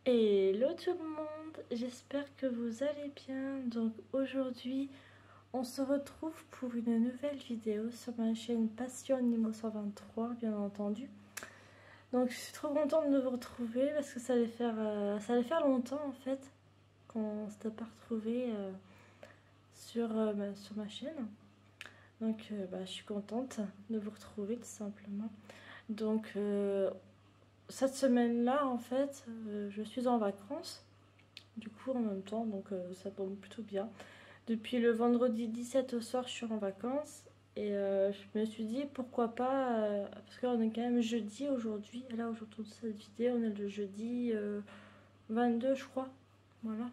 Hello tout le monde, j'espère que vous allez bien. Donc aujourd'hui on se retrouve pour une nouvelle vidéo sur ma chaîne Passion Nimo 123 bien entendu. Donc je suis trop contente de vous retrouver parce que ça allait faire longtemps en fait qu'on s'était pas retrouvé sur ma chaîne. Donc je suis contente de vous retrouver tout simplement. Donc cette semaine-là en fait je suis en vacances. Du coup en même temps, donc ça tombe plutôt bien. Depuis le vendredi 17 au soir, je suis en vacances. Et je me suis dit pourquoi pas, parce qu'on est quand même jeudi aujourd'hui. Et là, aujourd'hui, cette vidéo, on est le jeudi 22, je crois. Voilà.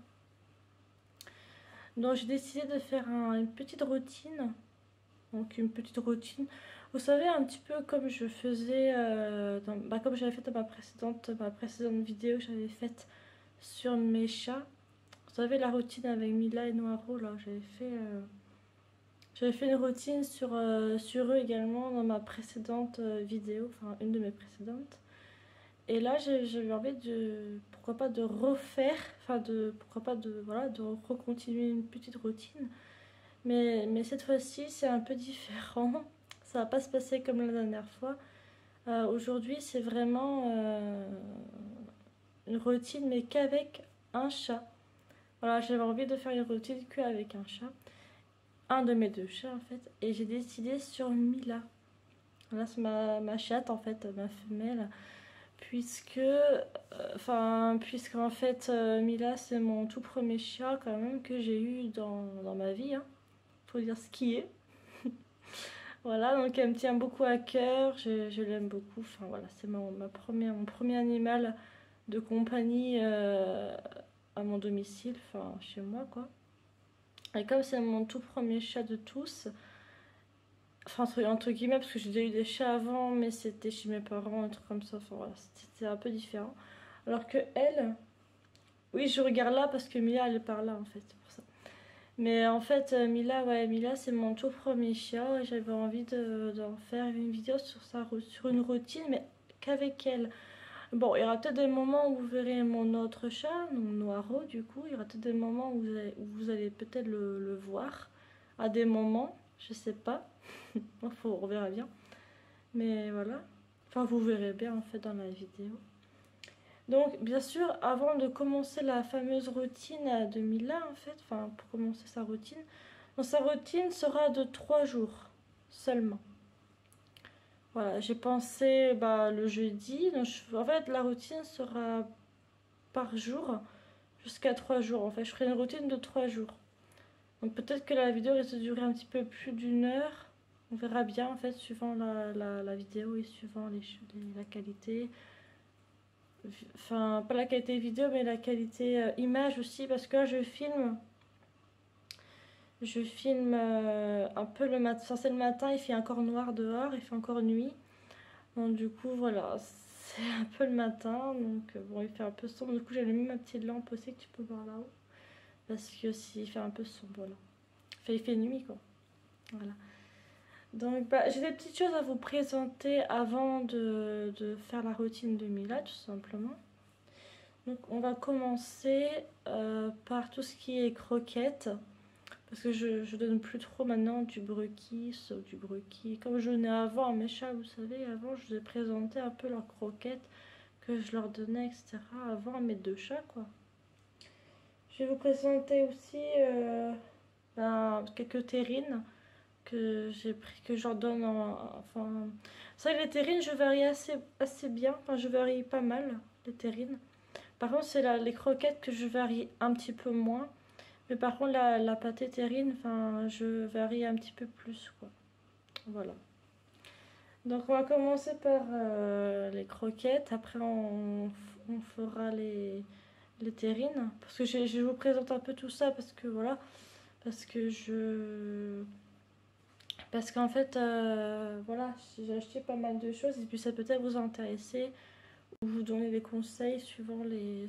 Donc j'ai décidé de faire une petite routine. Donc une petite routine. Vous savez, un petit peu comme je faisais, comme j'avais fait dans ma précédente vidéo que j'avais faite sur mes chats. Vous savez, la routine avec Mila et Noiro, là, j'avais fait une routine sur eux également dans ma précédente vidéo, enfin une de mes précédentes. Et là, j'avais envie de, pourquoi pas de refaire, pourquoi pas de, voilà, de recontinuer une petite routine. Mais cette fois-ci, c'est un peu différent. Ça va pas se passer comme la dernière fois. Aujourd'hui, c'est vraiment une routine, mais qu'avec un chat. Voilà, j'avais envie de faire une routine qu'avec un chat. Un de mes deux chats en fait. Et j'ai décidé sur Mila. Là, c'est ma chatte en fait, ma femelle. Puisqu'en fait, Mila, c'est mon tout premier chat quand même que j'ai eu dans ma vie. Hein. Faut dire ce qui est. Voilà, donc elle me tient beaucoup à cœur. Je l'aime beaucoup. Enfin voilà, c'est mon premier animal de compagnie à mon domicile, enfin chez moi quoi. Et comme c'est mon tout premier chat de tous, enfin entre guillemets, parce que j'ai déjà eu des chats avant, mais c'était chez mes parents, un truc comme ça, enfin voilà, c'était un peu différent. Alors que elle, oui je regarde là parce que Mila elle est par là en fait, c'est pour ça. Mais en fait Mila c'est mon tout premier chat et j'avais envie d'en faire une vidéo sur une routine, mais qu'avec elle. Bon, il y aura peut-être des moments où vous verrez mon autre chat, donc Noiro du coup. Il y aura peut-être des moments où vous allez peut-être le voir. À des moments, je sais pas. On verra bien. Mais voilà. Enfin, vous verrez bien en fait dans la vidéo. Donc, bien sûr, avant de commencer la fameuse routine de Mila, en fait, enfin, pour commencer sa routine, donc sa routine sera de 3 jours seulement. Voilà, j'ai pensé le jeudi. Donc en fait, la routine sera par jour jusqu'à 3 jours. En fait, je ferai une routine de 3 jours. Donc peut-être que la vidéo risque de durer un petit peu plus d'une heure. On verra bien en fait, suivant la vidéo et suivant la qualité. Enfin, pas la qualité vidéo, mais la qualité image aussi. Parce que là, je filme un peu le matin. Enfin, c'est le matin, il fait encore noir dehors, il fait encore nuit. Donc du coup, voilà, c'est un peu le matin. Donc bon, il fait un peu sombre. Du coup, j'ai mis ma petite lampe aussi que tu peux voir là-haut. Parce que s'il fait un peu sombre, voilà. Enfin, il fait nuit, quoi. Voilà. Donc, j'ai des petites choses à vous présenter avant de faire la routine de Mila, tout simplement. Donc, on va commencer par tout ce qui est croquettes. Parce que je donne plus trop maintenant du brukis ou du brookie. Comme je donnais avant à mes chats, vous savez, avant, je vous ai présenté un peu leurs croquettes que je leur donnais, etc. Avant à mes deux chats, quoi. Je vais vous présenter aussi quelques terrines que j'ai pris, que j'en donne enfin, c'est vrai que les terrines, je varie assez bien. Enfin, je varie pas mal, les terrines. Par contre, c'est les croquettes que je varie un petit peu moins. Mais par contre, la pâté terrine, enfin, je varie un petit peu plus, quoi. Voilà. Donc, on va commencer par les croquettes. Après, on fera les terrines. Parce que je vous présente un peu tout ça, parce que voilà. Parce qu'en fait, voilà, j'ai acheté pas mal de choses et puis ça peut peut-être vous intéresser ou vous donner des conseils suivant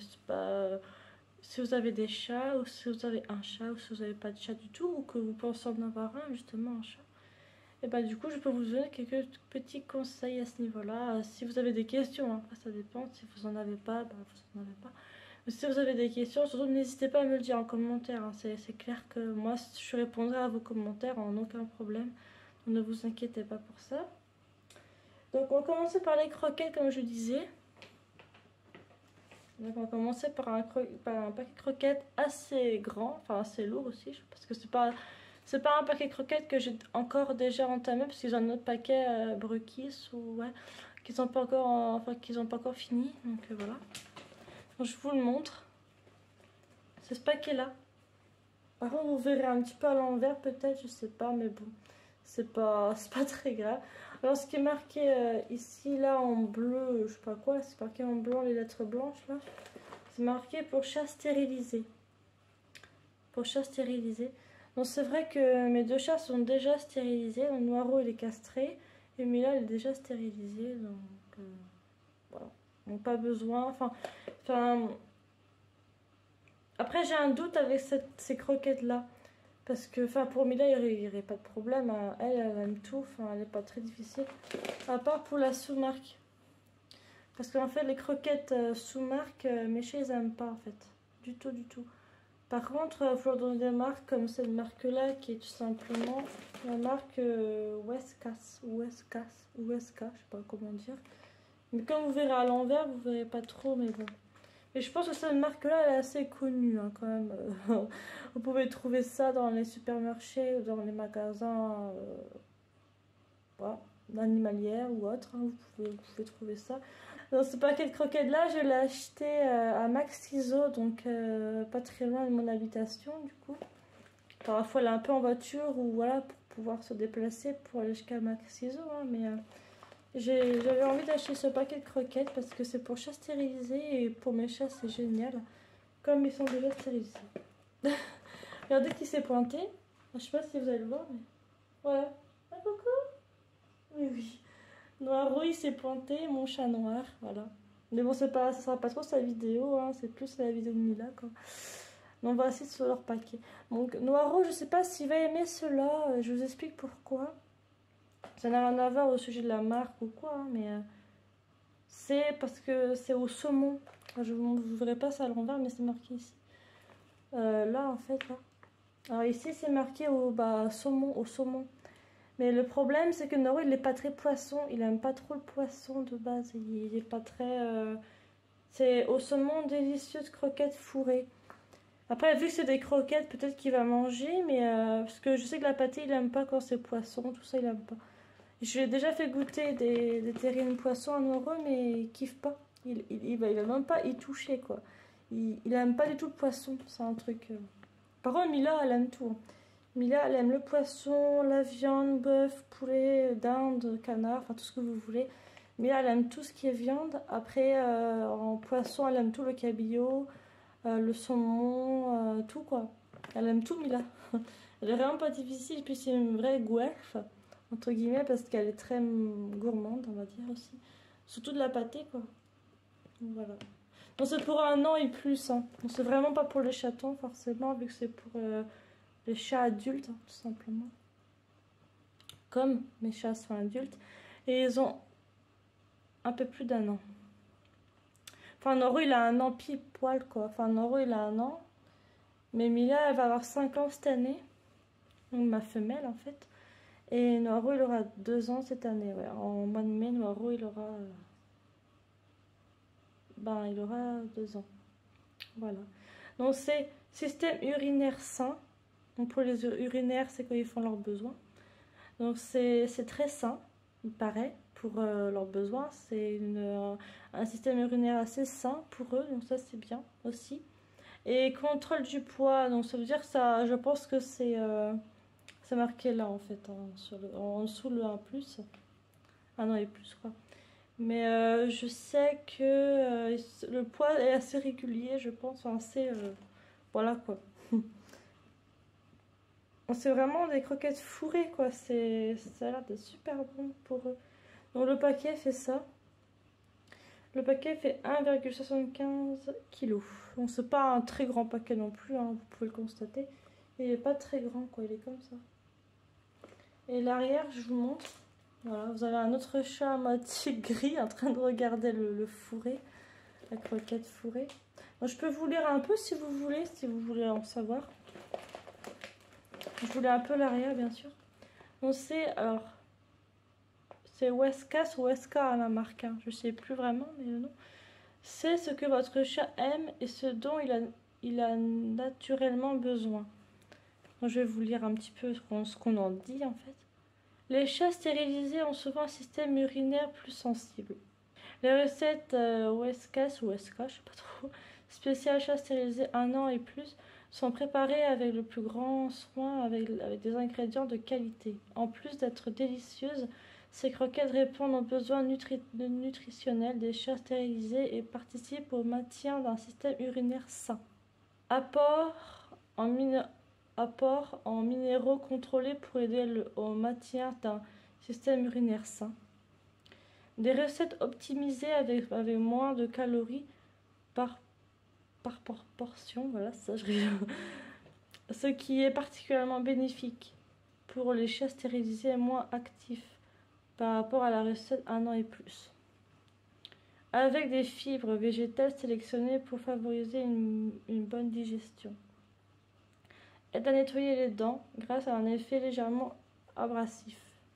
si vous avez des chats ou si vous avez un chat ou si vous n'avez pas de chat du tout ou que vous pensez en avoir un, justement un chat. Et du coup, je peux vous donner quelques petits conseils à ce niveau-là. Si vous avez des questions, hein, après ça dépend. Si vous en avez pas, vous en avez pas. Si vous avez des questions, surtout n'hésitez pas à me le dire en commentaire. Hein. C'est clair que moi, je répondrai à vos commentaires en aucun problème. Ne vous inquiétez pas pour ça. Donc on va commencer par les croquettes comme je disais. Donc on va commencer par un paquet de croquettes assez grand, enfin assez lourd aussi, parce que c'est pas un paquet de croquettes que j'ai encore déjà entamé, parce qu'ils ont un autre paquet Brukis ou ouais, qu'ils n'ont pas encore, qu'ils ont pas encore fini. Donc voilà. Donc, je vous le montre. C'est ce paquet là. Par contre vous verrez un petit peu à l'envers peut-être, je sais pas, mais bon, c'est pas très grave. Alors ce qui est marqué ici là en bleu, je sais pas quoi, c'est marqué en blanc, les lettres blanches là. C'est marqué pour chat stérilisé. Pour chat stérilisé. Donc c'est vrai que mes deux chats sont déjà stérilisés. Donc Noiro il est castré et Mila elle est déjà stérilisée. Donc voilà. Donc pas besoin. Enfin après j'ai un doute avec ces croquettes là. Parce que, pour Mila, il n'y aurait pas de problème. Hein. Elle aime tout. Elle n'est pas très difficile. À part pour la sous-marque. Parce qu'en fait, les croquettes sous-marque, mes chats, ils n'aiment pas, en fait. Du tout, du tout. Par contre, il faut leur donner des marques comme cette marque-là, qui est tout simplement la marque Westcas. Westcas. Westcas, je sais pas comment dire. Mais comme vous verrez à l'envers, vous verrez pas trop, mais bon. Et je pense que cette marque-là, elle est assez connue, hein, quand même. Vous pouvez trouver ça dans les supermarchés ou dans les magasins voilà, d'animalières ou autres. Hein, vous pouvez trouver ça. Dans ce paquet de croquettes-là, je l'ai acheté à Max Iso, donc pas très loin de mon habitation, du coup. Parfois, elle est un peu en voiture ou voilà, pour pouvoir se déplacer pour aller jusqu'à Max Iso, hein, mais... j'avais envie d'acheter ce paquet de croquettes parce que c'est pour chats stérilisés et pour mes chats c'est génial. Comme ils sont déjà stérilisés. Regardez qui s'est pointé. Je sais pas si vous allez le voir mais... Voilà. Ah coucou. Oui oui. Noiro il s'est pointé, mon chat noir. Voilà. Mais bon ça sera pas trop sa vidéo. Hein, c'est plus la vidéo de Mila quoi. Donc voici sur leur paquet. Donc Noiro je sais pas s'il va aimer cela. Je vous explique pourquoi. Ça n'a rien à voir au sujet de la marque ou quoi, hein, mais c'est parce que c'est au saumon. Enfin, je ne vous verrai pas ça à l'envers, mais c'est marqué ici. Là, en fait, là. Alors ici, c'est marqué au saumon, au saumon. Mais le problème, c'est que Noiro, il n'est pas très poisson. Il n'aime pas trop le poisson de base. Il n'est pas très... C'est au saumon délicieuse croquettes fourrées. Après, vu que c'est des croquettes, peut-être qu'il va manger, mais... parce que je sais que la pâtée, il n'aime pas quand c'est poisson. Tout ça, il n'aime pas. Je lui ai déjà fait goûter des terrines poissons à Noiro, mais il kiffe pas. Il va même pas y toucher, quoi. Il aime pas du tout le poisson, c'est un truc... Par contre, Mila, elle aime tout. Mila, elle aime le poisson, la viande, bœuf, poulet, dinde, canard, enfin tout ce que vous voulez. Mila, elle aime tout ce qui est viande. Après, en poisson, elle aime tout le cabillaud, le saumon, tout, quoi. Elle aime tout, Mila. Elle est vraiment pas difficile, puis c'est une vraie gouerf entre guillemets parce qu'elle est très gourmande on va dire aussi, surtout de la pâtée quoi. Donc, voilà, donc c'est pour 1 an et plus hein. Donc c'est vraiment pas pour les chatons forcément vu que c'est pour les chats adultes hein, tout simplement, comme mes chats sont adultes et ils ont un peu plus d'1 an. Enfin Noiro il a 1 an pile poil quoi, enfin Noiro il a 1 an mais Mila elle va avoir 5 ans cette année, donc ma femelle en fait. Et Noiro, il aura 2 ans cette année. Ouais. En mois de mai, Noiro, il aura 2 ans. Voilà. Donc, c'est système urinaire sain. Donc, pour les urinaires, c'est quand ils font leurs besoins. Donc, c'est très sain, il paraît, pour leurs besoins. C'est un système urinaire assez sain pour eux. Donc, ça, c'est bien aussi. Et contrôle du poids. Donc, ça veut dire que ça, je pense que c'est... c'est marqué là en fait, hein, en dessous le 1+. Ah non, il est plus quoi. Mais je sais que le poids est assez régulier, je pense. Enfin, voilà quoi. C'est vraiment des croquettes fourrées quoi. Ça a l'air d'être super bon pour eux. Donc le paquet fait ça. Le paquet fait 1,75 kg. Donc c'est pas un très grand paquet non plus, hein, vous pouvez le constater. Il est pas très grand quoi, il est comme ça. Et l'arrière, je vous montre. Voilà, vous avez un autre chat à moitié gris en train de regarder le fourré, la croquette fourrée. Donc, je peux vous lire un peu si vous voulez en savoir. Je vous lis un peu l'arrière, bien sûr. Donc c'est Whiskas ou Weska à la marque, hein. Je sais plus vraiment, mais le nom. C'est ce que votre chat aime et ce dont il a naturellement besoin. Donc, je vais vous lire un petit peu ce qu'on en dit en fait. Les chats stérilisés ont souvent un système urinaire plus sensible. Les recettes Whiskas ou Weska, je sais pas trop, spéciales chats stérilisés 1 an et plus, sont préparées avec le plus grand soin avec des ingrédients de qualité. En plus d'être délicieuses, ces croquettes répondent aux besoins nutritionnels des chats stérilisés et participent au maintien d'un système urinaire sain. Apport en minéraux contrôlés pour aider au maintien d'un système urinaire sain. Des recettes optimisées avec moins de calories par portion, voilà, ça je reviens. Ce qui est particulièrement bénéfique pour les chats stérilisés et moins actifs par rapport à la recette 1 an et plus. Avec des fibres végétales sélectionnées pour favoriser une bonne digestion. Aide à nettoyer les dents grâce à un effet légèrement abrasif.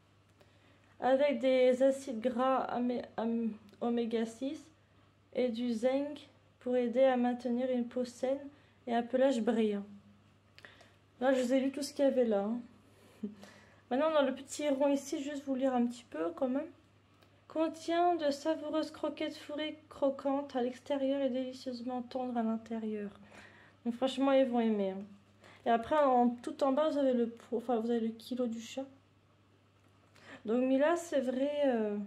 Avec des acides gras oméga 6 et du zinc pour aider à maintenir une peau saine et un pelage brillant. Là, je vous ai lu tout ce qu'il y avait là. Maintenant, dans le petit rond ici, juste vous lire un petit peu quand même. Contient de savoureuses croquettes fourrées croquantes à l'extérieur et délicieusement tendres à l'intérieur. Donc franchement, ils vont aimer. Hein. Et après, tout en bas, vous avez le kilo du chat. Donc Mila, c'est vrai...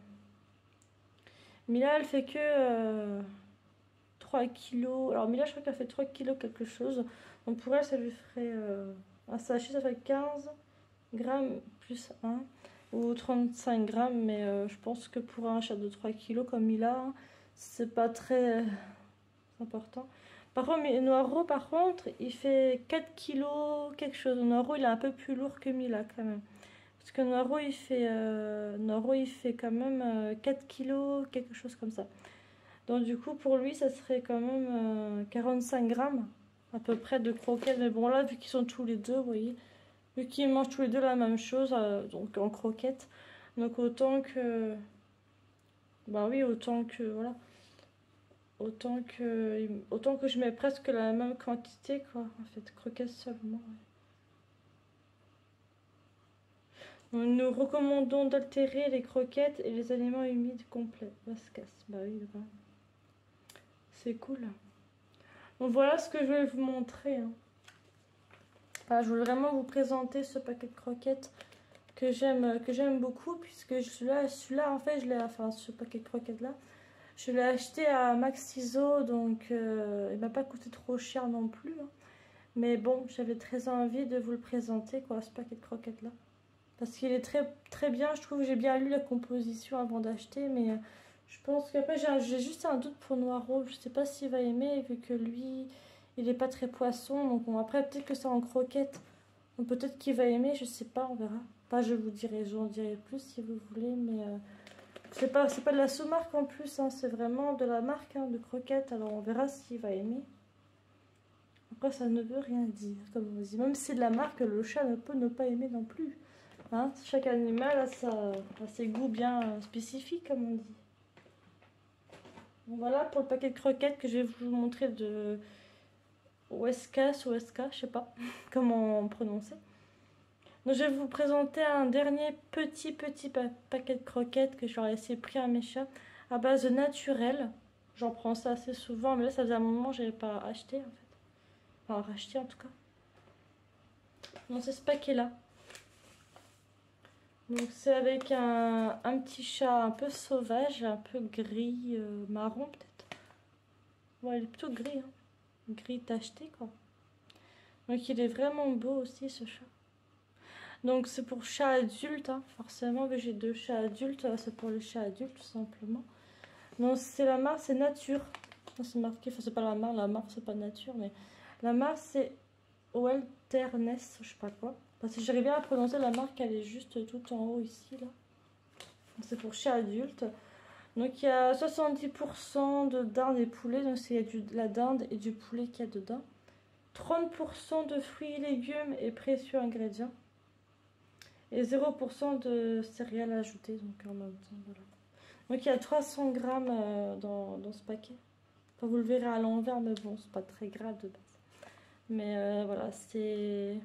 Mila, elle fait que 3 kilos. Alors Mila, je crois qu'elle fait 3 kilos quelque chose. Donc pour elle, ça lui ferait... un sachet, ça fait 15 grammes plus 1. Ou 35 grammes. Mais je pense que pour un chat de 3 kilos comme Mila, hein, c'est pas très important. Par contre, Noiro, par contre, il fait 4 kilos quelque chose. Noiro, il est un peu plus lourd que Mila quand même. Parce que Noiro, il fait quand même 4 kilos, quelque chose comme ça. Donc du coup, pour lui, ça serait quand même 45 grammes à peu près de croquettes. Mais bon, là, vu qu'ils sont tous les deux, vous voyez, vu qu'ils mangent tous les deux la même chose, donc en croquettes. Donc autant que... Bah oui, voilà. Autant que je mets presque la même quantité, quoi. En fait, croquettes seulement. Ouais. Nous recommandons d'altérer les croquettes et les aliments humides complets. Whiskas. Bah oui, bah. C'est cool. Donc voilà ce que je vais vous montrer. Hein. Enfin, je voulais vraiment vous présenter ce paquet de croquettes que j'aime beaucoup, puisque celui-là en fait, ce paquet de croquettes là, je l'ai acheté à Maxiso, donc il m'a pas coûté trop cher non plus. Hein. Mais bon, j'avais très envie de vous le présenter, quoi, ce paquet de croquettes là. Parce qu'il est très, très bien, je trouve que j'ai bien lu la composition avant d'acheter, mais je pense qu'après j'ai juste un doute pour Noiro. Je sais pas s'il va aimer, vu que lui, il est pas très poisson. Donc bon, après, peut-être que c'est en croquettes. Donc peut-être qu'il va aimer, je sais pas, on verra. Pas, j'en dirai plus si vous voulez, mais c'est pas de la sous-marque en plus, hein, c'est vraiment de la marque de croquettes. Alors on verra s'il va aimer. Après, ça ne veut rien dire, comme on dit. Même si c'est de la marque, le chat ne peut ne pas aimer non plus. Hein, chaque animal a ses goûts bien spécifiques, comme on dit. Bon, voilà pour le paquet de croquettes que je vais vous montrer de Whiskas ou Weska, je sais pas comment prononcer. Donc je vais vous présenter un dernier petit paquet de croquettes que j'aurais laissé pris à mes chats à base de naturel. J'en prends ça assez souvent, mais là ça faisait un moment que je n'avais pas acheté en fait. Enfin racheté en tout cas. Donc c'est ce paquet là. Donc c'est avec un petit chat un peu sauvage, un peu gris, marron peut-être. Ouais, il est plutôt gris, hein. Gris tacheté quoi. Donc il est vraiment beau aussi ce chat. Donc c'est pour chat adulte, hein, forcément, vu que j'ai 2 chats adultes, c'est pour les chats adultes tout simplement. Donc c'est la marque, c'est Nature. C'est marqué, enfin c'est pas la marque c'est pas Nature, mais la marque c'est Wilderness, je sais pas quoi. Parce que j'arrive bien à prononcer la marque, elle est juste tout en haut ici là. C'est pour chat adulte. Donc il y a 70% de dinde et poulet, donc c'est de la dinde et du poulet qu'il y a dedans. 30% de fruits et légumes et précieux ingrédients. Et 0% de céréales ajoutées, donc en même temps, voilà. Donc il y a 300 grammes dans ce paquet. Enfin, vous le verrez à l'envers, mais bon, c'est pas très grave de base. Mais voilà, c'est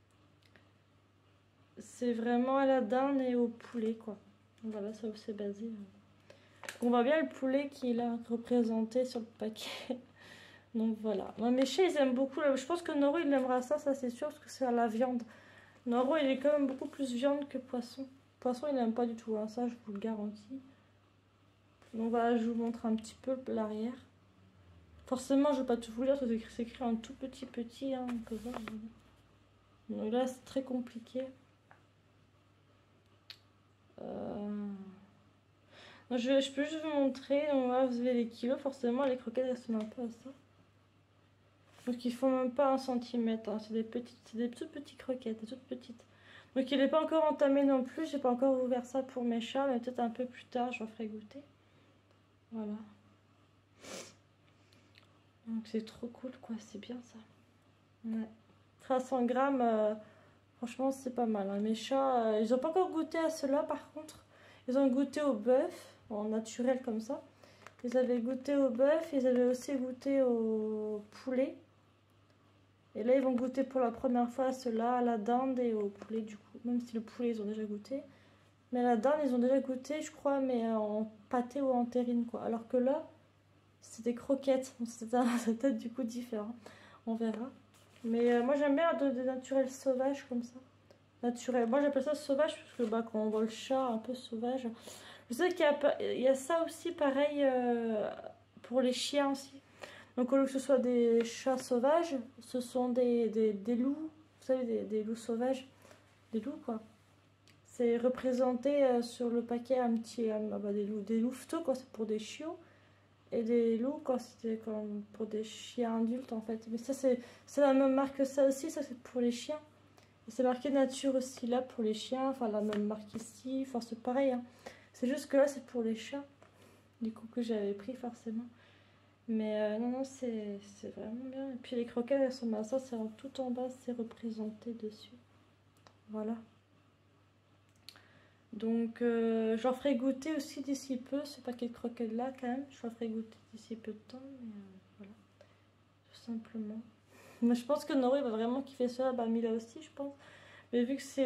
vraiment à la dinde et au poulet, quoi. Voilà, ça c'est basé. On voit bien le poulet qui est là représenté sur le paquet. Donc voilà. Moi, mes chats, ils aiment beaucoup. Je pense que Noro, il aimera ça, ça c'est sûr, parce que c'est à la viande. Noro, il est quand même beaucoup plus viande que poisson. Poisson, il n'aime pas du tout, hein, ça je vous le garantis. Donc voilà, je vous montre un petit peu l'arrière. Forcément, je ne vais pas tout vous lire, parce que c'est écrit en tout petit, hein, que ça, donc là, c'est très compliqué. Je peux juste vous montrer. Donc là, vous avez les kilos. Forcément, les croquettes, elles sont un peu à ça. Donc ils font même pas 1 centimètre. Hein. C'est des toutes petites croquettes, des toutes petites. Donc il n'est pas encore entamé non plus. J'ai pas encore ouvert ça pour mes chats, mais peut-être un peu plus tard, j'en ferai goûter. Voilà. Donc c'est trop cool, quoi. C'est bien ça. Ouais. 300 grammes, franchement, c'est pas mal. Hein. Mes chats, ils n'ont pas encore goûté à cela, par contre. Ils ont goûté au bœuf, en naturel comme ça. Ils avaient goûté au bœuf, ils avaient aussi goûté au poulet. Et là, ils vont goûter pour la première fois à cela, à la dinde et au poulet, du coup. Même si le poulet, ils ont déjà goûté. Mais la dinde, ils ont déjà goûté, je crois, mais en pâté ou en terrine, quoi. Alors que là, c'est des croquettes. C'est peut-être du coup différent. On verra. Mais moi, j'aime bien des naturels sauvages comme ça. Naturel. Moi, j'appelle ça sauvage parce que bah, quand on voit le chat un peu sauvage. Je sais qu'il y a ça aussi, pareil, pour les chiens aussi. Donc au lieu que ce soit des chats sauvages, ce sont des loups, vous savez, des loups sauvages, des loups quoi. C'est représenté sur le paquet un petit, bah, des louveteaux quoi, c'est pour des chiots, et des loups quoi, c'était comme pour des chiens adultes en fait. Mais ça c'est la même marque que ça aussi, ça c'est pour les chiens. Et c'est marqué nature aussi là pour les chiens, enfin la même marque ici, enfin c'est pareil. Hein. C'est juste que là c'est pour les chats, du coup que j'avais pris forcément. Mais non, non, c'est vraiment bien. Et puis les croquettes, elles sont ça, c'est tout en bas, c'est représenté dessus. Voilà. Donc, je leur ferai goûter aussi d'ici peu ce paquet de croquettes là, quand même. Je leur ferai goûter d'ici peu de temps. Mais voilà, tout simplement. Mais je pense que Noro il va vraiment kiffer ça. Bah, Mila aussi, je pense. Mais vu que c'est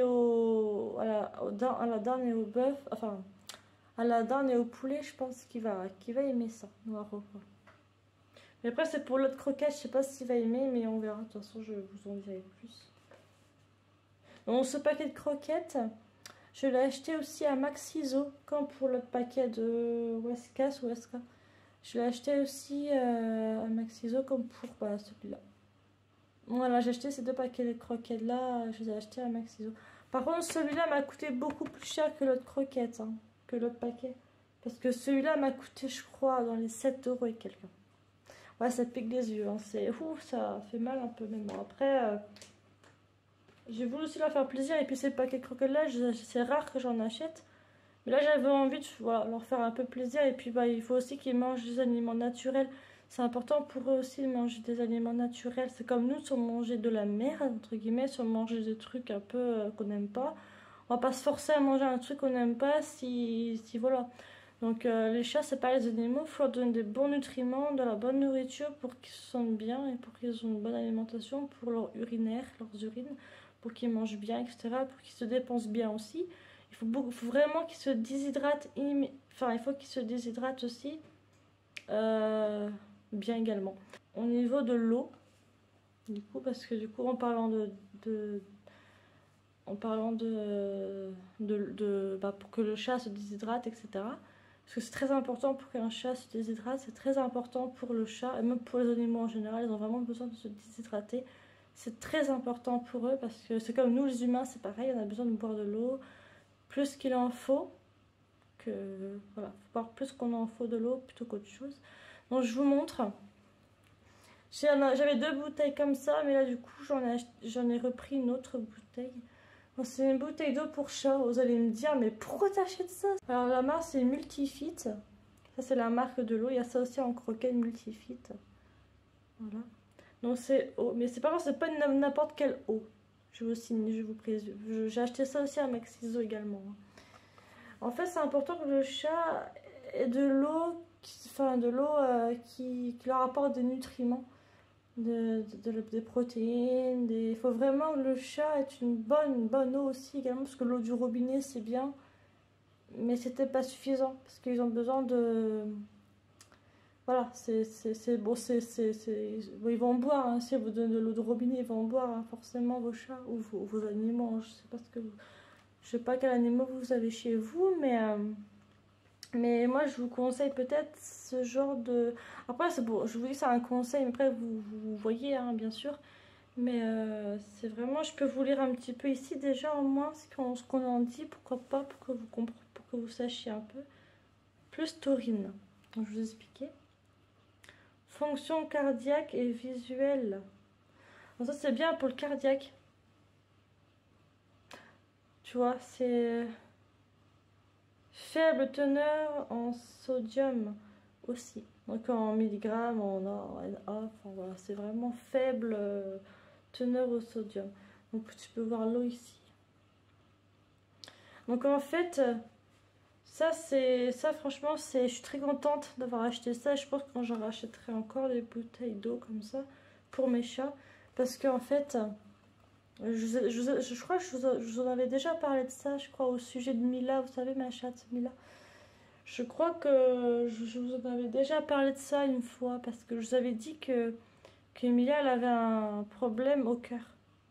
à la dinde et au bœuf, enfin, à la dinde et au poulet, je pense qu'il va aimer ça, Noro. Mais après, c'est pour l'autre croquette, je sais pas s'il va aimer, mais on verra. De toute façon, je vous en dirai plus. Donc, ce paquet de croquettes, je l'ai acheté aussi à Maxiso, comme pour le paquet de Wescas ou Weska. Je l'ai acheté aussi à Maxiso, comme pour celui-là. Voilà, j'ai acheté ces deux paquets de croquettes là, je les ai achetés à Maxiso. Par contre, celui-là m'a coûté beaucoup plus cher que l'autre croquette, hein, que l'autre paquet. Parce que celui-là m'a coûté, je crois, dans les 7 € et quelques. Ouais, ça pique les yeux, hein. C'est ouf, ça fait mal un peu, mais bon, après, j'ai voulu aussi leur faire plaisir. Et puis, ces paquets de croquettes là, c'est rare que j'en achète. Mais là, j'avais envie de voilà, leur faire un peu plaisir. Et puis, bah, il faut aussi qu'ils mangent des aliments naturels. C'est important pour eux aussi de manger des aliments naturels. C'est comme nous, si on mangeait de la merde, entre guillemets, si on mangeait des trucs un peu qu'on n'aime pas. On va pas se forcer à manger un truc qu'on n'aime pas si voilà. Donc les chats, c'est pas les animaux, il faut leur donner des bons nutriments, de la bonne nourriture pour qu'ils se sentent bien et pour qu'ils aient une bonne alimentation pour leur urinaire, leurs urines, pour qu'ils mangent bien, etc., pour qu'ils se dépensent bien aussi. Il faut vraiment qu'ils se déshydratent, enfin il faut qu'ils se déshydratent aussi bien également. Au niveau de l'eau, du coup, parce que du coup en parlant pour que le chat se déshydrate, etc. Parce que c'est très important pour qu'un chat se déshydrate, c'est très important pour le chat, et même pour les animaux en général, ils ont vraiment besoin de se déshydrater. C'est très important pour eux, parce que c'est comme nous les humains, c'est pareil, on a besoin de boire de l'eau, plus qu'il en faut, voilà, faut boire plus qu'on en faut de l'eau plutôt qu'autre chose. Donc je vous montre. J'avais 2 bouteilles comme ça, mais là du coup j'en ai repris une autre bouteille. C'est une bouteille d'eau pour chat. Vous allez me dire, mais pourquoi t'achètes ça? Alors la marque c'est Multifit. Ça, c'est la marque de l'eau. Il y a ça aussi en croquette multifit. Voilà. Donc, c'est eau. Mais c'est pas grave, c'est pas n'importe quelle eau. Je vous signe, je vous présume. J'ai acheté ça aussi à Maxiso également. En fait, c'est important que le chat ait de l'eau, enfin de l'eau qui leur apporte des nutriments, des protéines. Il faut vraiment que le chat ait une bonne eau aussi également, parce que l'eau du robinet c'est bien, mais c'était pas suffisant parce qu'ils ont besoin de. Voilà, c'est bon, bon, ils vont boire, hein. Si vous donnez de l'eau de robinet, ils vont boire, hein, forcément vos chats ou vos animaux. Je sais pas je sais pas quel animal vous avez chez vous, mais moi je vous conseille peut-être ce genre de. Après, c'est bon, je vous dis c'est un conseil, mais après vous voyez, hein, bien sûr. Mais c'est vraiment, je peux vous lire un petit peu ici déjà au moins ce qu'on en dit, pourquoi pas, pour que vous sachiez un peu. Plus taurine, donc je vous expliquais. Fonction cardiaque et visuelle. Donc ça c'est bien pour le cardiaque. Tu vois, c'est faible teneur en sodium aussi. Donc en milligrammes, en A, enfin voilà, c'est vraiment faible teneur au sodium. Donc tu peux voir l'eau ici. Donc en fait, ça franchement, je suis très contente d'avoir acheté ça. Je pense que quand j'en rachèterai encore des bouteilles d'eau comme ça pour mes chats. Parce qu'en fait, je crois que je vous en avais déjà parlé de ça, je crois, au sujet de Mila. Vous savez, ma chatte Mila. Je crois que je vous en avais déjà parlé de ça une fois. Parce que je vous avais dit que Mila, elle avait un problème au cœur.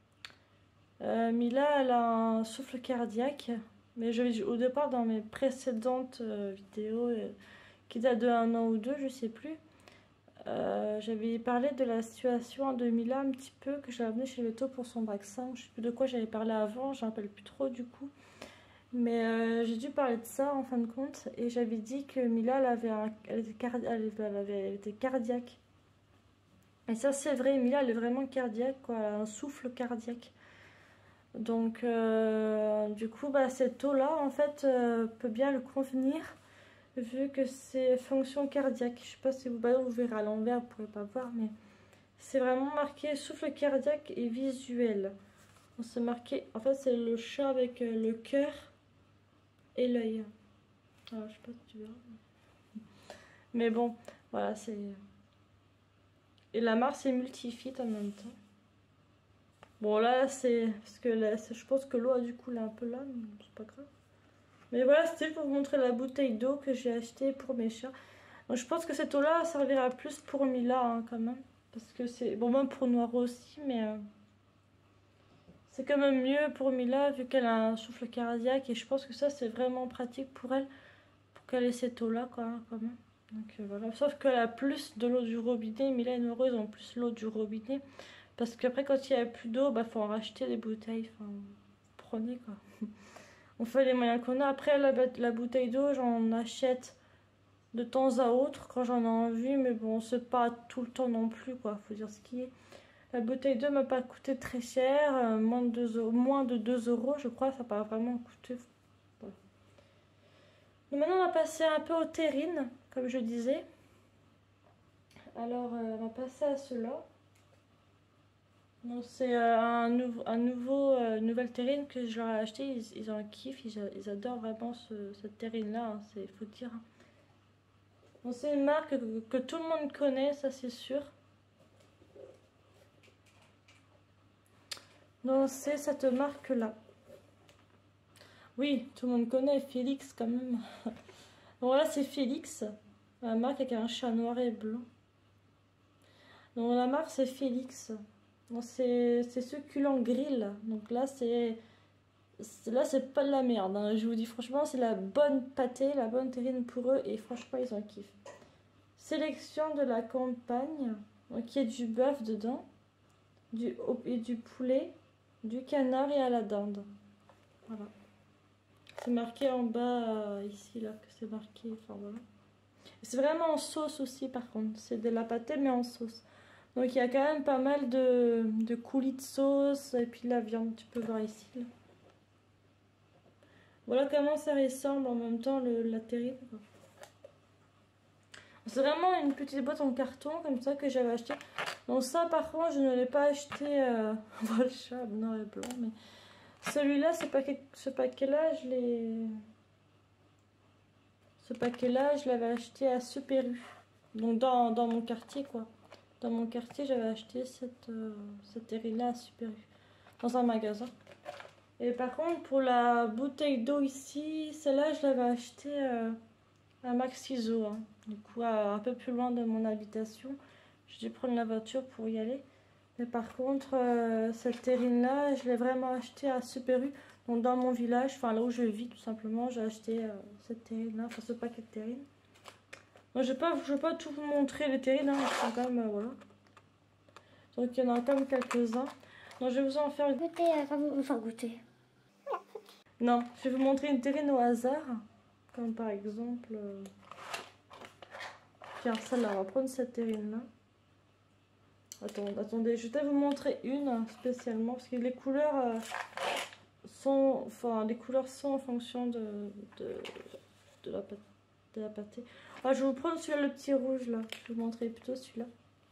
Mila, elle a un souffle cardiaque. Mais au départ, dans mes précédentes vidéos, qui datent de 1 an ou 2, je sais plus, j'avais parlé de la situation de Mila un petit peu, que j'avais amené chez le veto pour son vaccin. Je sais plus de quoi j'avais parlé avant, je ne me rappelle plus trop du coup. Mais j'ai dû parler de ça en fin de compte. Et j'avais dit que Mila, elle était cardiaque. Et ça, c'est vrai, Mila, elle est vraiment cardiaque, quoi. Elle a un souffle cardiaque. Donc, du coup, bah, cette eau-là, en fait, peut bien le convenir, vu que c'est fonction cardiaque. Je sais pas si vous verrez à l'envers, vous pourrez pas voir, mais c'est vraiment marqué souffle cardiaque et visuel. On s'est marqué, en fait, c'est le chat avec le cœur et l'œil. Alors, je sais pas si tu verras. Mais bon, voilà, c'est. Et la marque, c'est Multifit en même temps. Bon, là, c'est. Parce que là, je pense que l'eau a du coup là un peu là, mais c'est pas grave. Mais voilà, c'était pour vous montrer la bouteille d'eau que j'ai achetée pour mes chats. Donc, je pense que cette eau-là servira plus pour Mila, hein, quand même. Parce que c'est. Bon, même pour Noir aussi, mais. C'est quand même mieux pour Mila, vu qu'elle a un souffle cardiaque. Et je pense que ça, c'est vraiment pratique pour elle. Pour qu'elle ait cette eau-là, quoi, quand même. Donc, voilà. Sauf qu'elle a plus de l'eau du robinet. Mila et Noir, ils ont plus l'eau du robinet. Parce qu'après, quand il n'y a plus d'eau, bah, faut en racheter des bouteilles. Enfin, prenez, quoi. On fait les moyens qu'on a. Après, la bouteille d'eau, j'en achète de temps à autre quand j'en ai envie. Mais bon, c'est pas tout le temps non plus, quoi. Faut dire ce qui est. La bouteille d'eau m'a pas coûté très cher. Moins de 2 euros, je crois. Ça n'a pas vraiment coûté. Voilà. Donc maintenant, on va passer un peu aux terrines, comme je disais. Alors, on va passer à cela. C'est nouvelle terrine que je leur ai acheté. Ils ont un kiff, ils adorent vraiment cette terrine-là, hein, faut dire. Bon, c'est une marque que tout le monde connaît, ça c'est sûr. Donc c'est cette marque-là. Oui, tout le monde connaît Félix quand même. Donc là c'est Félix, la marque avec un chat noir et blanc. Donc la marque c'est Félix. C'est succulent grill. Donc là c'est pas de la merde, hein. Je vous dis franchement, c'est la bonne pâtée, la bonne terrine pour eux. Et franchement, ils ont kiff. Sélection de la campagne. Donc il y a du bœuf dedans. Et du poulet. Du canard et à la dinde. Voilà. C'est marqué en bas, ici, là, que c'est marqué. Enfin voilà. C'est vraiment en sauce aussi, par contre. C'est de la pâtée, mais en sauce. Donc il y a quand même pas mal de coulis de sauce. Et puis la viande, tu peux voir ici, là. Voilà comment ça ressemble en même temps la terrine. C'est vraiment une petite boîte en carton comme ça que j'avais acheté. Donc ça par contre je ne l'ai pas acheté dans le chat noir et blanc. Mais celui-là, ce paquet-là, je l'avais acheté à Super U. Donc dans mon quartier quoi. Dans mon quartier j'avais acheté cette terrine-là à Super U. Dans un magasin. Et par contre pour la bouteille d'eau ici, celle-là je l'avais achetée à Maxiso. Hein. Du coup un peu plus loin de mon habitation. J'ai dû prendre la voiture pour y aller. Mais par contre cette terrine-là, je l'ai vraiment achetée à Super U. Donc dans mon village, enfin là où je vis tout simplement, j'ai acheté cette terrine-là, enfin ce paquet de terrines. Donc je vais pas tout vous montrer les terrines, hein, ils sont quand même, voilà. Donc il y en a quand même quelques-uns. Donc je vais vous en faire goûter, enfin goûter. Non, je vais vous montrer une terrine au hasard. Comme par exemple... Tiens, celle-là, on va prendre cette terrine-là. Attendez, je vais vous montrer une spécialement. Parce que les couleurs sont... Enfin, les couleurs sont en fonction de la pâtée. Ah, je vais vous prendre celui-là, le petit rouge, là. Je vais vous montrer plutôt celui-là.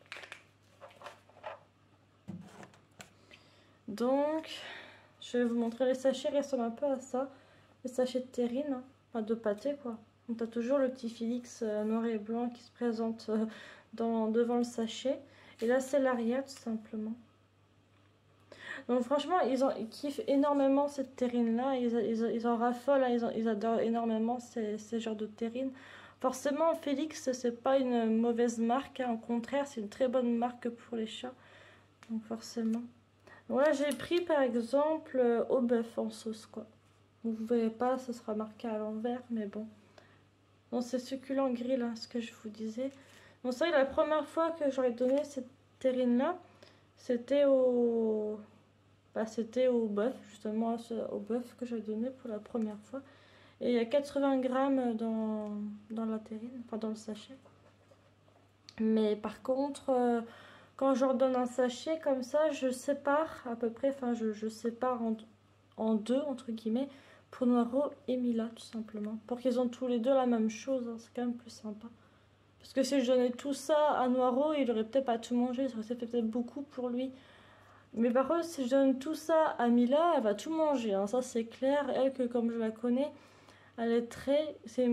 Donc... Je vais vous montrer les sachets, ressemblent un peu à ça. Les sachets de terrine, hein. Enfin de pâté quoi. Donc tu as toujours le petit Félix noir et blanc qui se présente devant le sachet. Et là c'est l'arrière tout simplement. Donc franchement ils kiffent énormément cette terrine là. Ils en raffolent, hein. Ils adorent énormément ces genres de terrine. Forcément Félix c'est pas une mauvaise marque, hein. Au contraire c'est une très bonne marque pour les chats. Donc forcément. Voilà, j'ai pris par exemple au bœuf en sauce quoi. Vous ne verrez pas, ce sera marqué à l'envers, mais bon. Donc c'est succulent grill, hein, ce que je vous disais. Donc c'est vrai que la première fois que j'aurais donné cette terrine là, c'était au bœuf, justement au bœuf que j'avais donné pour la première fois. Et il y a 80 grammes dans la terrine, enfin dans le sachet. Mais par contre... quand je leur donne un sachet comme ça, je sépare à peu près, enfin je sépare en deux, entre guillemets, pour Noiro et Mila, tout simplement. Pour qu'ils ont tous les deux la même chose, hein, c'est quand même plus sympa. Parce que si je donnais tout ça à Noiro, il aurait peut-être pas tout mangé, ça aurait peut-être beaucoup pour lui. Mais par contre, si je donne tout ça à Mila, elle va tout manger, hein, ça c'est clair. Elle, que comme je la connais, elle est très... c'est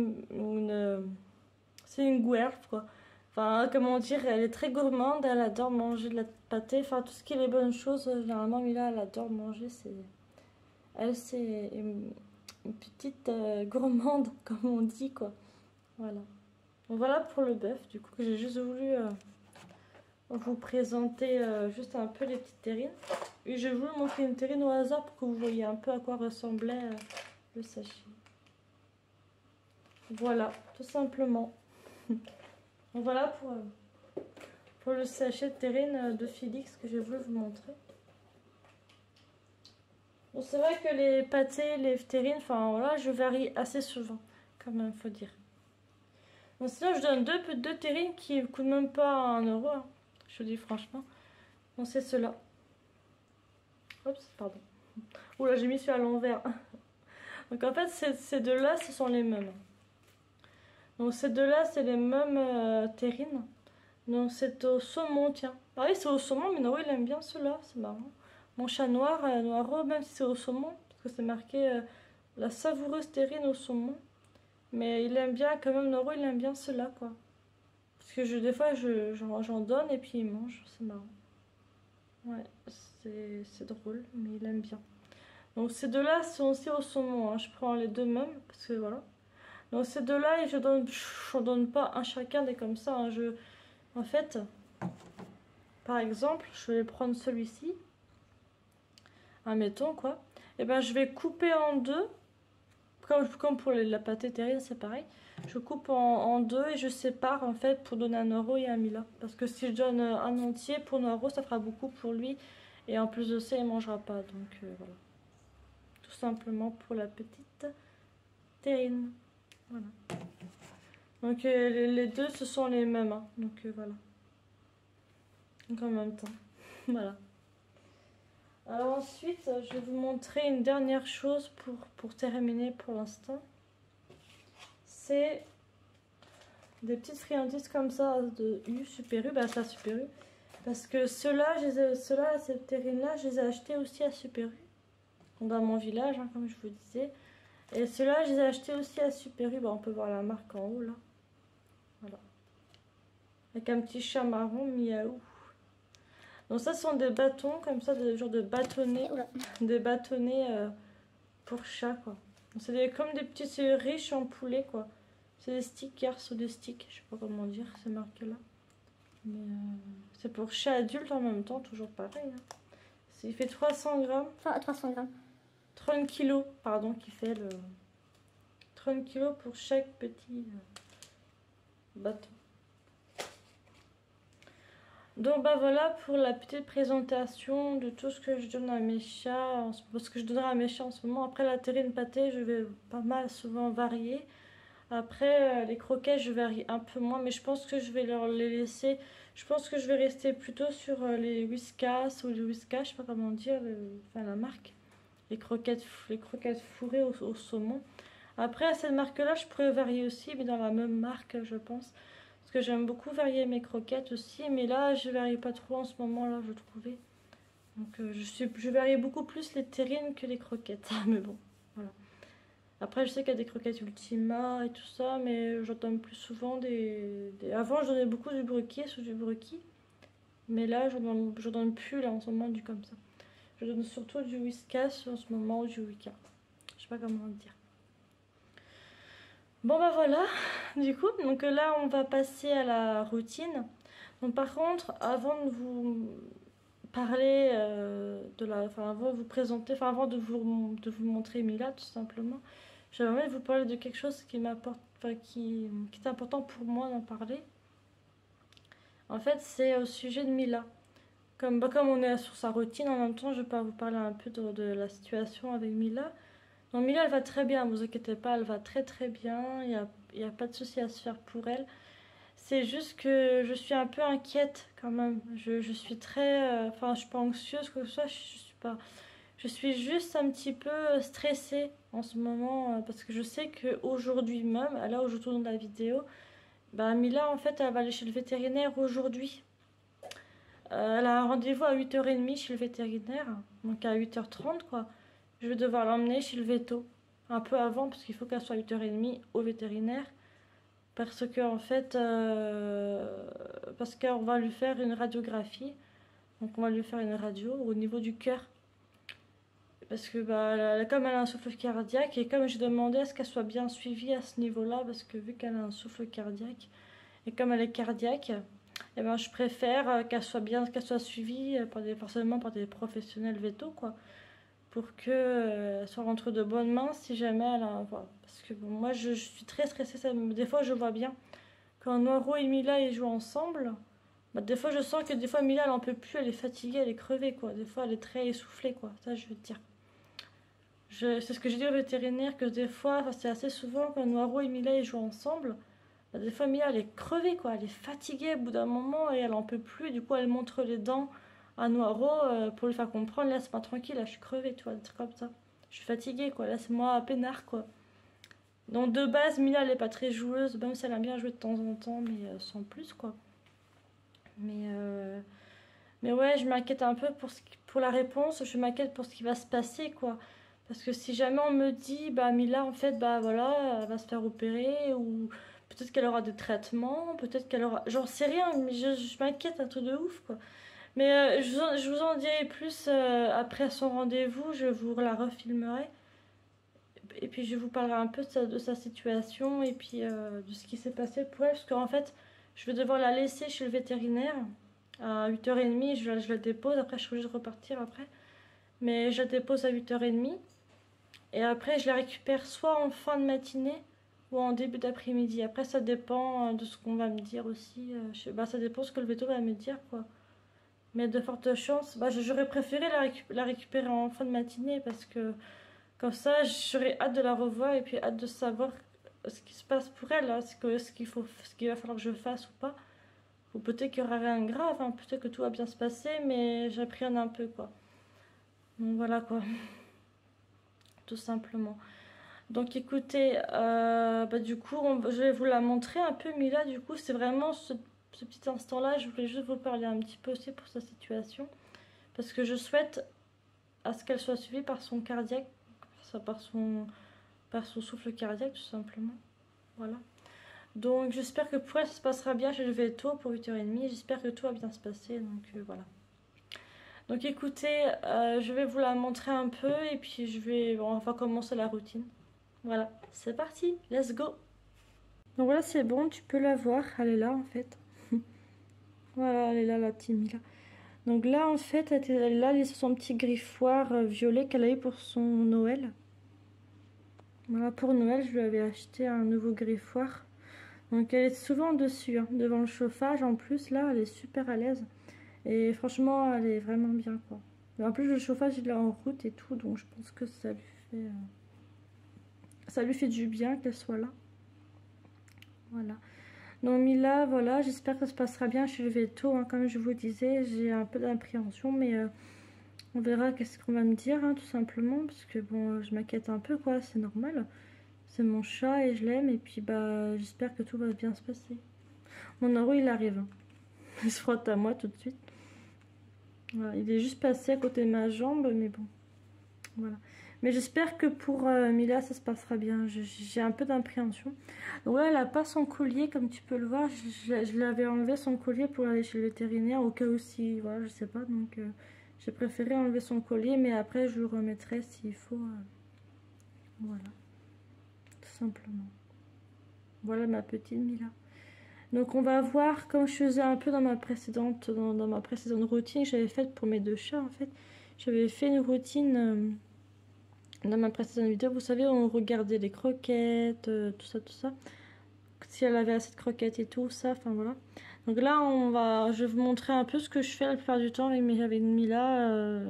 une guelfe, quoi. Enfin, comment dire, elle est très gourmande, elle adore manger de la pâtée, enfin tout ce qui est les bonnes choses, généralement Mila elle adore manger, c'est une petite gourmande comme on dit quoi. Voilà. Donc voilà pour le bœuf, du coup que j'ai juste voulu vous présenter juste un peu les petites terrines. Et je vais vous montrer une terrine au hasard pour que vous voyez un peu à quoi ressemblait le sachet. Voilà, tout simplement. Donc voilà pour le sachet de terrine de Félix que j'ai voulu vous montrer. Bon, c'est vrai que les pâtés, les terrines, enfin voilà, je varie assez souvent, quand même, faut dire. Bon, sinon, je donne deux terrines qui ne coûtent même pas 1 €, hein, je vous dis franchement. Bon, c'est ceux-là. Oups, pardon. Oula, j'ai mis celui à l'envers. Donc en fait, ces deux-là, ce sont les mêmes. Donc ces deux-là, c'est les mêmes terrines. Donc c'est au saumon, tiens. Ah oui, c'est au saumon, mais Noro il aime bien ceux-là, c'est marrant. Mon chat noir, Noiro, même si c'est au saumon, parce que c'est marqué la savoureuse terrine au saumon. Mais il aime bien, quand même, Noro il aime bien ceux-là, quoi. Parce que des fois, j'en donne et puis il mange, c'est marrant. Ouais, c'est drôle, mais il aime bien. Donc ces deux-là sont aussi au saumon, hein. Je prends les deux mêmes, parce que voilà. Donc ces deux-là, je n'en donne pas un chacun des comme ça, hein. En fait, par exemple, je vais prendre celui-ci, admettons quoi, et ben je vais couper en deux, comme pour la pâtée terrine, c'est pareil. Je coupe en deux et je sépare en fait pour donner 1 € et 1 Mila. Parce que si je donne un entier pour 1 €, ça fera beaucoup pour lui. Et en plus de ça, il ne mangera pas. Donc voilà. Tout simplement pour la petite terrine. Voilà. Donc les deux, ce sont les mêmes. Hein. Donc voilà. Donc en même temps. Voilà. Alors ensuite, je vais vous montrer une dernière chose pour terminer pour l'instant. C'est des petites friandises comme ça de U, Super U, bah ça Super U. Parce que ceux-là, cette terrine-là, je les ai achetés aussi à Super U. Dans mon village, hein, comme je vous disais. Et ceux-là, je les ai achetés aussi à Super U. Bah, on peut voir la marque en haut, là. Voilà. Avec un petit chat marron, miaou. Donc ça, ce sont des bâtons, comme ça, des genres de bâtonnets. Des bâtonnets pour chat, quoi. C'est comme des petits, c'est riche en poulet, quoi. C'est des stickers ou des sticks, je sais pas comment dire, ces marques-là. Mais c'est pour chat adulte en même temps, toujours pareil. Hein. Il fait 300 grammes. Enfin, 300 grammes. 30 kilos, pardon, qui fait le 30 kilos pour chaque petit bâton. Donc bah voilà pour la petite présentation de tout ce que je donne à mes chats, ce que je donnerai à mes chats en ce moment. Après la terrine pâtée, je vais pas mal souvent varier. Après les croquettes, je varie un peu moins, mais je pense que je vais les laisser. Je pense que je vais rester plutôt sur les Whiskas ou les Whiskas, je sais pas comment dire, enfin la marque. Les croquettes fourrées au saumon. Après, à cette marque-là, je pourrais varier aussi, mais dans la même marque, je pense. Parce que j'aime beaucoup varier mes croquettes aussi. Mais là, je ne varie pas trop en ce moment-là, je trouvais. Donc, je varie beaucoup plus les terrines que les croquettes. Mais bon, voilà. Après, je sais qu'il y a des croquettes Ultima et tout ça, mais j'en donne plus souvent Avant, je donnais beaucoup du Brucky sous du Brucky. Mais là, je donne plus, là, en ce moment, du comme ça. Je donne surtout du Whiskas en ce moment ou du Wika. Je sais pas comment dire. Bon bah voilà, du coup, donc là on va passer à la routine. Donc par contre, avant de vous parler avant de vous présenter, enfin avant de vous montrer Mila tout simplement, j'aimerais vous parler de quelque chose qui m'apporte, qui est important pour moi d'en parler. En fait, c'est au sujet de Mila. Comme on est sur sa routine, en même temps, je vais vous parler un peu de la situation avec Mila. Donc Mila, elle va très bien, ne vous inquiétez pas, elle va très très bien, il y a pas de souci à se faire pour elle. C'est juste que je suis un peu inquiète quand même. Je suis très... Enfin, je suis pas anxieuse, quoi que ce soit, je suis pas... Je suis juste un petit peu stressée en ce moment, parce que je sais qu'aujourd'hui même, à l'heure où je tourne la vidéo, bah Mila, en fait, elle va aller chez le vétérinaire aujourd'hui. Elle a un rendez-vous à 8h30 chez le vétérinaire, donc à 8h30 quoi. Je vais devoir l'emmener chez le véto, un peu avant, parce qu'il faut qu'elle soit à 8h30 au vétérinaire. Parce que en fait, parce qu'on va lui faire une radiographie. Donc on va lui faire une radio au niveau du cœur. Parce que comme elle a un souffle cardiaque, et comme j'ai demandé à ce qu'elle soit bien suivie à ce niveau-là, parce que vu qu'elle a un souffle cardiaque, et comme elle est cardiaque, eh ben, je préfère qu'elle soit suivie forcément par des professionnels véto, quoi. Pour qu'elle soit entre de bonnes mains si jamais elle a un... Voilà. Parce que bon, moi, je suis très stressée. Des fois, je vois bien. Quand Noiro et Mila, ils jouent ensemble, bah, des fois, je sens que des fois, Mila, elle en peut plus. Elle est fatiguée, elle est crevée, quoi. Des fois, elle est très essoufflée, quoi. Ça, je veux te dire. C'est ce que j'ai dit au vétérinaire, que des fois, c'est assez souvent, quand Noiro et Mila, ils jouent ensemble, bah, des fois, Mila, elle est crevée, quoi. Elle est fatiguée au bout d'un moment et elle en peut plus. Du coup, elle montre les dents à Noiro pour lui faire comprendre, laisse-moi tranquille, là, je suis crevée, tu vois, des trucs comme ça. Je suis fatiguée, quoi. Laisse-moi peinard, quoi. Donc, de base, Mila, elle est pas très joueuse, même si elle aime bien jouer de temps en temps, mais sans plus, quoi. Mais ouais, je m'inquiète un peu pour la réponse, je m'inquiète pour ce qui va se passer, quoi. Parce que si jamais on me dit, bah Mila, en fait, bah voilà, elle va se faire opérer, ou peut-être qu'elle aura des traitements, peut-être qu'elle aura... J'en sais rien, mais je m'inquiète un truc de ouf, quoi. Mais je vous en dirai plus après son rendez-vous, je vous la refilmerai. Et puis je vous parlerai un peu de sa situation et puis de ce qui s'est passé pour elle. Parce qu'en fait, je vais devoir la laisser chez le vétérinaire à 8h30. Je la dépose, après je suis obligée de repartir après. Mais je la dépose à 8h30. Et après, je la récupère soit en fin de matinée ou en début d'après-midi. Après, ça dépend de ce qu'on va me dire aussi. Ça dépend de ce que le véto va me dire, quoi. Mais de fortes chances, j'aurais préféré la récupérer en fin de matinée parce que comme ça, j'aurais hâte de la revoir et puis hâte de savoir ce qui se passe pour elle, hein, ce qu'il va falloir que je fasse ou pas. Ou peut-être qu'il n'y aura rien de grave, hein, peut-être que tout va bien se passer, mais j'appréhende un peu, quoi. Donc voilà, quoi. Tout simplement. Donc écoutez, du coup, je vais vous la montrer un peu, Mila. Du coup, c'est vraiment ce petit instant-là. Je voulais juste vous parler un petit peu aussi pour sa situation. Parce que je souhaite à ce qu'elle soit suivie par son cardiaque, par son souffle cardiaque, tout simplement. Voilà. Donc j'espère que pour elle, ça se passera bien. Je vais lever tôt pour 8h30. J'espère que tout va bien se passer. Donc voilà. Donc écoutez, je vais vous la montrer un peu et puis on va commencer la routine. Voilà, c'est parti, let's go. Donc voilà, c'est bon, tu peux la voir, elle est là en fait. Voilà, elle est là, la petite Mila. Donc là, en fait, elle est là, elle est sur son petit griffoir violet qu'elle a eu pour son Noël. Voilà, pour Noël, je lui avais acheté un nouveau griffoir. Donc elle est souvent dessus, hein, devant le chauffage. En plus, là, elle est super à l'aise. Et franchement, elle est vraiment bien, quoi. Et en plus, le chauffage, il est en route et tout, donc je pense que ça lui fait du bien qu'elle soit là. Voilà. Donc Mila, voilà, j'espère que ça se passera bien. Je suis levée tôt, hein, comme je vous disais. J'ai un peu d'appréhension, mais on verra qu'est-ce qu'on va me dire, hein, tout simplement. Parce que bon, je m'inquiète un peu, quoi, c'est normal. C'est mon chat et je l'aime. Et puis, j'espère que tout va bien se passer. Mon Noro, il arrive. Hein. Il se frotte à moi tout de suite. Voilà, il est juste passé à côté de ma jambe, mais bon, voilà. Mais j'espère que pour Mila, ça se passera bien. J'ai un peu d'appréhension. Donc là, elle n'a pas son collier, comme tu peux le voir. Je l'avais enlevé son collier pour aller chez le vétérinaire, au cas où si, voilà, je sais pas. Donc j'ai préféré enlever son collier, mais après, je le remettrai s'il faut. Voilà, tout simplement. Voilà ma petite Mila. Donc on va voir, comme je faisais un peu dans ma précédente routine que j'avais faite pour mes deux chats, en fait. J'avais fait une routine... dans ma précédente vidéo, vous savez, on regardait les croquettes, tout ça. Si elle avait assez de croquettes et tout ça, enfin voilà. Donc là, je vais vous montrer un peu ce que je fais la plupart du temps avec Mila,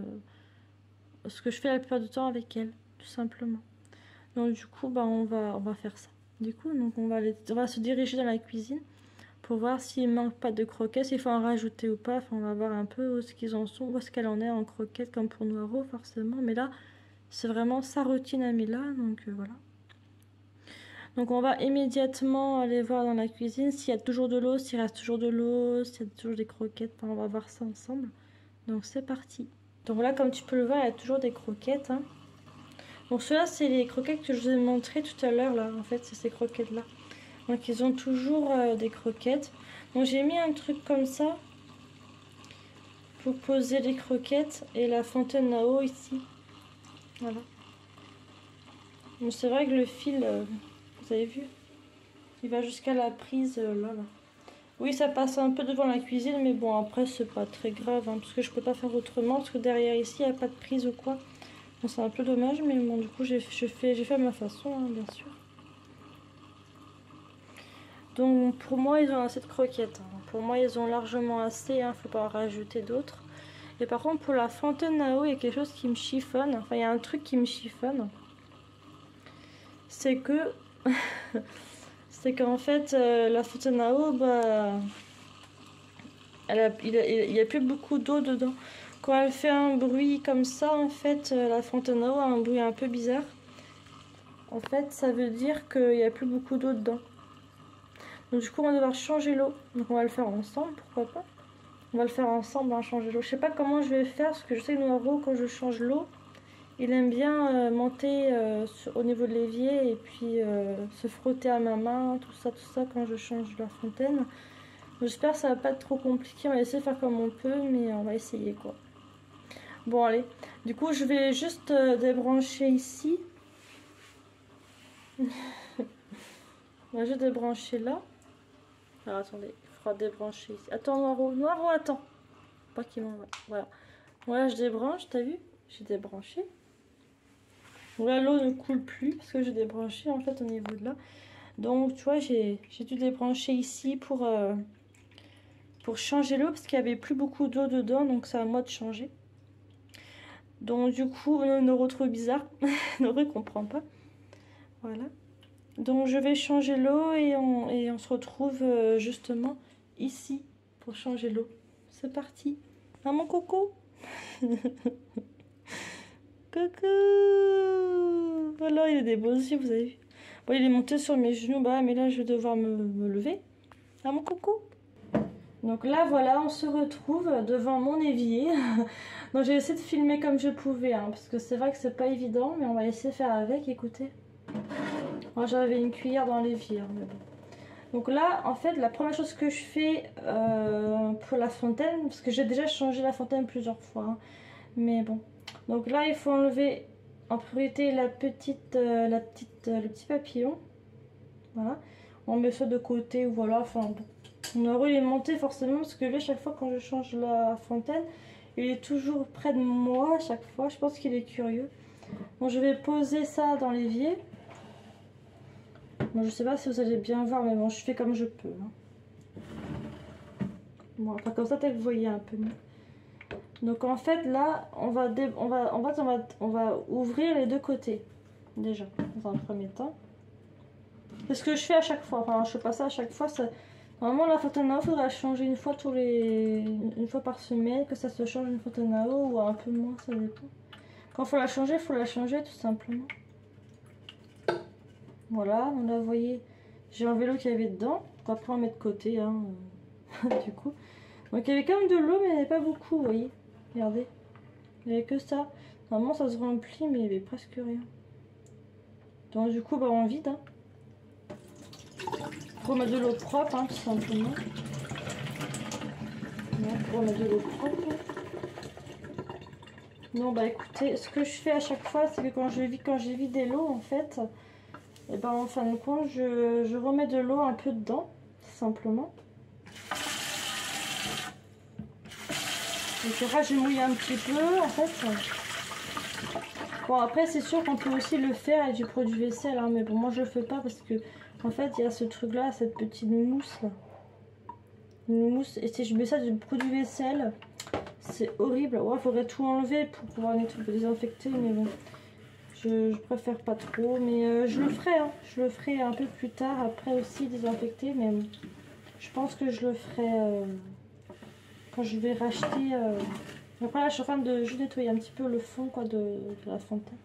ce que je fais la plupart du temps avec elle, tout simplement. Donc du coup, on va faire ça. Du coup, donc on va se diriger dans la cuisine pour voir s'il manque pas de croquettes, s'il faut en rajouter ou pas. Enfin, on va voir un peu où est-ce qu'ils en sont, où est-ce qu'elle en est en croquettes, comme pour Noiro forcément. Mais là, c'est vraiment sa routine à Mila, donc voilà. Donc on va immédiatement aller voir dans la cuisine s'il y a toujours de l'eau, s'il reste toujours de l'eau, s'il y a toujours des croquettes. Enfin, on va voir ça ensemble. Donc c'est parti. Donc là, comme tu peux le voir, il y a toujours des croquettes. Hein. Donc ceux-là, c'est les croquettes que je vous ai montrées tout à l'heure. Là, en fait, c'est ces croquettes-là. Donc ils ont toujours des croquettes. Donc j'ai mis un truc comme ça pour poser les croquettes et la fontaine à eau ici. Voilà. Bon, c'est vrai que le fil, vous avez vu, il va jusqu'à la prise là. Oui, ça passe un peu devant la cuisine, mais bon, après, c'est pas très grave, hein, parce que je peux pas faire autrement, parce que derrière ici, il n'y a pas de prise ou quoi. Bon, c'est un peu dommage, mais bon, du coup, j'ai fait à ma façon, hein, bien sûr. Donc, pour moi, ils ont assez de croquettes. Hein. Pour moi, ils ont largement assez, hein, faut pas en rajouter d'autres. Et par contre, pour la fontaine à eau, il y a quelque chose qui me chiffonne. Enfin, il y a un truc qui me chiffonne. C'est que... c'est qu'en fait, la fontaine à eau, il n'y a plus beaucoup d'eau dedans. Quand elle fait un bruit comme ça, en fait, la fontaine à eau a un bruit un peu bizarre. En fait, ça veut dire qu'il n'y a plus beaucoup d'eau dedans. Donc du coup, on va devoir changer l'eau. Donc on va le faire ensemble, pourquoi pas. On va le faire ensemble, hein, changer l'eau. Je sais pas comment je vais faire, parce que je sais que Noiro, quand je change l'eau, il aime bien monter au niveau de l'évier et puis se frotter à ma main, tout ça, quand je change la fontaine. J'espère que ça va pas être trop compliqué, on va essayer de faire comme on peut, mais on va essayer quoi. Bon allez, du coup je vais juste débrancher ici. On va juste débrancher là. Alors attendez, il faudra débrancher ici. Attends Noiro, attends. Pas qu'il m'envoie. Voilà. Voilà, je débranche, t'as vu? J'ai débranché. Donc là l'eau ne coule plus parce que j'ai débranché en fait au niveau de là. Donc tu vois, j'ai dû débrancher ici pour changer l'eau parce qu'il n'y avait plus beaucoup d'eau dedans, donc c'est à moi de changer. Donc du coup, on retrouve bizarre, ne comprend pas. Voilà. Donc je vais changer l'eau et on se retrouve justement ici pour changer l'eau. C'est parti. Ah mon coco. Coucou. Voilà, il y a des beaux yeux, vous avez vu. Bon, il est monté sur mes genoux, bah, mais là, je vais devoir me lever. Ah, mon coucou. Donc là, voilà, on se retrouve devant mon évier. Donc j'ai essayé de filmer comme je pouvais, hein, parce que c'est vrai que c'est pas évident, mais on va essayer de faire avec, écoutez. Moi, j'avais une cuillère dans l'évier, hein, mais bon. Donc là, en fait, la première chose que je fais pour la fontaine, parce que j'ai déjà changé la fontaine plusieurs fois, hein, mais bon. Donc là, il faut enlever en priorité le petit papillon. Voilà. On met ça de côté, voilà. Enfin, bon. On aurait les monter forcément, parce que là, chaque fois quand je change la fontaine, il est toujours près de moi à chaque fois. Je pense qu'il est curieux. Bon, je vais poser ça dans l'évier. Bon, je sais pas si vous allez bien voir, mais bon, je fais comme je peux. Hein. Bon, enfin, comme ça, peut-être que vous voyez un peu mieux. Donc en fait, là, on va ouvrir les deux côtés. Déjà, dans un premier temps. C'est ce que je fais à chaque fois. Enfin, je fais pas ça à chaque fois. Ça... Normalement, la fontaine à eau, il faudra changer une fois une fois par semaine, que ça se change une fontaine à eau ou un peu moins, ça dépend. Quand il faut la changer tout simplement. Voilà, donc là vous voyez, j'ai enlevé l'eau qu'il y avait dedans. Donc après on met de côté, hein, du coup. Donc il y avait quand même de l'eau, mais il n'y avait pas beaucoup, vous voyez. Regardez, il n'y avait que ça. Normalement ça se remplit, mais il n'y avait presque rien. Donc du coup, bah, on vide. Hein. Pour mettre de l'eau propre, hein, tout simplement. Pour mettre de l'eau propre. Non, bah écoutez, ce que je fais à chaque fois, c'est que quand j'ai vidé l'eau, en fait, et ben en fin de compte, je remets de l'eau un peu dedans, tout simplement. Donc là, j'ai mouillé un petit peu, en fait. Bon, après, c'est sûr qu'on peut aussi le faire avec du produit vaisselle, hein, mais bon, moi, je le fais pas parce que, en fait, il y a ce truc-là, cette petite mousse, là. Une mousse, et si je mets ça du produit vaisselle, c'est horrible. Ouais, il faudrait tout enlever pour pouvoir désinfecter, mais bon. Je préfère pas trop, mais je le ferai, hein. Je le ferai un peu plus tard, après aussi désinfecter, mais je pense que je le ferai quand je vais racheter. Après là, je suis en train de juste nettoyer un petit peu le fond quoi, de la fontaine.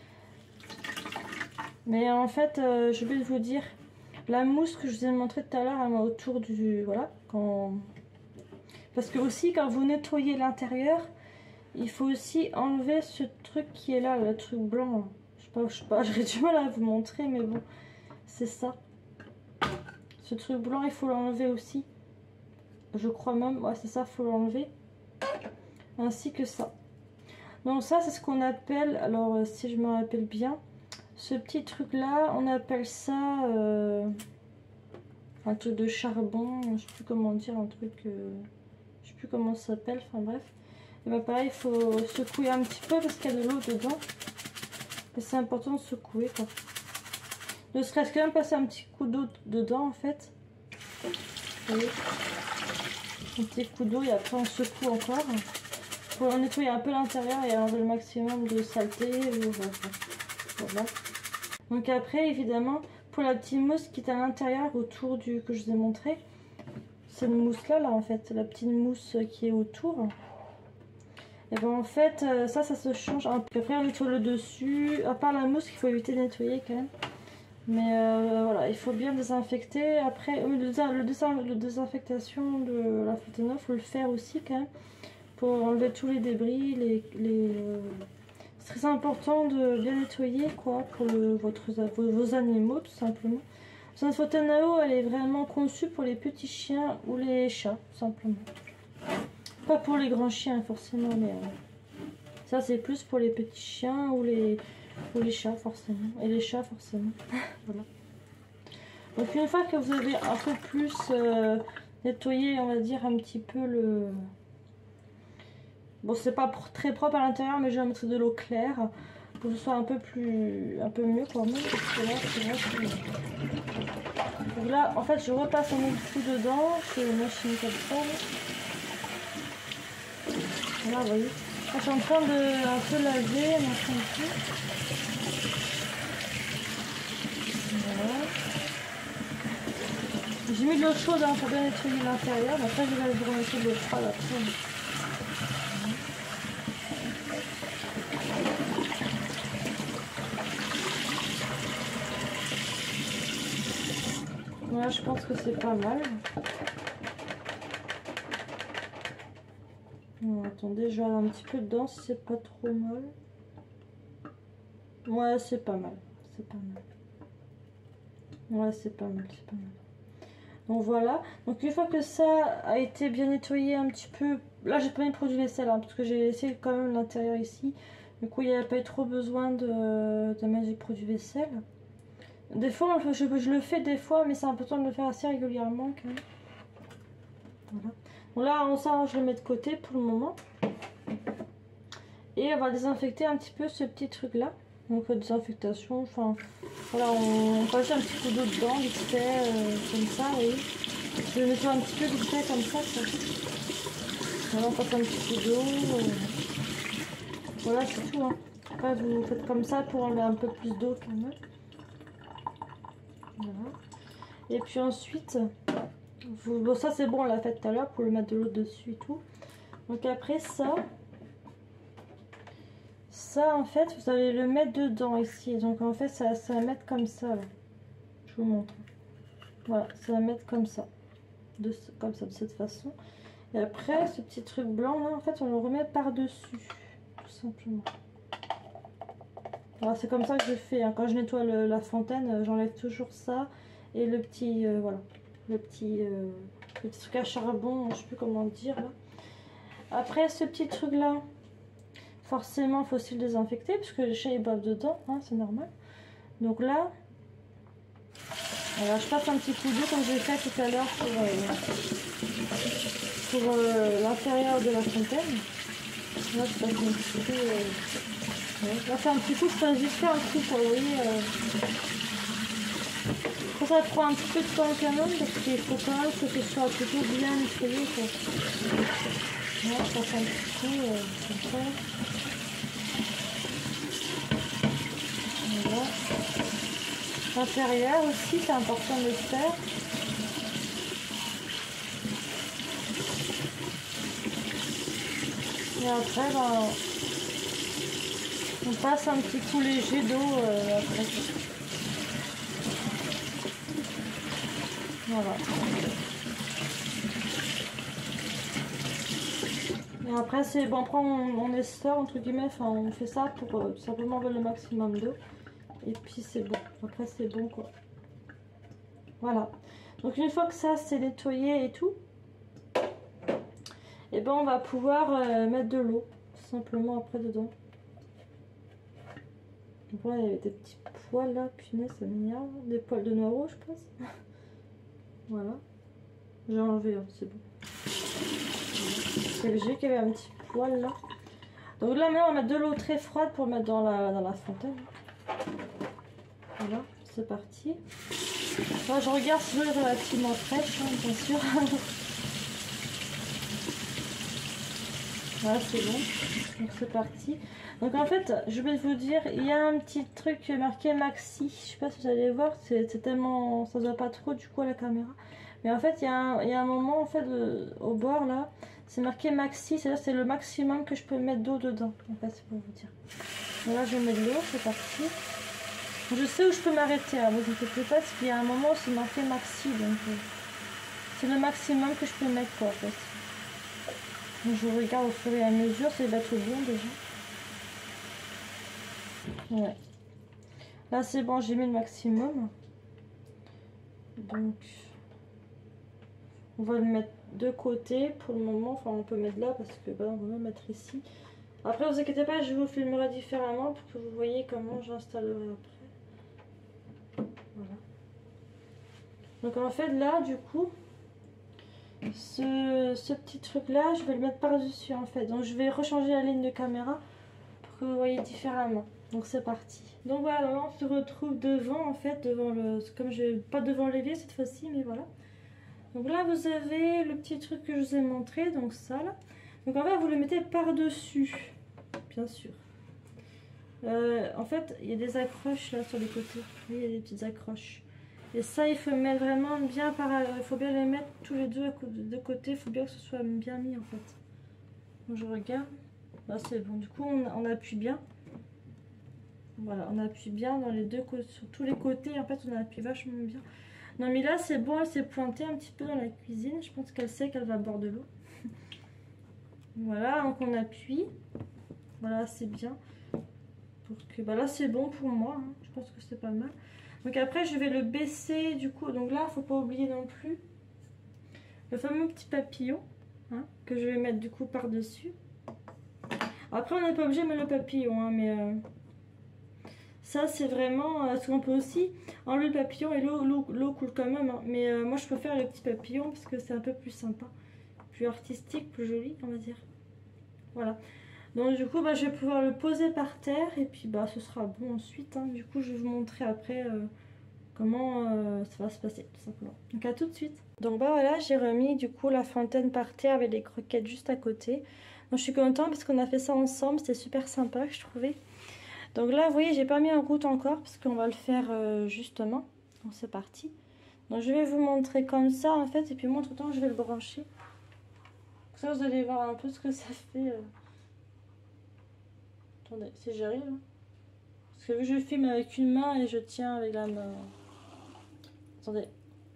Mais en fait, je vais vous dire, la mousse que je vous ai montré tout à l'heure, autour du... Voilà, parce que aussi, quand vous nettoyez l'intérieur, il faut aussi enlever ce truc qui est là, le truc blanc. Je sais pas, j'aurais du mal à vous montrer, mais bon, c'est ça. Ce truc blanc, il faut l'enlever aussi. Je crois même, ouais, c'est ça, il faut l'enlever. Ainsi que ça. Donc ça, c'est ce qu'on appelle, alors si je me rappelle bien, ce petit truc-là, on appelle ça un truc de charbon, je sais plus comment dire, un truc, je sais plus comment ça s'appelle, enfin bref. Et bah pareil, il faut secouer un petit peu parce qu'il y a de l'eau dedans. Et c'est important de secouer quoi. Ne serait-ce que même passer un petit coup d'eau dedans en fait. Vous voyez, un petit coup d'eau et après on secoue encore. Pour nettoyer un peu l'intérieur et enlever le maximum de saleté. Voilà. Donc après évidemment, pour la petite mousse qui est à l'intérieur autour du que je vous ai montré. Cette mousse là en fait, la petite mousse qui est autour. Et ben en fait ça se change un peu. Après on nettoie le dessus, à part la mousse qu'il faut éviter de nettoyer quand même. Mais voilà, il faut bien désinfecter. Après le désinfectation de la fontaine à eau, il faut le faire aussi quand même. Pour enlever tous les débris, c'est très important de bien nettoyer quoi pour vos animaux tout simplement. Cette fontaine à eau elle est vraiment conçue pour les petits chiens ou les chats tout simplement. Pas pour les grands chiens forcément, mais ça c'est plus pour les petits chiens ou les chats forcément. Et les chats forcément. Voilà. Donc une fois que vous avez un peu plus nettoyé, on va dire un petit peu le... Bon c'est pas très propre à l'intérieur, mais je vais mettre de l'eau claire pour que ce soit un peu mieux quand même. Parce que là, c'est vrai que... Donc là en fait je repasse un autre coup dedans, je fais une machine comme ça. Là, vous voyez, là, je suis en train de un peu laver, voilà. J'ai mis de l'eau chaude hein, pour bien nettoyer l'intérieur. Après, je vais remettre de l'eau froide après. Là, je pense que c'est pas mal. Bon, attendez, je vais aller un petit peu dedans si c'est pas trop mal. Ouais, c'est pas mal. C'est pas mal. Ouais, c'est pas mal, c'est pas mal. Donc voilà. Donc une fois que ça a été bien nettoyé un petit peu... Là, j'ai pas mis de produit vaisselle, hein, parce que j'ai laissé quand même l'intérieur ici. Du coup, il n'y avait pas eu trop besoin de mettre du produit vaisselle. Des fois, je le fais des fois, mais c'est important de le faire assez régulièrement quand même. Voilà. Bon là, ça, je le mets de côté pour le moment. Et on va désinfecter un petit peu ce petit truc là. Donc désinfectation, enfin voilà, on passe un petit coup d'eau dedans, vite fait, comme ça, oui. Je vais nettoyer un petit peu vite fait comme ça. Voilà, on passe un petit coup d'eau. Voilà, c'est tout. Hein. Après, vous faites comme ça pour enlever un peu plus d'eau quand même. Voilà. Et puis ensuite, bon, ça c'est bon, on l'a fait tout à l'heure pour le mettre de l'eau dessus et tout. Donc après ça en fait, vous allez le mettre dedans ici. Donc en fait, ça va mettre comme ça là. Je vous montre. Voilà, ça va mettre comme ça. Comme ça, de cette façon. Et après, ce petit truc blanc là, en fait, on le remet par-dessus. Tout simplement. Voilà, c'est comme ça que je fais. Hein. Quand je nettoie la fontaine, j'enlève toujours ça. Et le petit, voilà. Le petit truc à charbon, je sais plus comment dire là. Après, ce petit truc là. Forcément, il faut aussi le désinfecter puisque les chats ils boivent dedans, hein, c'est normal. Donc là, alors je passe un petit coup d'eau comme j'ai fait tout à l'heure pour l'intérieur de la fontaine. Là, je passe un petit coup. Là, c'est un petit coup, je passe vite fait un coup pour vous voyez. Ça prend un petit peu de temps quand même parce qu'il faut quand même que ce soit plutôt bien nettoyé. Là, je passe un petit coup comme ça. Voilà. L'intérieur aussi, c'est important de le faire. Et après, ben, on passe un petit coup léger d'eau après. Voilà. Et après, c'est bon, après on essorte entre guillemets, enfin on fait ça pour tout simplement avoir le maximum d'eau. Et puis c'est bon. Après c'est bon quoi. Voilà. Donc une fois que ça c'est nettoyé et tout, et ben on va pouvoir mettre de l'eau tout simplement après dedans. Voilà, il y avait des petits poils là, punaise, ça m'énerve. Des poils de noiro, je pense. Voilà. J'ai enlevé, hein, c'est bon. J'ai vu qu'il y avait un petit poil là. Donc là maintenant on va mettre de l'eau très froide pour mettre dans la fontaine. Voilà, c'est parti. Moi je regarde si l'eau est relativement fraîche, hein, bien sûr. Voilà, c'est bon. Donc c'est parti. Donc en fait, je vais vous dire, il y a un petit truc marqué maxi. Je sais pas si vous allez voir, c'est tellement, ça se voit pas trop du coup à la caméra. Mais en fait, il y a un moment en fait au bord là, c'est marqué maxi, c'est-à-dire c'est le maximum que je peux mettre d'eau dedans. En fait, c'est pour vous dire. Donc là, je mets de l'eau, c'est parti. Je sais où je peux m'arrêter, hein, vous inquiétez pas, parce qu'il y a un moment où c'est marqué maxi, donc c'est le maximum que je peux mettre quoi en fait. Donc je regarde au fur et à mesure, c'est va tout bon déjà. Ouais. Là c'est bon, j'ai mis le maximum. Donc on va le mettre de côté pour le moment, enfin on peut mettre là parce que bah, on va le mettre ici. Après vous inquiétez pas, je vous filmerai différemment pour que vous voyez comment j'installerai après. Voilà. Donc en fait là du coup ce petit truc là je vais le mettre par dessus en fait, donc je vais rechanger la ligne de caméra pour que vous voyez différemment. Donc c'est parti. Donc voilà, on se retrouve devant en fait, devant le, comme je pas devant l'évier cette fois-ci, mais voilà. Donc là vous avez le petit truc que je vous ai montré, donc ça là. Donc en fait vous le mettez par dessus, bien sûr. En fait il y a des accroches là sur les côtés, oui, il y a des petites accroches. Et ça, il faut mettre vraiment bien il faut bien les mettre tous les deux de côté. Il faut bien que ce soit bien mis en fait. Donc je regarde. Là c'est bon. Du coup, on appuie bien. Voilà, on appuie bien dans les deux côtés, sur tous les côtés. En fait, on appuie vachement bien. Non, mais là, c'est bon, elle s'est pointée un petit peu dans la cuisine. Je pense qu'elle sait qu'elle va boire de l'eau. Voilà, donc on appuie. Voilà, c'est bien. Pour que... Bah là, c'est bon pour moi. Hein. Je pense que c'est pas mal. Donc après, je vais le baisser du coup. Donc là, faut pas oublier non plus le fameux petit papillon hein, que je vais mettre du coup par-dessus. Après, on n'est pas obligé de mettre le papillon, hein, mais ça, c'est vraiment... parce qu'on peut aussi enlever le papillon et l'eau coule quand même. Hein, mais moi, je préfère le petit papillon parce que c'est un peu plus sympa. Plus artistique, plus joli, on va dire. Voilà. Donc du coup, bah, je vais pouvoir le poser par terre et puis bah, ce sera bon ensuite. Hein. Du coup, je vais vous montrer après comment ça va se passer, tout simplement. Donc à tout de suite. Donc bah voilà, j'ai remis du coup la fontaine par terre avec les croquettes juste à côté. Donc je suis contente parce qu'on a fait ça ensemble, c'était super sympa, je trouvais. Donc là, vous voyez, j'ai pas mis en route encore parce qu'on va le faire justement. Donc c'est parti. Donc je vais vous montrer comme ça en fait et puis moi, entre-temps, je vais le brancher. Comme ça, vous allez voir un peu ce que ça fait. Attendez, si j'arrive. Parce que vu que je filme avec une main et je tiens avec la main. Attendez.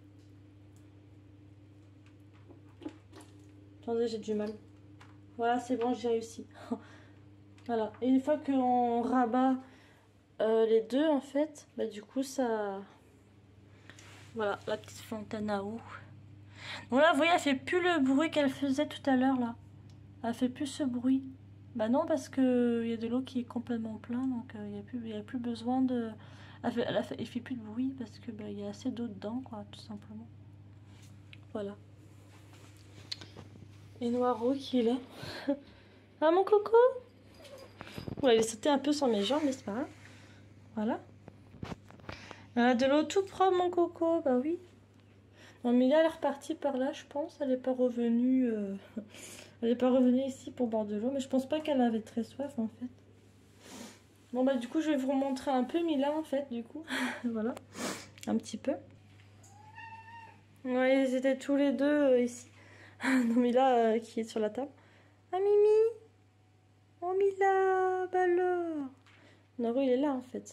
Attendez, j'ai du mal. Voilà, c'est bon, j'ai réussi. Voilà. Et une fois qu'on rabat les deux, en fait, bah du coup, ça... Voilà, la petite fontaine à eau. Donc là, vous voyez, elle fait plus le bruit qu'elle faisait tout à l'heure, là. Elle fait plus ce bruit. Bah non, parce que il y a de l'eau qui est complètement plein, donc il y a plus besoin de... Elle fait plus de bruit parce que bah, il y a assez d'eau dedans, quoi, tout simplement. Voilà. Et Noiro qui est là. Ah, mon coco! Ouais, il est sauté un peu sur mes jambes, mais c'est pas grave. Voilà. Elle a de l'eau tout propre, mon coco. Bah oui. Non, mais là, elle est repartie par là, je pense. Elle n'est pas revenue... Elle n'est pas revenue ici pour boire de l'eau, mais je pense pas qu'elle avait très soif, en fait. Bon, bah du coup, je vais vous montrer un peu Mila, en fait, du coup. Voilà. Un petit peu. Ouais, ils étaient tous les deux ici. Non, Mila qui est sur la table. Ah, Mimi! Oh, Mila! Bah alors! Noro, il est là, en fait.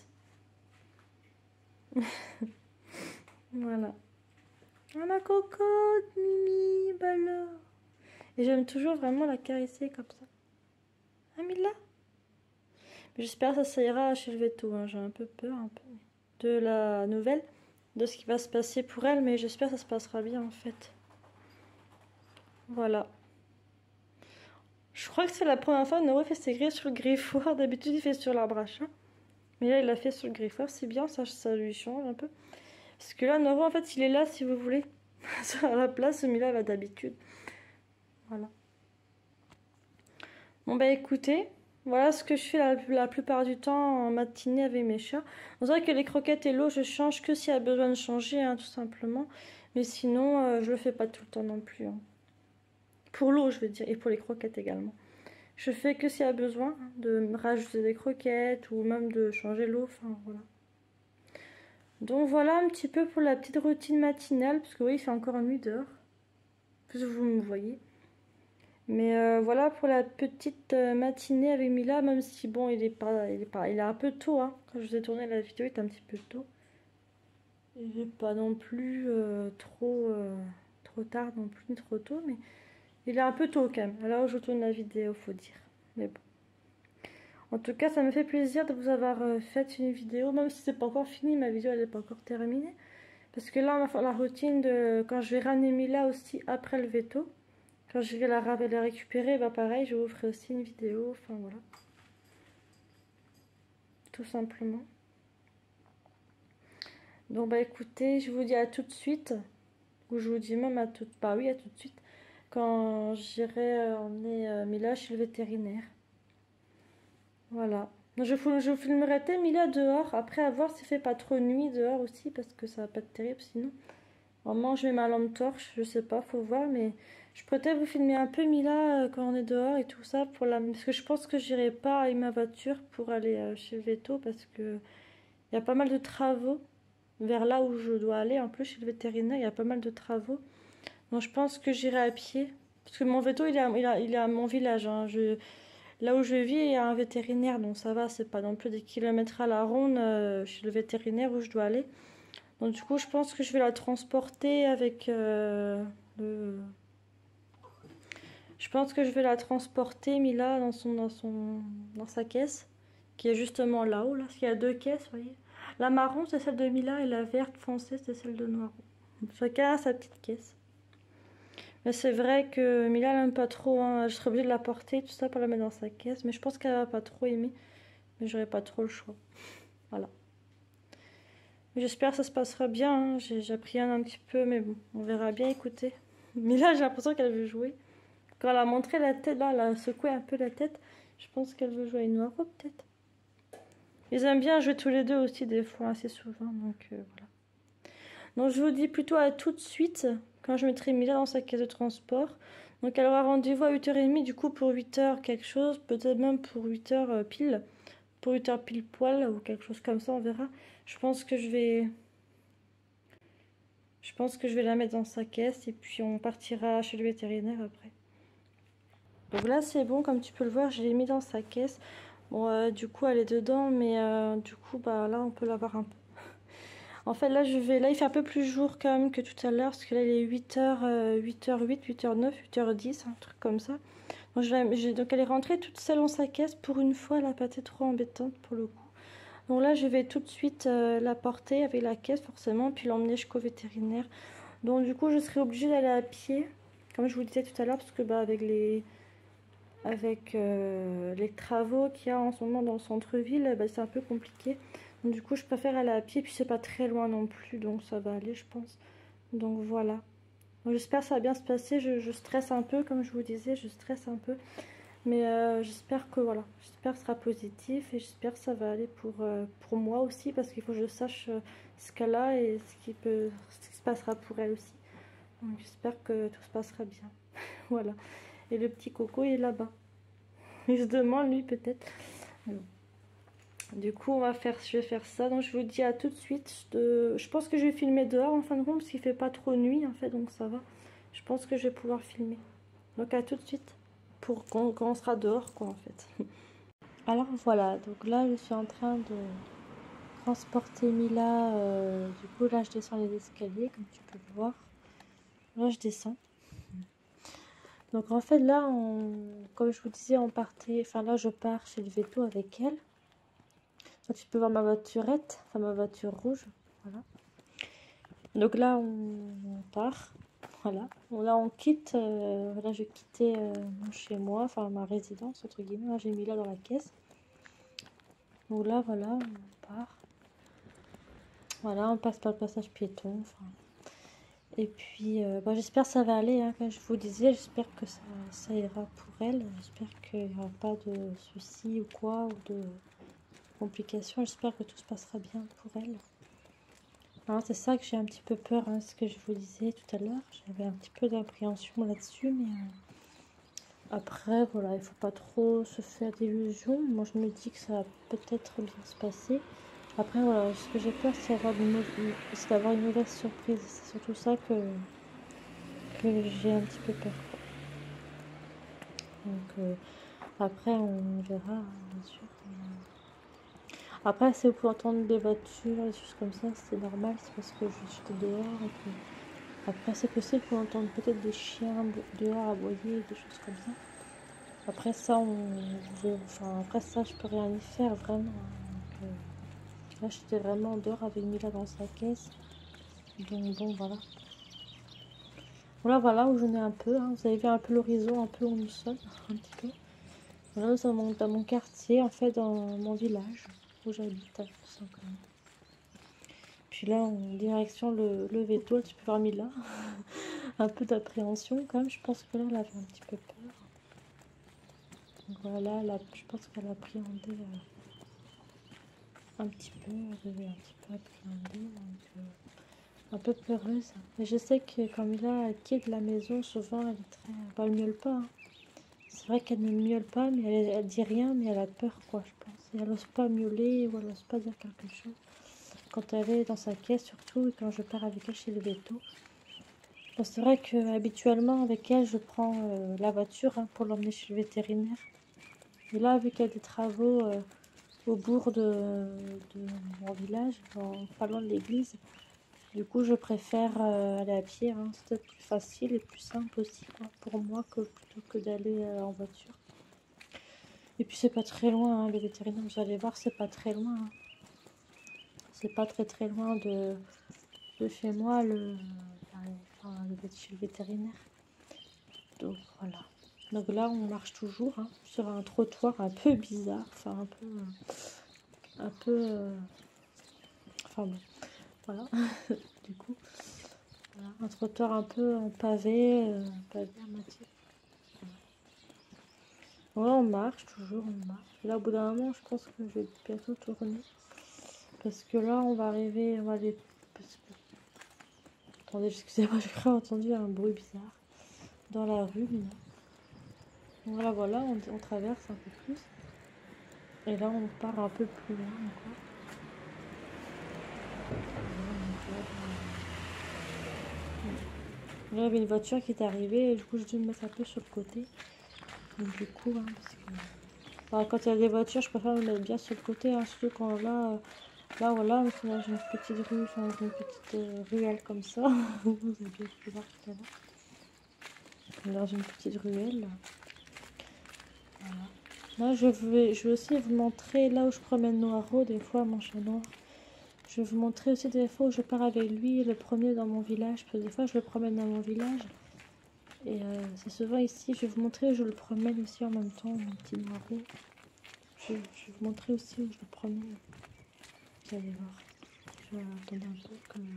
Voilà. Ah, ma cocotte, Mimi! Bah alors! Et j'aime toujours vraiment la caresser comme ça. Ah, Mila! J'espère que ça ira chez le veto. Hein. J'ai un peu peur de la nouvelle, de ce qui va se passer pour elle, mais j'espère que ça se passera bien, en fait. Voilà. Je crois que c'est la première fois que Noro fait ses griffes sur le griffoir. D'habitude, il fait sur l'arbre à chat. Mais là, il l'a fait sur le griffoir. C'est bien, ça lui change un peu. Parce que là, Noro, en fait, il est là, si vous voulez. À la place, celui-là va d'habitude. Voilà. Bon, bah écoutez, voilà ce que je fais la plupart du temps en matinée avec mes chats. On dirait que les croquettes et l'eau, je change que s'il y a besoin de changer, hein, tout simplement. Mais sinon, je le fais pas tout le temps non plus. Hein. Pour l'eau, je veux dire, et pour les croquettes également. Je fais que s'il y a besoin de rajouter des croquettes ou même de changer l'eau, enfin voilà. Donc voilà un petit peu pour la petite routine matinale, parce que oui, il fait encore nuit dehors. Plus vous me voyez. Mais voilà pour la petite matinée avec Mila, même si bon, il est un peu tôt. Hein. Quand je vous ai tourné la vidéo, il est un petit peu tôt. Il n'est pas non plus trop tard non plus, ni trop tôt, mais il est un peu tôt quand même. Alors où je tourne la vidéo, faut dire. Mais bon. En tout cas, ça me fait plaisir de vous avoir fait une vidéo, même si c'est pas encore fini, ma vidéo elle n'est pas encore terminée. Parce que là, on va faire la routine de quand je vais ramener Mila aussi après le veto. Quand j'irai la récupérer, bah pareil, je vous ferai aussi une vidéo, enfin voilà. Tout simplement. Donc bah écoutez, je vous dis à tout de suite. Ou je vous dis même à tout... Bah oui, à tout de suite. Quand j'irai emmener Mila chez le vétérinaire. Voilà. Je filmerai Mila dehors, après à voir s'il fait pas trop nuit dehors aussi, parce que ça va pas être terrible sinon. Vraiment, je mets ma lampe torche, je sais pas, faut voir, mais je pourrais vous filmer un peu Mila quand on est dehors et tout ça, parce que je pense que j'irai pas avec ma voiture pour aller chez le veto, parce que il y a pas mal de travaux vers là où je dois aller. En plus, chez le vétérinaire, il y a pas mal de travaux. Donc je pense que j'irai à pied, parce que mon veto, il est à mon village. Hein. Là où je vis, il y a un vétérinaire, donc ça va, c'est pas non plus des kilomètres à la ronde chez le vétérinaire où je dois aller. Donc du coup, je pense que je vais la transporter avec le... Je pense que je vais la transporter, Mila, dans sa caisse, qui est justement là-haut, là, parce qu'il y a deux caisses, vous voyez. La marron, c'est celle de Mila, et la verte foncée, c'est celle de Noiro. Chacun a sa petite caisse. Mais c'est vrai que Mila, elle n'aime pas trop, hein. Je serais obligée de la porter, tout ça, pour la mettre dans sa caisse. Mais je pense qu'elle va pas trop aimer. Mais j'aurai pas trop le choix. Voilà. J'espère que ça se passera bien, hein. J'appréhende un petit peu, mais bon, on verra bien, écoutez. Mila, j'ai l'impression qu'elle veut jouer. Quand elle a montré la tête, là, elle a secoué un peu la tête. Je pense qu'elle veut jouer à une Noiro, peut-être. Ils aiment bien jouer tous les deux aussi, des fois, assez souvent. Donc, voilà. Donc, je vous dis plutôt à tout de suite, quand je mettrai Mila dans sa caisse de transport. Donc, elle aura rendez-vous à 8h30, du coup, pour 8h quelque chose. Peut-être même pour 8h pile. Pour 8h pile poil, ou quelque chose comme ça, on verra. Je pense que je vais la mettre dans sa caisse. Et puis, on partira chez le vétérinaire après. Donc là c'est bon, comme tu peux le voir, je l'ai mis dans sa caisse. Bon, du coup elle est dedans, mais du coup bah là on peut la voir un peu. En fait là là il fait un peu plus jour quand même que tout à l'heure, parce que là il est 8h, 8h08, 8h09, 8h10, un truc comme ça. Donc elle est rentrée toute seule dans sa caisse, pour une fois elle a pas été trop embêtante pour le coup. Donc là je vais tout de suite la porter avec la caisse forcément, puis l'emmener jusqu'au vétérinaire. Donc du coup je serai obligée d'aller à pied, comme je vous le disais tout à l'heure, parce que bah avec les travaux qu'il y a en ce moment dans le centre-ville, bah, c'est un peu compliqué. Donc, du coup, je préfère aller à pied, puis c'est pas très loin non plus, donc ça va aller, je pense. Donc voilà. J'espère que ça va bien se passer. Je stresse un peu, comme je vous disais, je stresse un peu. Mais j'espère que voilà, j'espère que ce sera positif et j'espère que ça va aller pour moi aussi, parce qu'il faut que je sache ce qu'elle a et ce qui se passera pour elle aussi. Donc j'espère que tout se passera bien. Voilà. Et le petit Coco il est là-bas. Il se demande lui peut-être. Du coup je vais faire ça. Donc je vous dis à tout de suite. Je pense que je vais filmer dehors en fin de compte, parce qu'il fait pas trop nuit en fait, donc ça va. Je pense que je vais pouvoir filmer. Donc à tout de suite. Pour quand on sera dehors quoi en fait. Alors voilà, donc là je suis en train de transporter Mila. Du coup là je descends les escaliers comme tu peux le voir. Là je descends. Donc en fait là, comme je vous disais, on partait, enfin là je pars chez le veto avec elle. Donc tu peux voir ma voiturette, enfin ma voiture rouge, voilà. Donc là on part, voilà. Là on quitte, là je quittais chez moi, enfin ma résidence entre guillemets. Là, j'ai mis là dans la caisse. Donc là voilà, on part. Voilà, on passe par le passage piéton, enfin. Et puis, bah, j'espère que ça va aller, hein, comme je vous disais, j'espère que ça ira pour elle. J'espère qu'il n'y aura pas de soucis ou quoi, ou de complications. J'espère que tout se passera bien pour elle. Hein, c'est ça que j'ai un petit peu peur, hein, ce que je vous disais tout à l'heure. J'avais un petit peu d'appréhension là-dessus, mais après, voilà, il ne faut pas trop se faire d'illusions. Moi, je me dis que ça va peut-être bien se passer. Après, voilà, ce que j'ai peur, c'est d'avoir une mauvaise surprise. C'est surtout ça que j'ai un petit peu peur. Donc après on verra, bien sûr. Après, si vous pouvez entendre des voitures, des choses comme ça, c'est normal, c'est parce que j'étais dehors. Et puis après, c'est possible qu'on entende peut-être des chiens dehors aboyer, des choses comme ça. Après ça, après ça, je peux rien y faire vraiment. Donc, là, j'étais vraiment dehors avec Mila dans sa caisse. Donc bon, voilà. Voilà où j'en ai un peu. Hein. Vous avez vu un peu l'horizon, un peu où nous sommes, un petit peu. Là, nous sommes dans mon quartier, en fait, dans mon village où j'habite. Puis là, en direction le veto, tu peux voir Mila. Un peu d'appréhension quand même. Je pense que là, elle avait un petit peu peur. Donc voilà, je pense qu'elle a appréhendé un petit peu. Elle avait un petit peu appréhendé. Donc, un peu peureuse. Mais je sais que quand Mila quitte la maison, souvent, elle est très... Bah, elle miaule pas. Hein. C'est vrai qu'elle ne miaule pas, mais elle dit rien, mais elle a peur, quoi, je pense. Et elle n'ose pas miauler ou elle n'ose pas dire quelque chose. Quand elle est dans sa caisse, surtout, et quand je pars avec elle chez le veto. Bon, c'est vrai qu'habituellement, avec elle, je prends la voiture pour l'emmener chez le vétérinaire. Et là, vu qu'il y a des travaux au bourg de mon village, pas loin de l'église, Du coup, je préfère aller à pied, hein. C'est peut-être plus facile et plus simple aussi, quoi, pour moi, plutôt que d'aller en voiture. Et puis, c'est pas très loin, hein, le vétérinaire, vous allez voir, c'est pas très loin. Hein. C'est pas très loin de chez moi, chez le vétérinaire. Donc, voilà. Donc là, on marche toujours hein, sur un trottoir un peu bizarre, enfin, un peu, enfin bon, voilà, du coup. Voilà, un trottoir un peu en pavé armatique. Voilà, on marche toujours, on marche. Et là, au bout d'un moment, je pense que je vais bientôt tourner. Parce que là, on va arriver, on va aller... Attendez, excusez-moi, j'ai vraiment entendu un bruit bizarre dans la rue. Mais... Voilà, voilà, on traverse un peu plus. Et là, on part un peu plus loin encore. Là, il y avait une voiture qui est arrivée et du coup, j'ai dû me mettre un peu sur le côté. Donc, du coup, hein, parce que... Enfin, quand il y a des voitures, je préfère me mettre bien sur le côté, hein, surtout quand là, voilà, on est dans une petite rue, enfin, une petite ruelle comme ça. Vous avez bien pu voir tout à l'heure. On est dans une petite ruelle. Voilà. Là, je vais aussi vous montrer là où je promène Noiro, des fois, mon chat noir. Je vais vous montrer aussi des fois où je pars avec lui, le premier dans mon village, parce que des fois, je le promène dans mon village. Et c'est souvent ici, je vais vous montrer où je le promène aussi en même temps, mon petit Noiro. Je vais vous montrer aussi où je le promène. Vous allez voir. Je vais attendre un peu comme...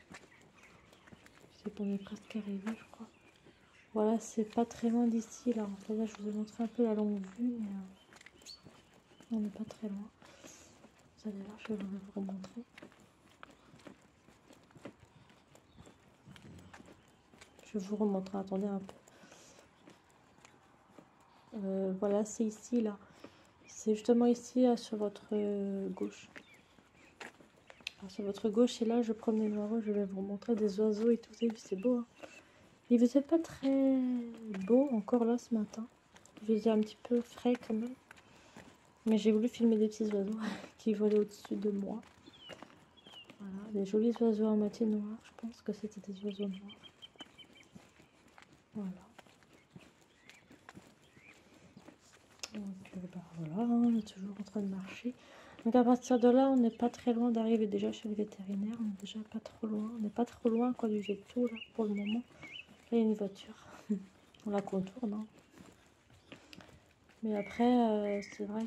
C'est qu'on est presque arrivé, je crois. Voilà, c'est pas très loin d'ici, là. En fait, là, je vous ai montré un peu la longue vue, mais on n'est pas très loin. Vous allez voir, je vais vous remontrer. Je vais vous remontrer, attendez un peu. Voilà, c'est ici, là. C'est justement ici, là, sur votre gauche. Alors, sur votre gauche, et là, je promène Noiro, je vais vous montrer des oiseaux et tout. Vous avez vu, c'est beau, hein. Il faisait pas très beau encore là ce matin. Il faisait un petit peu frais quand même. Mais j'ai voulu filmer des petits oiseaux qui volaient au-dessus de moi. Voilà, des jolis oiseaux en moitié noirs. Je pense que c'était des oiseaux noirs. Voilà. Donc voilà, on est toujours en train de marcher. Donc à partir de là, on n'est pas très loin d'arriver déjà chez le vétérinaire. On n'est déjà pas trop loin. On n'est pas trop loin quoi, du veto là pour le moment. Là, il y a une voiture. On la contourne. Hein. Mais après, c'est vrai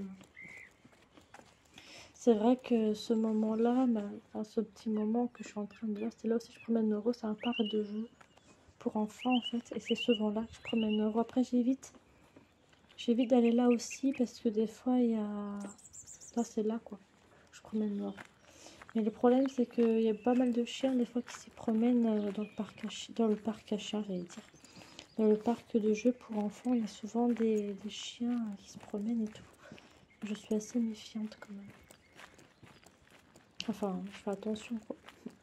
que ce moment-là, enfin, ce petit moment que je suis en train de voir, c'est là aussi je promène Noiro, c'est un parc de jeux pour enfants en fait. Et c'est souvent là que je promène Noiro. Après, j'évite d'aller là aussi parce que des fois, il y a... Là, c'est là quoi. Je promène Noiro. Mais le problème, c'est qu'il y a pas mal de chiens des fois qui s'y promènent dans le parc à chiens, j'allais dire. Dans le parc de jeux pour enfants, il y a souvent des chiens qui se promènent et tout. Je suis assez méfiante quand même. Enfin, je fais attention quoi.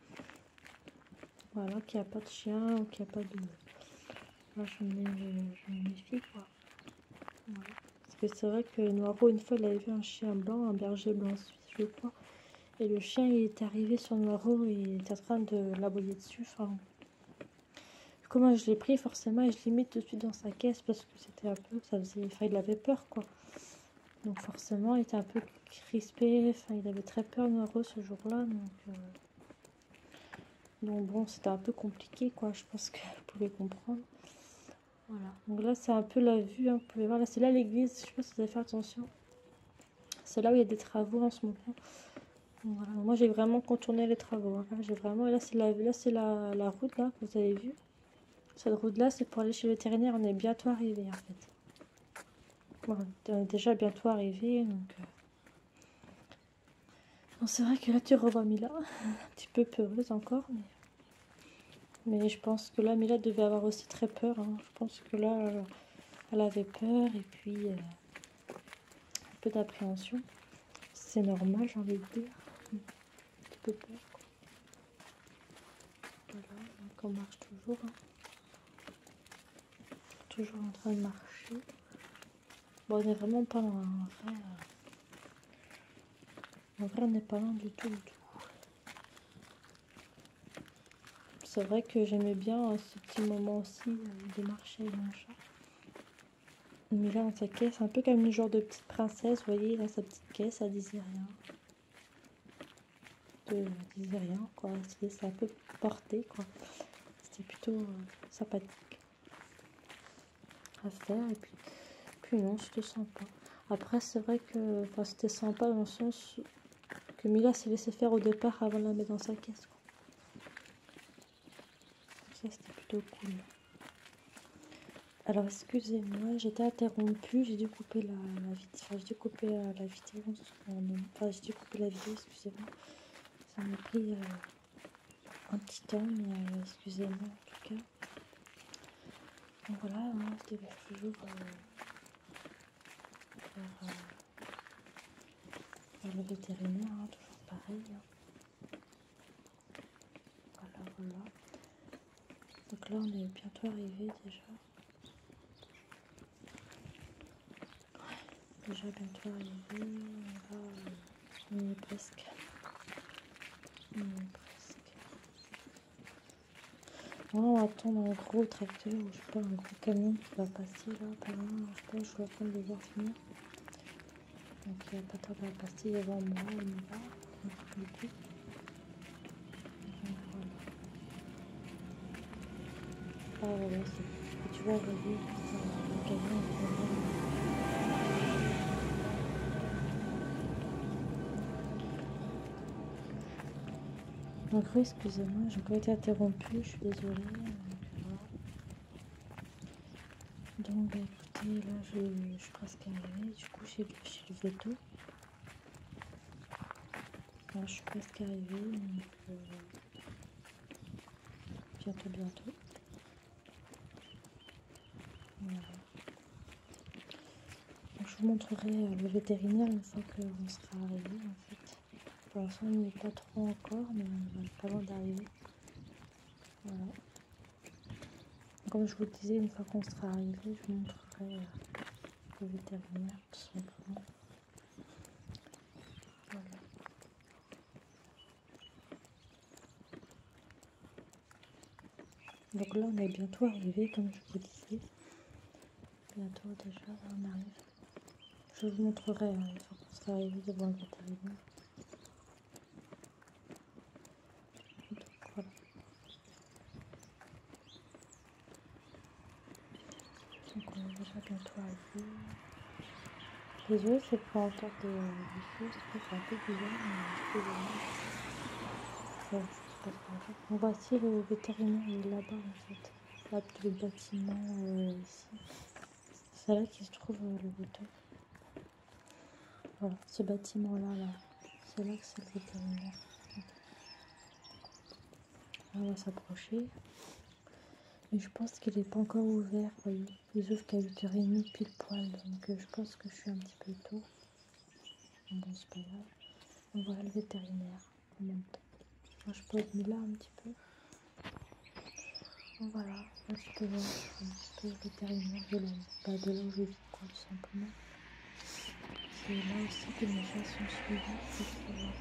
Voilà, qu'il n'y a pas de chien ou qu'il n'y a pas de... Là, je me méfie quoi. Voilà. Parce que c'est vrai que Noiro, une fois, il avait vu un chien blanc, un berger blanc suisse, je crois. Et le chien, il est arrivé sur Noiro et il était en train de l'aboyer dessus. Enfin, comment je l'ai pris forcément et je l'ai mis tout de suite dans sa caisse parce que c'était un peu... Ça faisait... Enfin, il avait peur quoi. Donc forcément, il était un peu crispé. Enfin, il avait très peur Noiro ce jour-là. Donc bon, c'était un peu compliqué quoi. Je pense que vous pouvez comprendre. Voilà, donc là c'est un peu la vue, hein. Vous pouvez voir, là c'est là l'église, je sais pas si vous avez fait attention. C'est là où il y a des travaux en ce moment. Voilà. Moi j'ai vraiment contourné les travaux. Hein. Là, j'ai vraiment, et là c'est la route là que vous avez vu. Cette route là c'est pour aller chez le vétérinaire, on est bientôt arrivé en fait. Voilà, on est déjà bientôt arrivé. Donc c'est vrai que là tu revois Mila, un petit peu peureuse encore. Mais je pense que là Mila devait avoir aussi très peur. Hein. Je pense que là elle avait peur et puis un peu d'appréhension. C'est normal, j'ai envie de dire. Un petit peu peur. Voilà, donc on marche toujours. Hein. Toujours en train de marcher. Bon, on n'est vraiment pas loin. En vrai, on n'est pas loin du tout, du tout. c'est vrai que j'aimais bien ce petit moment aussi de marcher avec mon chat. Mais là, dans sa caisse, un peu comme une genre de petite princesse, vous voyez, dans sa petite caisse, elle disait rien. Elle disait rien, quoi. C'est un peu porté, quoi. C'était plutôt sympathique à faire. Et puis non, c'était sympa. Après, c'est vrai que c'était sympa dans le sens que Mila s'est laissé faire au départ avant de la mettre dans sa caisse, quoi. Ça, c'était plutôt cool. Alors, excusez-moi, j'étais interrompue, j'ai dû couper la vidéo. Enfin, j'ai dû couper la vidéo. Enfin, j'ai dû couper la vidéo, excusez-moi. Ça m'a pris un petit temps, mais excusez-moi en tout cas. Donc voilà, je devais toujours vers le vétérinaire, toujours pareil. Voilà. Donc là, on est bientôt arrivé déjà. Déjà bientôt arrivé. On y est presque. On va attendre un gros tracteur, ou je sais pas, un gros camion qui va passer là, par là, je sais pas, je vais attendre de le voir finir. Donc il va pas tarder à passer devant moi, on y va, donc voilà. Ah voilà, tu vois, voyez, le camion est vraiment... Donc oui, excusez-moi, j'ai encore été interrompue, je suis désolée. Donc bah, écoutez, là je suis presque arrivée, du coup chez le veto. Là je suis presque arrivée, donc bientôt. Voilà. Donc, je vous montrerai le vétérinaire une fois qu'on sera arrivé en fait. Pour l'instant il n'y est pas trop encore, mais on va pas loin d'arriver. Voilà. Comme je vous le disais, une fois qu'on sera arrivé, je vous montrerai le vétérinaire tout simplement. Voilà. Donc là on est bientôt arrivé, comme je vous disais. Bientôt déjà, là on arrive. Je vous montrerai une fois qu'on sera arrivé devant le vétérinaire. Donc voilà. Donc on est déjà bientôt arrivé. Désolée, c'est pas encore des choses, c'est un peu bizarre, mais bon, c'est pas grave. On va voici le vétérinaire, il est là-bas en fait. Là, le bâtiment ici. C'est là qu'il se trouve le veto. Voilà, ce bâtiment-là, c'est là que c'est le vétérinaire. On va s'approcher. Mais je pense qu'il n'est pas encore ouvert, vous voyez. Il ouvre qu'à 8h30 pile poil, donc je pense que je suis un petit peu tôt. Bon, c'est pas grave. Donc voilà le vétérinaire en même temps. Moi, je pose Mila un petit peu. Donc voilà, là tu peux voir un petit peu le vétérinaire de là où je vis, quoi, tout simplement. C'est là aussi que mes chats sont suivis.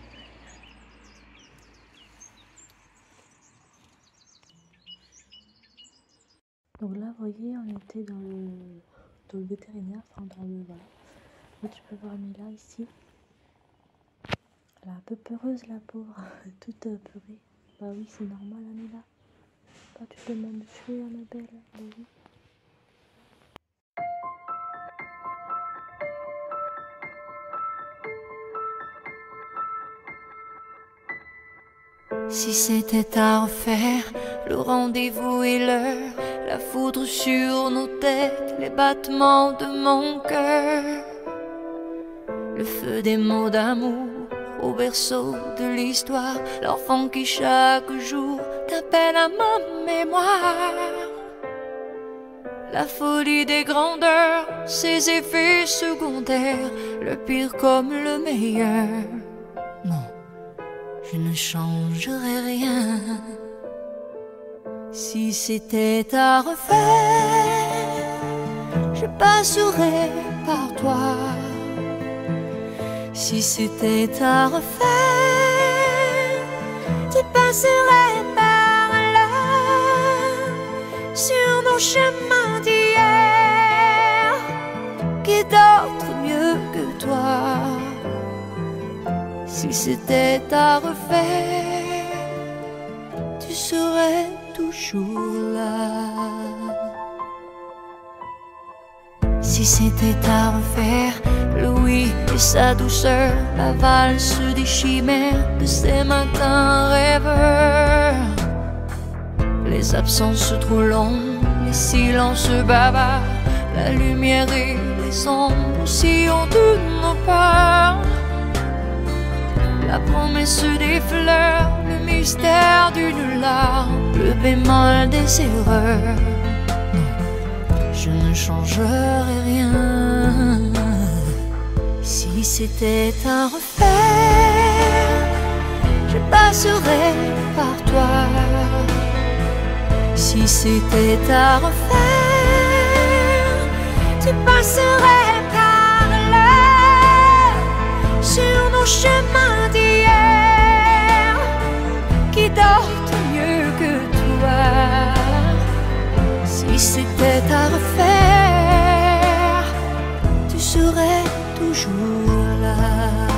Donc là, vous voyez, on était dans le vétérinaire, enfin dans le... Voilà. Là, tu peux voir Mila ici. Elle est un peu peureuse, la pauvre, toute peurée. Bah oui, c'est normal, hein, Mila. Bah, tu peux m'habituer, Annabelle. Bah oui. Si c'était à refaire, le rendez-vous et l'heure, la foudre sur nos têtes, les battements de mon cœur, le feu des mots d'amour au berceau de l'histoire, l'enfant qui chaque jour t'appelle à ma mémoire, la folie des grandeurs, ses effets secondaires, le pire comme le meilleur. Non, je ne changerai rien. Si c'était à refaire, je passerais par toi. Si c'était à refaire, tu passerais par là. nos chemins d'hier. Qui d'autre mieux que toi? Si c'était à refaire, tu serais toujours là. Si c'était à refaire, Louis et sa douceur, la valse des chimères de ces matins rêveurs. Les absences trop longues, les silences bavards, la lumière et les ombres si ont de nos peurs. La promesse des fleurs, le mystère d'une larme, le bémol des erreurs. Je ne changerai rien. Si c'était à refaire, je passerais par toi. Si c'était à refaire, tu passerais par là. Sur nos chemins d'hier, qui d'autre mieux que toi? Si c'était à refaire, tu serais toujours là.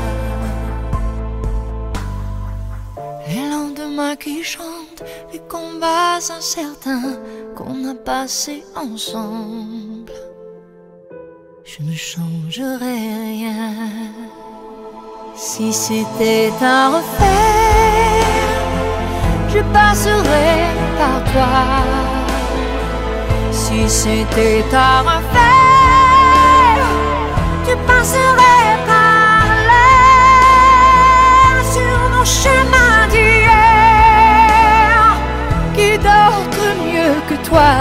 Les lendemains qui chantent, les combats incertains qu'on a passés ensemble. Je ne changerai rien. Si c'était à refaire, je passerais par toi. Si c'était à refaire, tu passerais par là. Sur nos chemins d'hier, qui d'autre mieux que toi?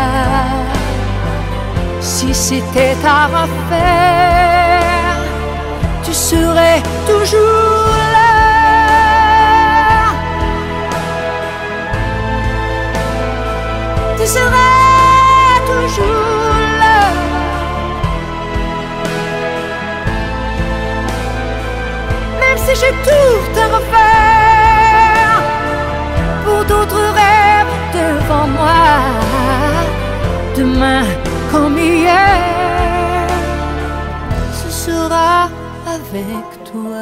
Si c'était à refaire, tu serais toujours là. Tu serais toujours là. Même si j'ai tout à refaire, pour d'autres rêves devant moi, demain comme hier, ce sera avec toi.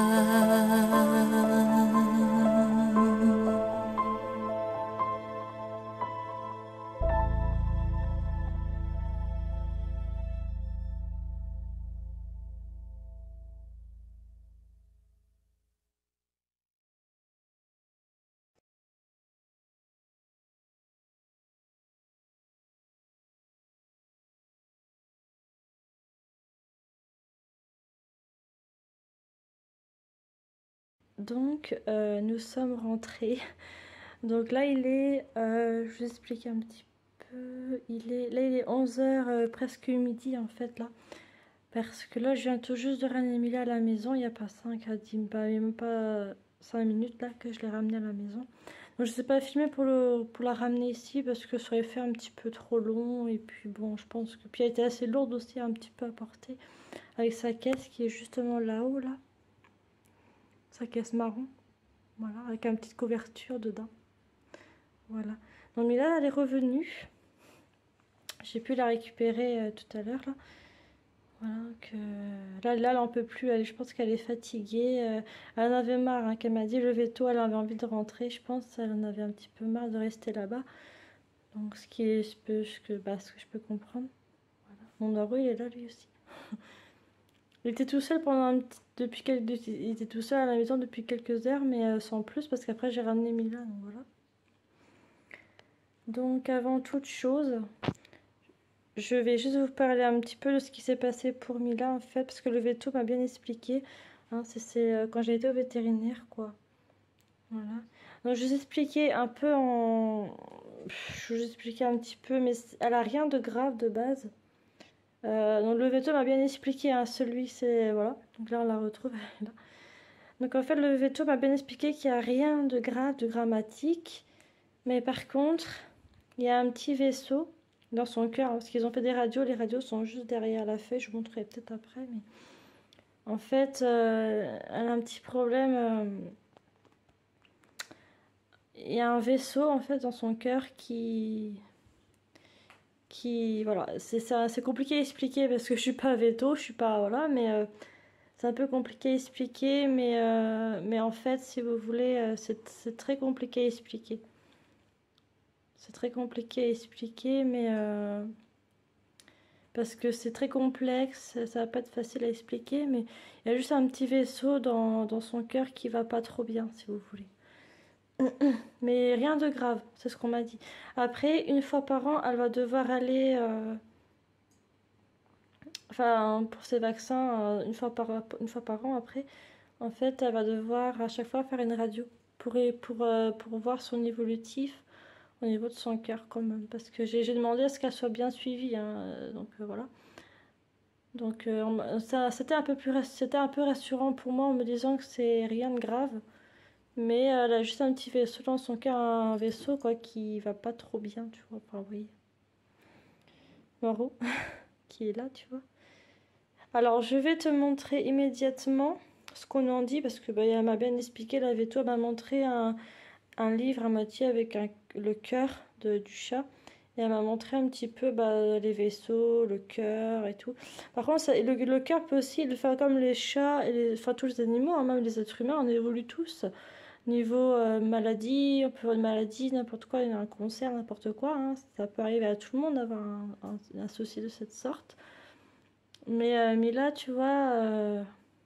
Donc, nous sommes rentrés. Donc là, il est, je vous explique un petit peu. Il est 11h, presque midi en fait là. Parce que là, je viens tout juste de ramener Emilia à la maison. Il n'y a pas 5 à 10, même pas 5 minutes là que je l'ai ramenée à la maison. Donc je ne sais pas filmer pour la ramener ici parce que ça aurait fait un petit peu trop long. Et puis bon, je pense que... Puis elle était assez lourde aussi un petit peu à porter. Avec sa caisse qui est justement là-haut là. Sa caisse marron. Voilà, avec une petite couverture dedans. Voilà. Donc Mila, elle est revenue. J'ai pu la récupérer tout à l'heure là. Voilà, là, elle n'en peut plus. Je pense qu'elle est fatiguée. Elle en avait marre, hein, qu'elle m'a dit lever tôt. Elle avait envie de rentrer. Je pense qu'elle en avait un petit peu marre de rester là-bas. Donc ce que je peux comprendre. Voilà. Mon Noro, il est là lui aussi. Il était tout seul il était tout seul à la maison depuis quelques heures, mais sans plus, parce qu'après j'ai ramené Mila, donc voilà. Donc avant toute chose, je vais juste vous parler un petit peu de ce qui s'est passé pour Mila en fait, parce que le veto m'a bien expliqué. Hein, c'est quand j'ai été au vétérinaire, quoi. Voilà. Donc je vous expliquais un peu je vous expliquais un petit peu, mais elle a rien de grave de base. Donc le veto m'a bien expliqué, hein, celui c'est... Voilà, donc là on la retrouve, là. Donc en fait le veto m'a bien expliqué qu'il n'y a rien de grave, de dramatique. Mais par contre, il y a un petit vaisseau dans son cœur, hein, parce qu'ils ont fait des radios, les radios sont juste derrière la feuille, je vous montrerai peut-être après. Mais en fait, elle a un petit problème. Il y a un vaisseau en fait dans son cœur qui voilà, c'est compliqué à expliquer parce que je suis pas veto, je suis pas, voilà, mais c'est un peu compliqué à expliquer, mais en fait, si vous voulez, c'est très compliqué à expliquer. C'est très compliqué à expliquer, mais parce que c'est très complexe, ça va pas être facile à expliquer, mais il y a juste un petit vaisseau dans son cœur qui va pas trop bien, si vous voulez. Mais rien de grave, c'est ce qu'on m'a dit. Après, une fois par an, elle va devoir aller, enfin, pour ses vaccins, une fois par an, après, en fait, elle va devoir à chaque fois faire une radio pour voir son évolutif au niveau de son cœur quand même. Parce que j'ai demandé à ce qu'elle soit bien suivie, hein, donc voilà. Donc c'était c'était un peu rassurant pour moi en me disant que c'est rien de grave. Mais elle a juste un petit vaisseau dans son cœur, un vaisseau quoi qui va pas trop bien, tu vois. Enfin, vous voyez. Maro, qui est là, tu vois. Alors je vais te montrer immédiatement ce qu'on en dit parce que bah, elle m'a bien expliqué, la veto, elle m'a montré un livre à moitié avec le cœur du chat. Et elle m'a montré un petit peu bah, les vaisseaux, le cœur et tout. Par contre, le cœur peut aussi le faire comme les chats, et enfin tous les animaux, hein, même les êtres humains, on évolue tous. Niveau maladie, on peut avoir une maladie, n'importe quoi, un cancer, n'importe quoi. Hein, ça peut arriver à tout le monde d'avoir un souci de cette sorte. Mais là, tu vois,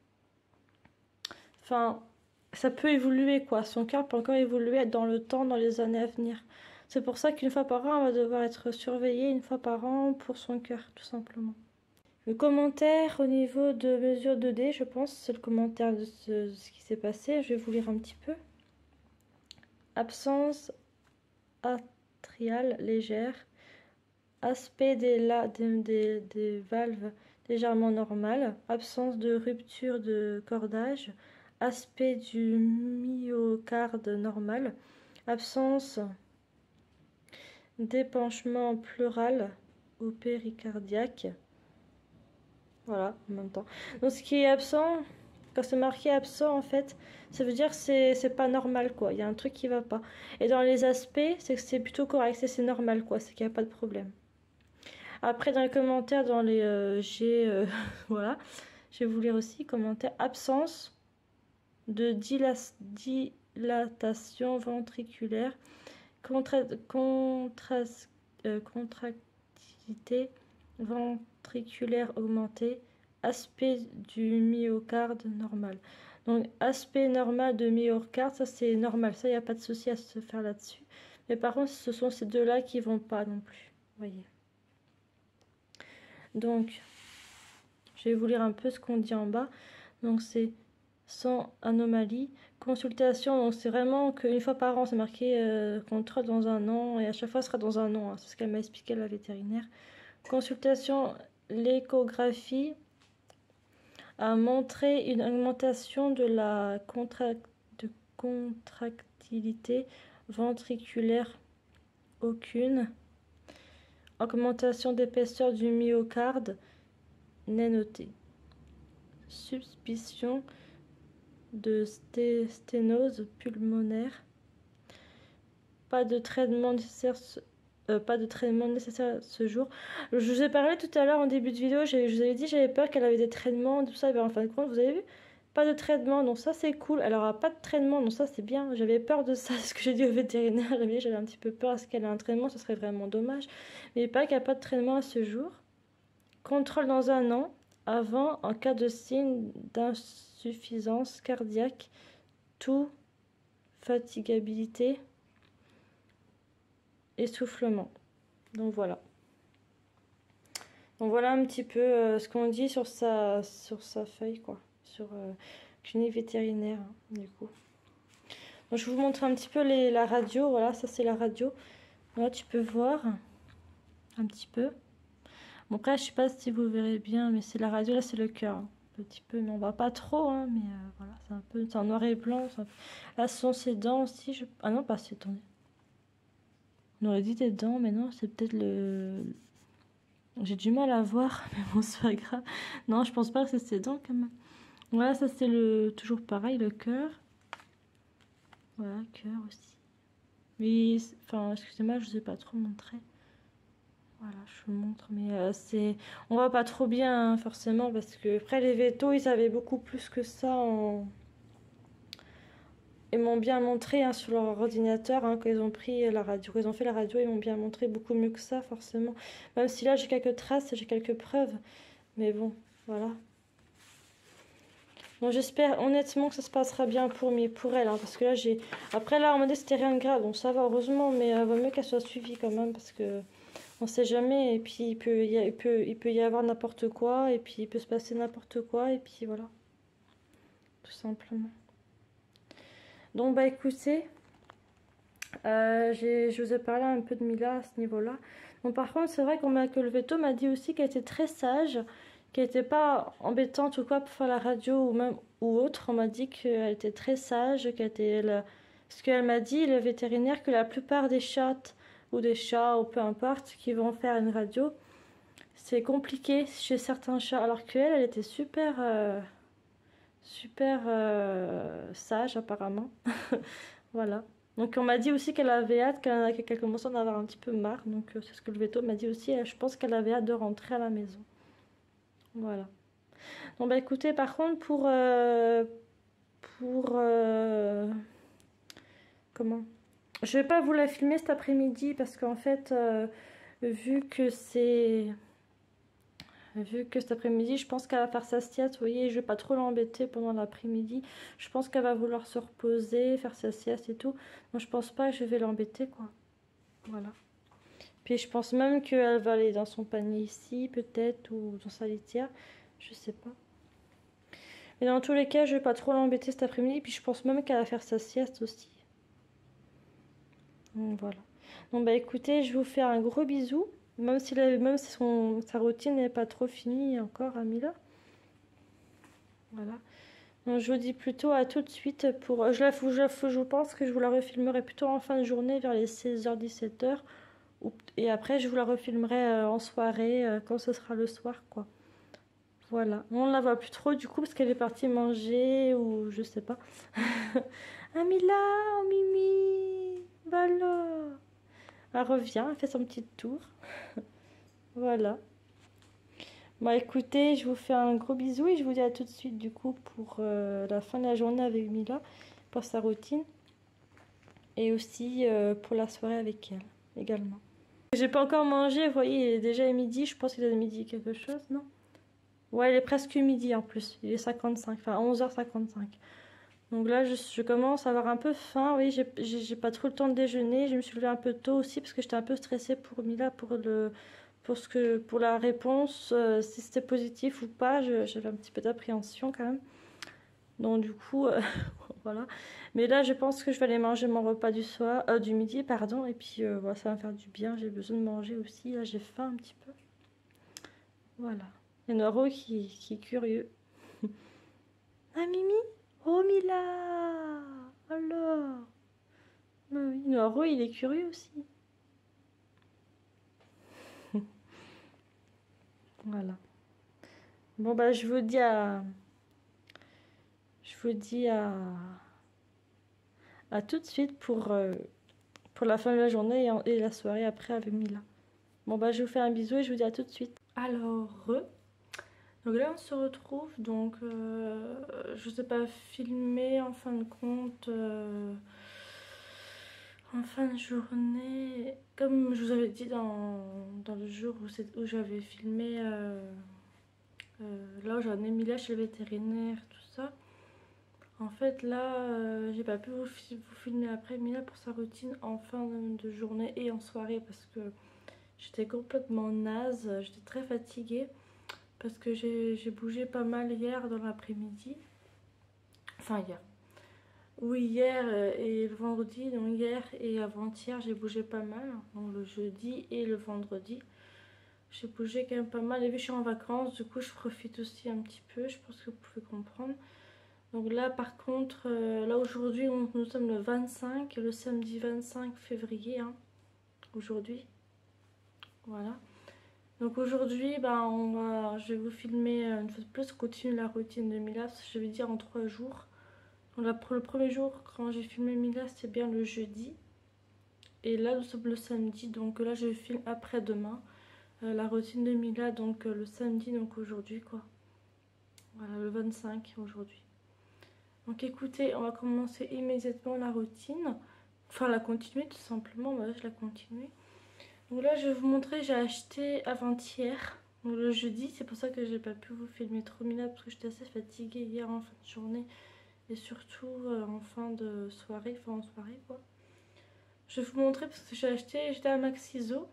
enfin, ça peut évoluer quoi. Son cœur peut encore évoluer dans le temps, dans les années à venir. C'est pour ça qu'une fois par an, elle va devoir être surveillée une fois par an pour son cœur, tout simplement. Le commentaire au niveau de mesure 2D, je pense, c'est le commentaire de ce qui s'est passé. Je vais vous lire un petit peu. Absence atriale légère. Aspect des valves légèrement normal. Absence de rupture de cordage. Aspect du myocarde normal. Absence d'épanchement pleural au péricardiaque. Voilà, en même temps. Donc ce qui est absent, quand c'est marqué absent, en fait, ça veut dire que c'est pas normal, quoi. Il y a un truc qui va pas. Et dans les aspects, c'est que c'est plutôt correct, c'est normal, quoi. C'est qu'il n'y a pas de problème. Après, dans les commentaires, dans les voilà, je vais vous lire aussi, commentaire absence de dilatation ventriculaire, contractilité ventriculaire augmentée, aspect du myocarde normal. Donc, aspect normal de myocarde, ça c'est normal, ça il n'y a pas de souci à se faire là-dessus. Mais par contre, ce sont ces deux-là qui vont pas non plus, voyez. Donc, je vais vous lire un peu ce qu'on dit en bas. Donc, c'est sans anomalie. Consultation, donc c'est vraiment qu'une fois par an, c'est marqué contrôle dans un an, et à chaque fois, ce sera dans un an. Hein, c'est ce qu'elle m'a expliqué, la vétérinaire. Consultation, l'échographie a montré une augmentation de la contractilité ventriculaire aucune. Augmentation d'épaisseur du myocarde n'est notée. Suspicion de sténose pulmonaire. Pas de traitement nécessaire. Pas de traitement nécessaire ce jour. Je vous ai parlé tout à l'heure en début de vidéo, je vous avais dit j'avais peur qu'elle avait des traitements, tout ça, et bien en fin de compte, vous avez vu, pas de traitement, donc ça c'est cool. Alors pas de traitement, donc ça c'est bien. J'avais peur de ça, ce que j'ai dit au vétérinaire, j'avais un petit peu peur à ce qu'elle ait un traitement, ce serait vraiment dommage. Mais pas qu'il n'y a pas de traitement à ce jour. Contrôle dans un an, avant, en cas de signe d'insuffisance cardiaque, tout, fatigabilité, essoufflement. Donc voilà. Donc voilà un petit peu ce qu'on dit sur sa feuille, quoi. Sur clinique vétérinaire, hein, du coup. Donc je vous montre un petit peu la radio. Voilà, ça c'est la radio. Là tu peux voir un petit peu. Bon après je sais pas si vous verrez bien, mais c'est la radio, là c'est le cœur. Hein. Un petit peu, mais on voit pas trop, hein, mais voilà, c'est en noir et blanc. Là ce sont ses dents aussi. Ah non, pas ses dents. On aurait dit des dents, mais non, c'est peut-être le... J'ai du mal à voir, mais bon, c'est pas grave. Non, je pense pas que c'est ses dents, quand même. Voilà, ça c'est toujours pareil, le cœur. Voilà, cœur aussi. Mais, enfin, excusez-moi, je vous ai pas trop montré. Voilà, je vous le montre, mais on voit pas trop bien hein, forcément parce que après les vétos ils avaient beaucoup plus que ça ils m'ont bien montré hein, sur leur ordinateur hein, quand ils ont pris la radio, quand ils ont fait la radio, ils m'ont bien montré beaucoup mieux que ça forcément. Même si là j'ai quelques traces, j'ai quelques preuves, mais bon, voilà. Donc j'espère honnêtement que ça se passera bien pour elle, hein, parce que là j'ai... Après là on m'a dit que c'était rien de grave, donc ça va heureusement, mais vaut mieux qu'elle soit suivie quand même, parce que on sait jamais, et puis il peut y avoir n'importe quoi, et puis il peut se passer n'importe quoi, et puis voilà. Tout simplement. Donc bah écoutez, je vous ai parlé un peu de Mila à ce niveau-là. Bon par contre c'est vrai que le veto m'a dit aussi qu'elle était très sage, qu'elle n'était pas embêtante ou quoi pour faire la radio ou même ou autre. On m'a dit qu'elle était très sage, qu'elle était parce qu'elle m'a dit le vétérinaire que la plupart des chats ou des chats ou peu importe qui vont faire une radio, c'est compliqué chez certains chats alors qu'elle elle était super sage apparemment. Voilà. Donc on m'a dit aussi qu'elle avait hâte, qu'elle commençait à en avoir un petit peu marre. Donc c'est ce que le veto m'a dit aussi. Je pense qu'elle avait hâte de rentrer à la maison. Voilà. Bon bah écoutez, par contre comment? Je vais pas vous la filmer cet après-midi parce qu'en fait vu que cet après-midi, je pense qu'elle va faire sa sieste, vous voyez, je vais pas trop l'embêter pendant l'après-midi. Je pense qu'elle va vouloir se reposer, faire sa sieste et tout. Donc je pense pas que je vais l'embêter, quoi. Voilà. Puis je pense même qu'elle va aller dans son panier ici, peut-être, ou dans sa litière. Je sais pas. Mais dans tous les cas, je vais pas trop l'embêter cet après-midi. Puis je pense même qu'elle va faire sa sieste aussi. Donc voilà. Donc bah écoutez, je vous fais un gros bisou. Même si sa routine n'est pas trop finie encore à Mila. Voilà. Donc je vous dis plutôt à tout de suite pour... Je pense que je vous la refilmerai plutôt en fin de journée vers les 16h-17h. Et après je vous la refilmerai en soirée quand ce sera le soir quoi. Voilà. On ne la voit plus trop du coup parce qu'elle est partie manger ou je sais pas. Ah Mila, oh Mimi, voilà. Elle revient, elle fait son petit tour. Voilà. Bon écoutez, je vous fais un gros bisou et je vous dis à tout de suite du coup pour la fin de la journée avec Mila, pour sa routine. Et aussi pour la soirée avec elle également. J'ai pas encore mangé, vous voyez, il est déjà midi, je pense qu'il est midi quelque chose, non? Ouais, il est presque midi en plus, il est 55, enfin 11h55. Donc là, je commence à avoir un peu faim. Oui, j'ai pas trop le temps de déjeuner. Je me suis levée un peu tôt aussi parce que j'étais un peu stressée pour Mila, pour la réponse, si c'était positif ou pas. J'avais un petit peu d'appréhension quand même. Donc du coup, voilà. Mais là, je pense que je vais aller manger mon repas du midi, pardon. Et puis voilà, ça va me faire du bien. J'ai besoin de manger aussi. Là, j'ai faim un petit peu. Voilà. Il y a Noro qui est curieux. Ah Mimi? Oh Mila! Alors? Bah oui, Noro il est curieux aussi. Voilà. Bon bah je vous dis à tout de suite pour la fin de la journée et la soirée après avec Mila. Bon bah je vous fais un bisou et je vous dis à tout de suite. Alors, donc là on se retrouve, donc je sais pas filmer en fin de compte en fin de journée, comme je vous avais dit dans le jour où j'avais filmé là où j'en ai mis là chez le vétérinaire, tout ça. En fait là j'ai pas pu vous filmer après Mila pour sa routine en fin de journée et en soirée parce que j'étais complètement naze, j'étais très fatiguée. Parce que j'ai bougé pas mal hier dans l'après-midi. Enfin hier. Oui, hier et le vendredi. Donc hier et avant-hier, j'ai bougé pas mal. Donc le jeudi et le vendredi. J'ai bougé quand même pas mal. Et vu que je suis en vacances, du coup je profite aussi un petit peu. Je pense que vous pouvez comprendre. Donc là par contre, là aujourd'hui, nous sommes le 25, le samedi 25 février. Hein, aujourd'hui. Voilà. Donc aujourd'hui, je vais vous filmer une fois de plus, continuer la routine de Mila, je vais dire en 3 jours. Donc pour le premier jour, quand j'ai filmé Mila, c'était bien le jeudi. Et là, nous sommes le samedi, donc là, je filme après-demain. la routine de Mila, donc le samedi, donc aujourd'hui quoi. Voilà, le 25 aujourd'hui. Donc écoutez, on va commencer immédiatement la routine. Enfin la continuer tout simplement, voilà, je la continue. Donc là je vais vous montrer, j'ai acheté avant-hier, donc le jeudi, c'est pour ça que j'ai pas pu vous filmer trop Mila parce que j'étais assez fatiguée hier en fin de journée. Et surtout en fin de soirée, enfin en soirée quoi. Je vais vous montrer parce que j'ai acheté, j'étais à Maxiso.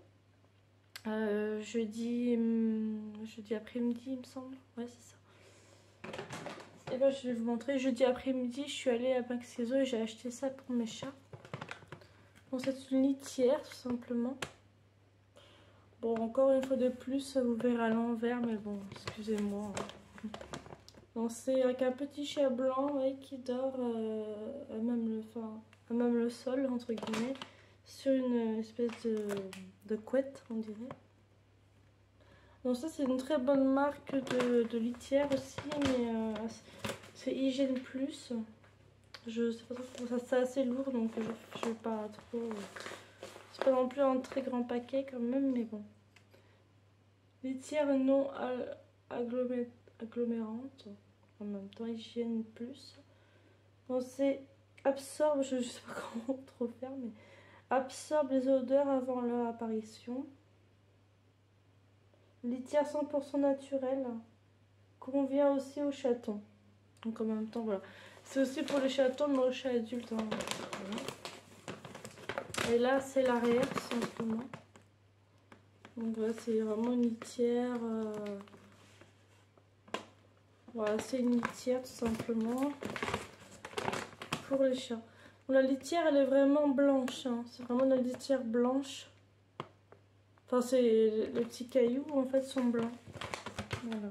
Jeudi après-midi il me semble, ouais c'est ça. Et ben je vais vous montrer, jeudi après-midi je suis allée à Maxiso et j'ai acheté ça pour mes chats. Bon c'est une litière tout simplement. Bon encore une fois de plus vous verrez à l'envers mais bon excusez-moi. Donc c'est avec un petit chat blanc ouais, qui dort à même le sol entre guillemets sur une espèce de couette on dirait. Donc ça c'est une très bonne marque de litière aussi mais c'est Hygiène Plus. Je sais pas trop, ça c'est assez lourd donc je vais pas trop... c'est pas non plus un très grand paquet quand même mais bon. Litière non agglomérante. En même temps Hygiène Plus. Donc c'est absorbe, je sais pas comment trop faire mais absorbe les odeurs avant leur apparition. Litière 100% naturelle. Convient aussi aux chatons. Donc en même temps voilà. C'est aussi pour les chatons mais aux chats adultes. Hein. Voilà. Et là c'est l'arrière tout simplement. Donc voilà c'est vraiment une litière. Voilà c'est une litière tout simplement. Pour les chats. Donc, la litière elle est vraiment blanche. Hein. C'est vraiment la litière blanche. Enfin c'est les petits cailloux en fait sont blancs. Voilà.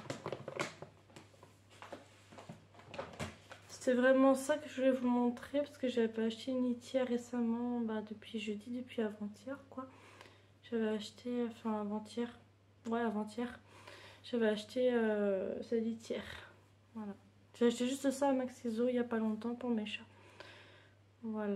C'est vraiment ça que je voulais vous montrer parce que j'avais pas acheté une litière récemment, depuis jeudi, depuis avant-hier quoi. J'avais acheté, enfin avant-hier, ouais avant-hier, j'avais acheté cette litière. Voilà. J'ai acheté juste ça à Maxiso il y a pas longtemps pour mes chats. Voilà.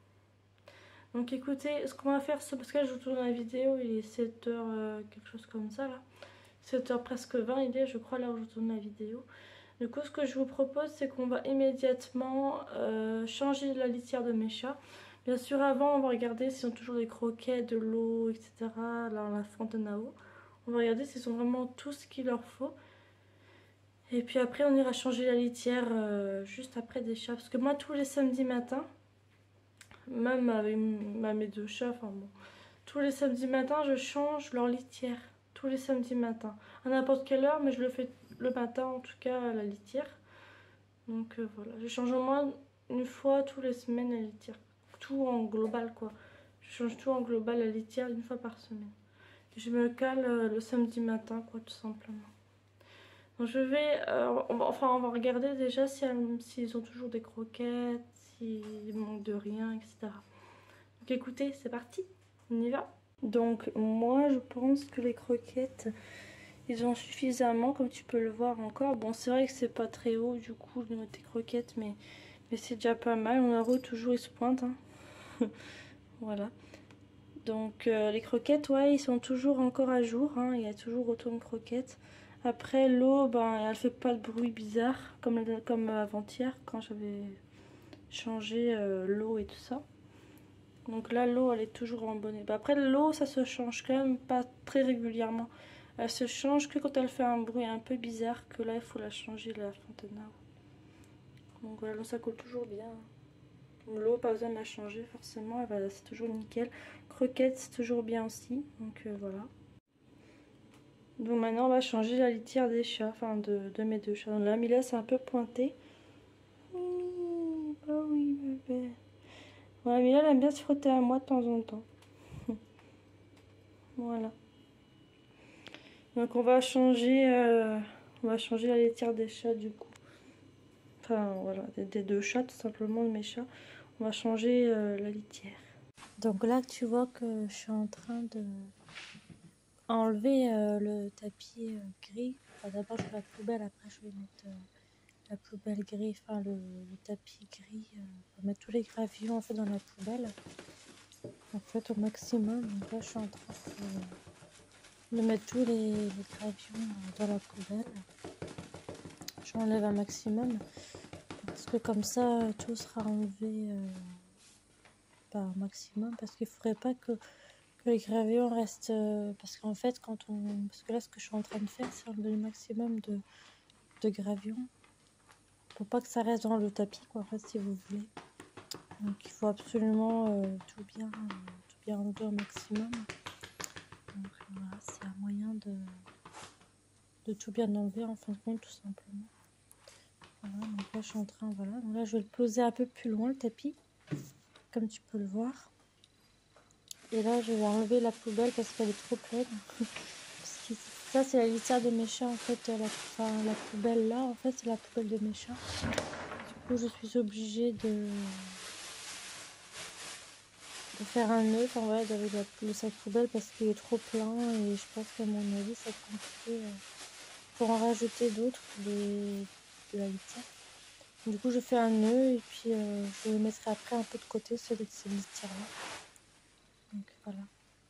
Donc écoutez, ce qu'on va faire, c'est parce que là je vous tourne la vidéo, il est 7h quelque chose comme ça là. 7h presque 20 il est je crois là où je tourne la vidéo. Du coup ce que je vous propose c'est qu'on va immédiatement changer la litière de mes chats. Bien sûr avant on va regarder s'ils ont toujours des croquettes, de l'eau, etc. Là dans la fontaine à eau. On va regarder s'ils ont vraiment tout ce qu'il leur faut. Et puis après on ira changer la litière juste après des chats. Parce que moi tous les samedis matins, même avec mes deux chats, enfin bon, tous les samedis matins je change leur litière. Tous les samedis matins. À n'importe quelle heure mais je le fais le matin en tout cas à la litière. Donc voilà, je change au moins une fois tous les semaines la litière. Tout en global quoi. Je change tout en global la litière une fois par semaine. Et je me cale le samedi matin quoi tout simplement. Donc je vais, on va regarder déjà s'ils ont toujours des croquettes, s'ils manquent de rien, etc. Donc écoutez, c'est parti, on y va. Donc moi je pense que les croquettes, ils ont suffisamment, comme tu peux le voir encore. Bon c'est vrai que c'est pas très haut du coup le niveau des croquettes, mais c'est déjà pas mal. On a toujours ils se pointent. Hein. Voilà. Donc les croquettes, ouais, ils sont toujours encore à jour. Hein. Il y a toujours autant de croquettes. Après l'eau, elle fait pas de bruit bizarre comme avant-hier quand j'avais changé l'eau et tout ça. Donc là l'eau elle est toujours en bon état. Après l'eau ça se change quand même pas très régulièrement. Elle se change que quand elle fait un bruit un peu bizarre, que là il faut la changer la fontaine à eau. Donc voilà, ça coule toujours bien. L'eau pas besoin de la changer forcément, c'est toujours nickel. Croquettes c'est toujours bien aussi, donc voilà. Donc maintenant on va changer la litière des chats, enfin de mes deux chats. Donc là Mila c'est un peu pointé. Ah oui bébé. Ouais, Mila elle aime bien se frotter à moi de temps en temps. Voilà. Donc on va changer la litière des chats du coup. Enfin voilà, des deux chats tout simplement, de mes chats. On va changer la litière. Donc là tu vois que je suis en train de enlever le tapis gris. Enfin, d'abord je fais la poubelle, après je vais mettre la poubelle gris, enfin le tapis gris. On va mettre tous les gravillons en fait dans la poubelle. En fait au maximum. Donc là je suis en train de mettre tous les gravions dans la poubelle. J'enlève un maximum parce que comme ça tout sera enlevé par un maximum, parce qu'il ne faudrait pas que les gravions restent parce qu'en fait parce que là ce que je suis en train de faire c'est enlever le maximum de gravions pour pas que ça reste dans le tapis quoi, en fait, si vous voulez. Donc il faut absolument tout bien enlever au maximum. Donc voilà, c'est un moyen de tout bien enlever en fin de compte, tout simplement. Voilà, donc là je suis en train, voilà, donc là je vais le poser un peu plus loin le tapis, comme tu peux le voir. Et là je vais enlever la poubelle parce qu'elle est trop pleine. Parce que ça c'est la litière de mes chats en fait, la poubelle là en fait c'est la poubelle de mes chats. Du coup je suis obligée de faire un nœud, enfin voilà, avec le sac poubelle parce qu'il est trop plein et je pense qu'à mon avis ça va être compliqué pour en rajouter d'autres de la litière. Du coup je fais un nœud et puis je le mettrai après un peu de côté ces litières là. Donc voilà.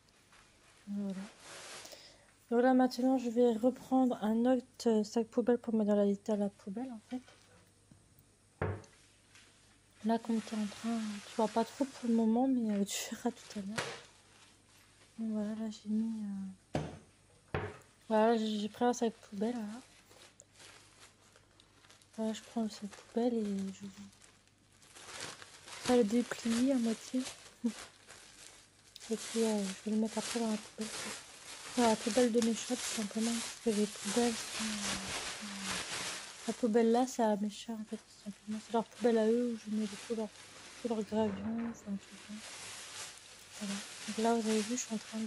Donc là maintenant je vais reprendre un autre sac poubelle pour mettre dans la litière à la poubelle en fait. Là comme tu es en train, tu vois pas trop pour le moment mais tu verras tout à l'heure. Donc voilà, là j'ai mis voilà, j'ai pris un sac poubelle là. Voilà, je prends le sac poubelle et je le déplie à moitié. Et puis je vais le mettre après dans la poubelle. Dans la poubelle de mes chats tout simplement parce que les poubelles sont... La poubelle là c'est à mes chats en fait tout simplement. C'est leur poubelle à eux où je mets tous leurs gravions, enfin tout ça. Voilà. Donc là vous avez vu je suis en train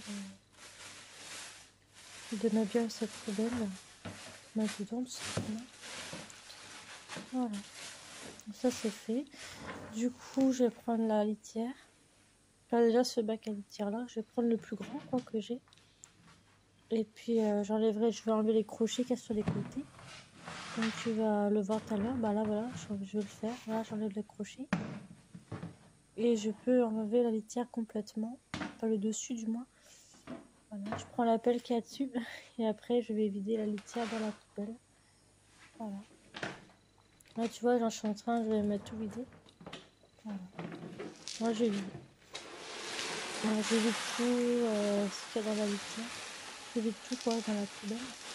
de mettre bien cette poubelle. Mettre dedans tout simplement. Voilà. Donc ça c'est fait. Du coup je vais prendre la litière. Là déjà ce bac à litière là, je vais prendre le plus grand quoi que j'ai. Et puis je vais enlever les crochets qu'il y a sur les côtés. Donc tu vas le voir tout à l'heure, bah là voilà, je vais le faire. Là j'enlève les crochets. Et je peux enlever la litière complètement, pas le dessus du moins. Voilà, je prends la pelle qu'il y a dessus et après je vais vider la litière dans la poubelle. Voilà. Là tu vois, j'en suis en train, je vais mettre tout vider. Voilà. Moi je vide. Voilà, je vide tout ce qu'il y a dans la litière. Je vide tout quoi dans la poubelle.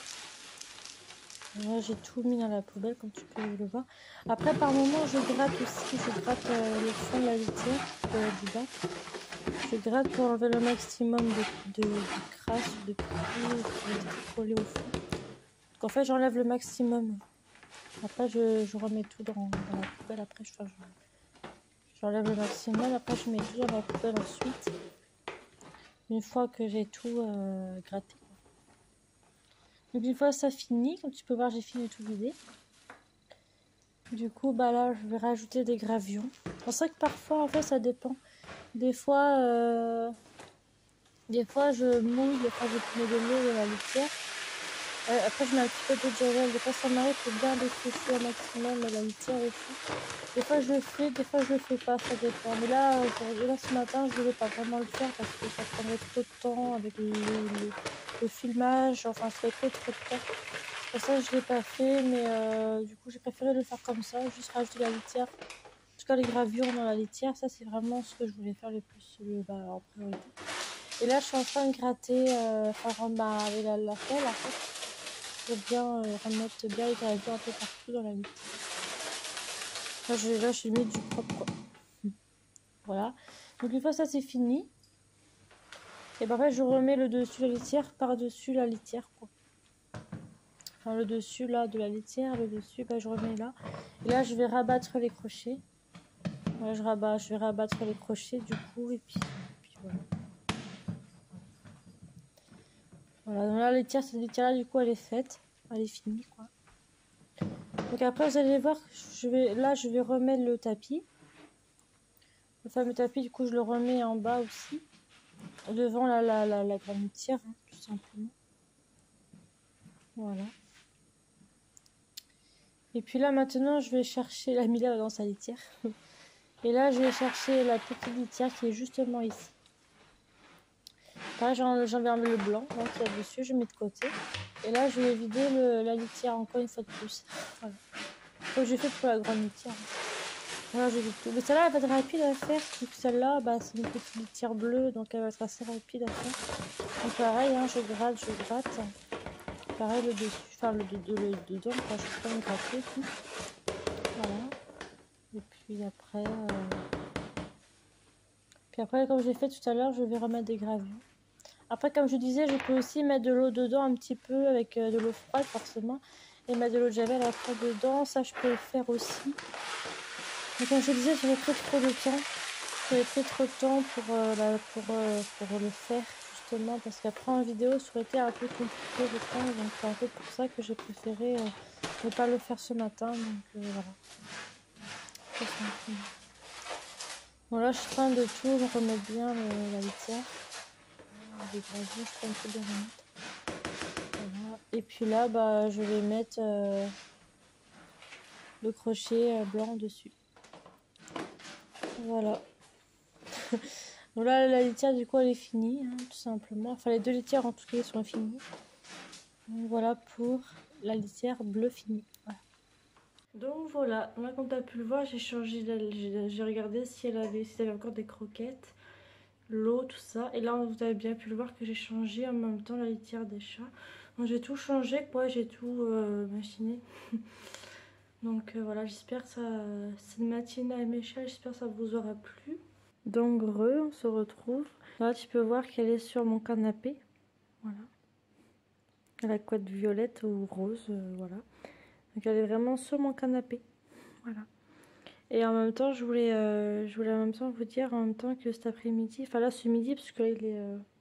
Là j'ai tout mis dans la poubelle comme tu peux le voir. Après par moment je gratte aussi, je gratte le fond de la litière du bac. Je gratte pour enlever le maximum de crasse, de poussière qui est collé au fond. Donc en fait j'enlève le maximum. Après je remets tout dans la poubelle. Après j'enlève le maximum. Après je mets tout dans la poubelle ensuite. Une fois que j'ai tout gratté. Donc une fois ça fini, comme tu peux voir j'ai fini de tout vider. Du coup bah là je vais rajouter des gravions. C'est vrai que parfois en fait ça dépend. Des fois je mouille, des fois je mets de l'eau dans la litière. Après je mets un petit peu d'eau de javel. Des fois ça m'arrive de bien défausser au maximum la litière aussi. Des fois je le fais, des fois je le fais pas, ça dépend. Mais là ce matin je voulais pas vraiment le faire parce que ça prendrait trop de temps avec le filmage, enfin ça serait trop de temps. Pour ça je l'ai pas fait, mais du coup j'ai préféré le faire comme ça, juste rajouter la litière. En tout cas les gravures dans la litière, ça c'est vraiment ce que je voulais faire le plus en priorité. Et là je suis en train de gratter avec la pelle en fait. Pour bien remettre bien les gravures un peu partout dans la litière. Là j'ai mis du propre quoi. Voilà. Donc une fois ça c'est fini. Et ben après je remets le dessus de la litière par-dessus la litière quoi. Enfin le dessus là de la litière, le dessus bah, je remets là. Et là je vais rabattre les crochets. Voilà, je vais rabattre les crochets du coup et puis voilà. Voilà, donc là la litière, cette litière là du coup elle est faite. Elle est finie quoi. Donc après vous allez voir que je vais remettre le tapis. Le fameux tapis du coup je le remets en bas aussi. Devant la grande litière hein, tout simplement. Voilà. Et puis là maintenant je vais chercher la Mila dans sa litière. Et là je vais chercher la petite litière qui est justement ici. Pareil, j'enlève le blanc donc il y a dessus, je mets de côté. Et là, je vais vider la litière encore une fois de plus. Voilà. Comme j'ai fait pour la grande litière. Voilà, je vide tout. Mais celle-là, elle va être rapide à faire. Donc celle-là, bah, c'est une petite litière bleue, donc elle va être assez rapide à faire. Donc pareil, hein, je gratte. Pareil, le dessus, enfin le dedans, quand je peux me gratter tout. Voilà. Et puis après, comme j'ai fait tout à l'heure, je vais remettre des gravures. Après, comme je disais, je peux aussi mettre de l'eau dedans un petit peu avec de l'eau froide forcément. Et mettre de l'eau de javel après dedans. Ça, je peux le faire aussi. Mais comme je disais, j'avais pris trop de temps. J'avais pris trop de temps pour le faire justement. Parce qu'après en vidéo, ça aurait été un peu compliqué je pense. Donc c'est un peu pour ça que j'ai préféré ne pas le faire ce matin. Donc voilà. Bon là, je suis en train de tout remettre bien la litière. Les gravures, je peux un peu bien remettre. Voilà. Et puis là, bah, je vais mettre le crochet blanc dessus. Voilà. Donc là, la litière, du coup, elle est finie, hein, tout simplement. Enfin, les deux litières, en tout cas, sont finies. Donc voilà pour la litière bleu fini. Voilà. Donc voilà, là, comme tu as pu le voir, j'ai changé, j'ai regardé si elle avait encore des croquettes, l'eau, tout ça. Et là, vous avez bien pu le voir que j'ai changé en même temps la litière des chats. Donc j'ai tout changé, quoi, j'ai tout machiné. Donc voilà, j'espère que cette matinée à mes chats, j'espère que ça vous aura plu. Donc on se retrouve. Là, tu peux voir qu'elle est sur mon canapé. Voilà. Elle a couette violette ou rose, voilà. Donc elle est vraiment sur mon canapé. Voilà. Et en même temps, je voulais en même temps vous dire en même temps que cet après-midi, enfin là ce midi, parce que là il est,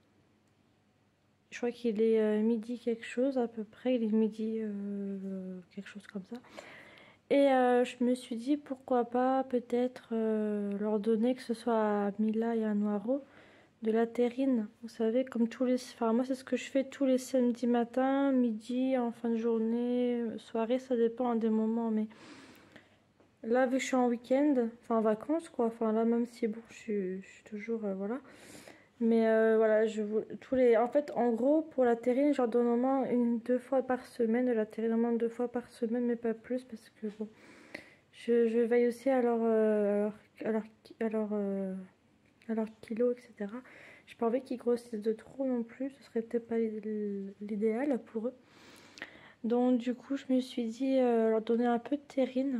je crois qu'il est midi quelque chose à peu près, il est midi quelque chose comme ça. Et je me suis dit pourquoi pas peut-être leur donner, que ce soit à Mila et à Noiro, de la terrine. Vous savez, comme tous les... Enfin moi c'est ce que je fais tous les samedis matin, midi, en fin de journée, soirée, ça dépend des moments. Mais là vu que je suis en week-end, enfin en vacances quoi, enfin là même si bon je suis toujours... voilà. Mais voilà, en fait, en gros, pour la terrine, je leur donne au moins 2 fois par semaine, de la terrine au moins 2 fois par semaine, mais pas plus, parce que bon, je veille aussi à leur kilo, etc. J'ai pas envie qu'ils grossissent de trop non plus, ce serait peut-être pas l'idéal pour eux. Donc du coup, je me suis dit leur donner un peu de terrine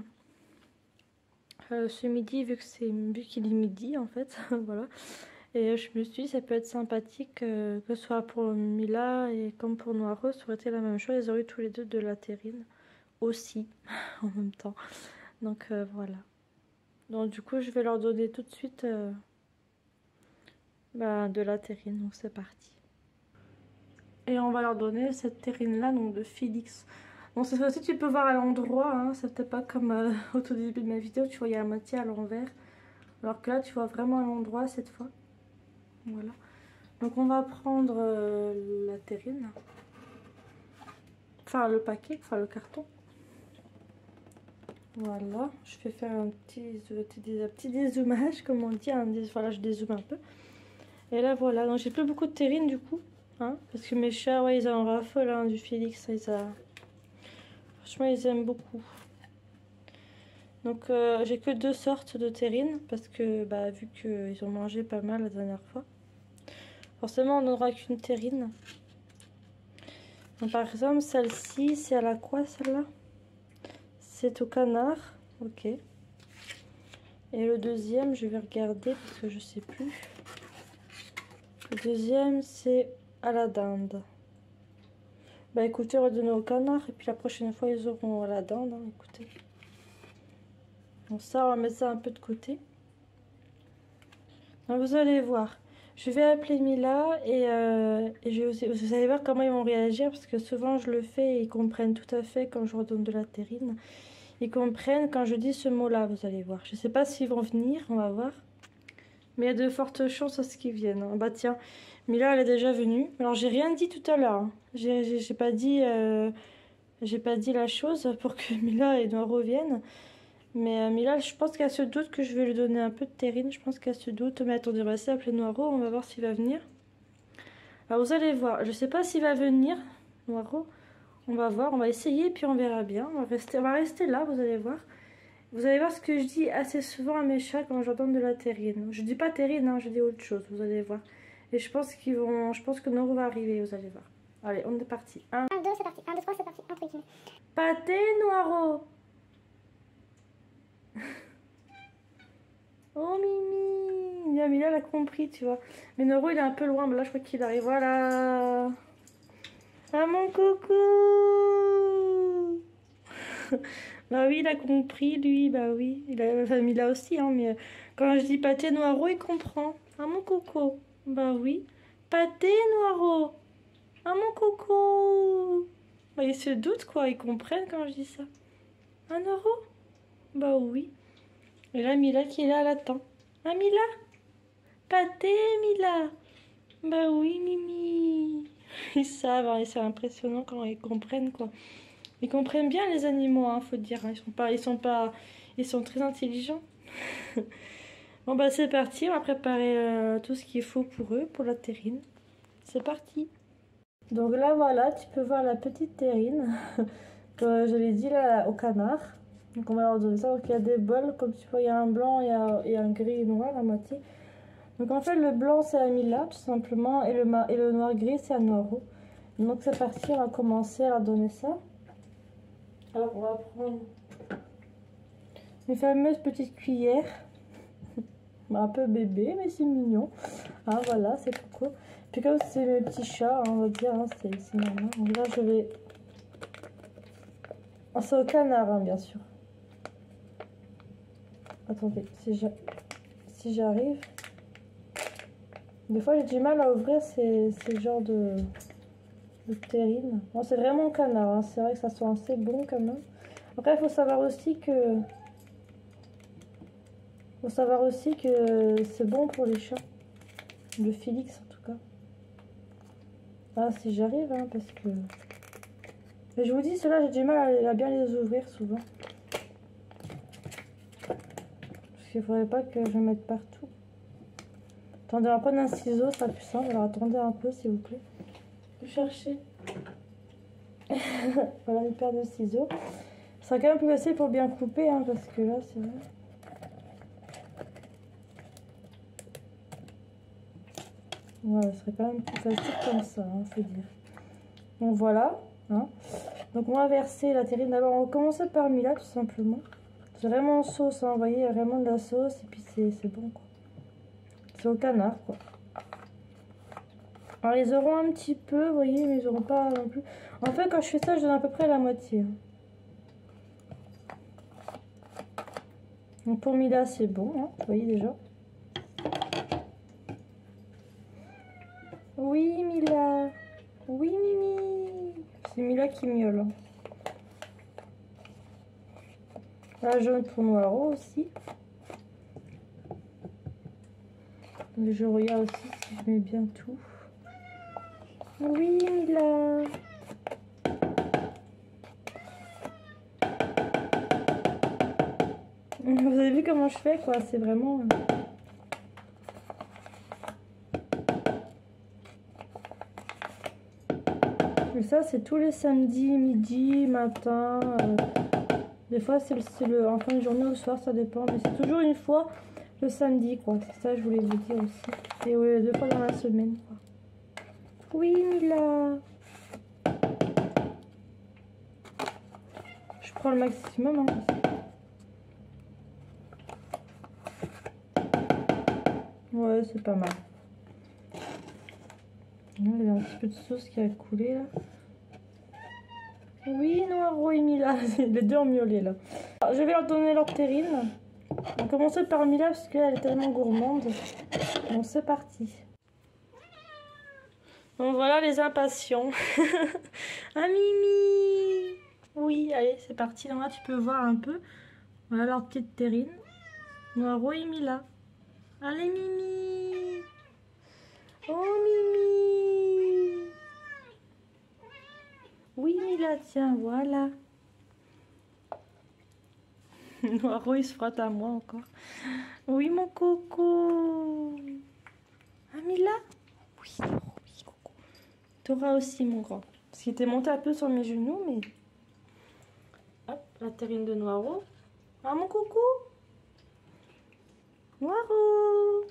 ce midi, vu qu'il est midi en fait, voilà. Et je me suis dit, ça peut être sympathique, que ce soit pour Mila et comme pour Noiro, ça aurait été la même chose. Ils auraient eu tous les deux de la terrine aussi, en même temps. Donc voilà. Donc du coup, je vais leur donner tout de suite de la terrine. Donc c'est parti. Et on va leur donner cette terrine-là, donc de Félix. Bon, cette fois-ci, tu peux voir à l'endroit, hein, c'est peut-être pas comme au tout début de ma vidéo, tu voyais la moitié à l'envers. Alors que là, tu vois vraiment à l'endroit cette fois. Voilà. Donc on va prendre la terrine. Enfin le paquet, enfin le carton. Voilà. Je vais faire un petit dézoomage comme on dit. Voilà, je dézoome un peu. Et là voilà. Donc j'ai plus beaucoup de terrine du coup. Hein, parce que mes chats, ouais, ils en raffolent hein, du Félix. Franchement, ils aiment beaucoup. Donc j'ai que 2 sortes de terrine. Parce que bah, vu qu'ils ont mangé pas mal la dernière fois. Forcément, on n'aura qu'une terrine. Donc, par exemple, celle-ci, c'est à la quoi celle-là? C'est au canard. Ok. Et le deuxième, je vais regarder parce que je sais plus. Le deuxième, c'est à la dinde. Bah écoutez, on va donner au canard. Et puis la prochaine fois, ils auront à la dinde. Hein, écoutez. Donc ça, on va mettre ça un peu de côté. Donc, vous allez voir. Je vais appeler Mila et vous allez voir comment ils vont réagir parce que souvent je le fais et ils comprennent tout à fait quand je redonne de la terrine. Ils comprennent quand je dis ce mot-là, vous allez voir. Je sais pas s'ils vont venir, on va voir. Mais il y a de fortes chances à ce qu'ils viennent. Hein. Bah tiens, Mila elle est déjà venue. Alors j'ai rien dit tout à l'heure. Hein. J'ai pas dit la chose pour que Mila et Noiro reviennent. Mais Mila, je pense qu'elle se doute que je vais lui donner un peu de terrine. Je pense qu'elle se doute. Mais attendez, on va essayer d'appeler Noiro. On va voir s'il va venir. Alors vous allez voir, je sais pas s'il va venir, Noiro. On va voir, on va essayer puis on verra bien. On va rester là, vous allez voir. Vous allez voir ce que je dis assez souvent à mes chats quand je leur donne de la terrine. Je dis pas terrine, hein, je dis autre chose, vous allez voir. Et je pense que Noiro va arriver, vous allez voir. Allez, on est parti. 1, 1, 2, c'est parti. 1, 2, 3, c'est parti. Un truc. pâté, Noiro. Oh Mimi. Ah, mais là, elle a compris, tu vois. Mais Noiro, il est un peu loin, mais là, je crois qu'il arrive. Voilà. Ah, mon coucou. Bah oui, il a compris, lui, bah oui. Enfin, Mila aussi, hein, mais quand je dis pâté Noiro, il comprend. Ah, mon coco. Bah oui. Pâté Noiro. Ah, mon coco. Bah, ils se doutent, quoi, ils comprennent quand je dis ça. 1 euro? Bah oui. Et là, Mila qui est là, elle attend. Ah, Mila? Pâté, Mila. Bah oui, Mimi. Ils savent, hein, et c'est impressionnant quand ils comprennent, quoi. Ils comprennent bien les animaux, hein, faut dire. Hein. Ils sont très intelligents. Bon bah c'est parti, on va préparer tout ce qu'il faut pour eux, pour la terrine. C'est parti. Donc là voilà, tu peux voir la petite terrine que j'avais dit là au canard. Donc on va leur donner ça. Donc il y a des bols, comme tu vois, il y a un blanc et un gris et noir à moitié. Donc en fait le blanc c'est à Mila tout simplement et le noir gris c'est à Noiro. Donc c'est parti, on va commencer à leur donner ça. Alors on va prendre mes fameuses petites cuillères. Un peu bébé mais c'est mignon. Ah voilà, c'est coco. Puis comme c'est mes petits chats, hein, on va dire, hein, c'est normal. Donc là je vais... Oh, c'est au canard hein, bien sûr. Attendez, si j'arrive... Des fois j'ai du mal à ouvrir ces genres de terrine. Bon, c'est vraiment canard, hein. C'est vrai que ça sent assez bon quand même. Après, il faut savoir aussi que c'est bon pour les chats. Le Félix en tout cas. Ah, si j'arrive, hein, parce que... Mais je vous dis, ceux-là, j'ai du mal à bien les ouvrir souvent. Parce qu'il faudrait pas que je mette partout. Attendez, on va prendre un ciseau, ça sera plus simple. Alors attendez un peu, s'il vous plaît. Je vais chercher. Voilà une paire de ciseaux. Ça sera quand même plus facile pour bien couper, hein, parce que là, c'est vrai. Voilà, ce serait quand même plus facile comme ça, hein, faut dire. Donc voilà. Hein. Donc on va verser la terrine. D'abord, on va commencer par Mila, tout simplement. C'est vraiment en sauce, hein, vous voyez, il y a vraiment de la sauce, et puis c'est bon, quoi. C'est au canard, quoi. Alors ils auront un petit peu, vous voyez, mais ils n'auront pas non plus. En fait, quand je fais ça, je donne à peu près la moitié. Hein. Donc pour Mila, c'est bon, hein, vous voyez déjà. Oui, Mila. Oui, Mimi. C'est Mila qui miaule. Hein. La jaune pour Noiro aussi. Donc je regarde aussi si je mets bien tout. Oui, Mila. Vous avez vu comment je fais, quoi. C'est vraiment... Et ça, c'est tous les samedis, midi, matin. Des fois, c'est en fin de journée ou le soir, ça dépend. Mais c'est toujours une fois le samedi, quoi. C'est ça, je voulais vous dire aussi. Et oui, 2 fois dans la semaine, quoi. Oui, Mila. Je prends le maximum, hein. Ouais, c'est pas mal. Il y a un petit peu de sauce qui a coulé, là. Oui, Noiro et Mila. Les deux ont miaulé, là. Alors, je vais leur donner leur terrine. On va commencer par Mila, parce qu'elle est tellement gourmande. Donc, c'est parti. Donc voilà les impatients. Ah Mimi. Oui, allez, c'est parti. Donc là, tu peux voir un peu. Voilà leur petite terrine. Noiro et Mila. Allez Mimi. Oh Mimi. Oui Mila, tiens, voilà. Noiro, il se frotte à moi encore. Oui mon coco. Ah Mila. Oui, oui coco. T'auras aussi, mon grand. Parce qu'il était monté un peu sur mes genoux, mais... Hop, la terrine de Noiro. Ah, mon coucou! Noiro!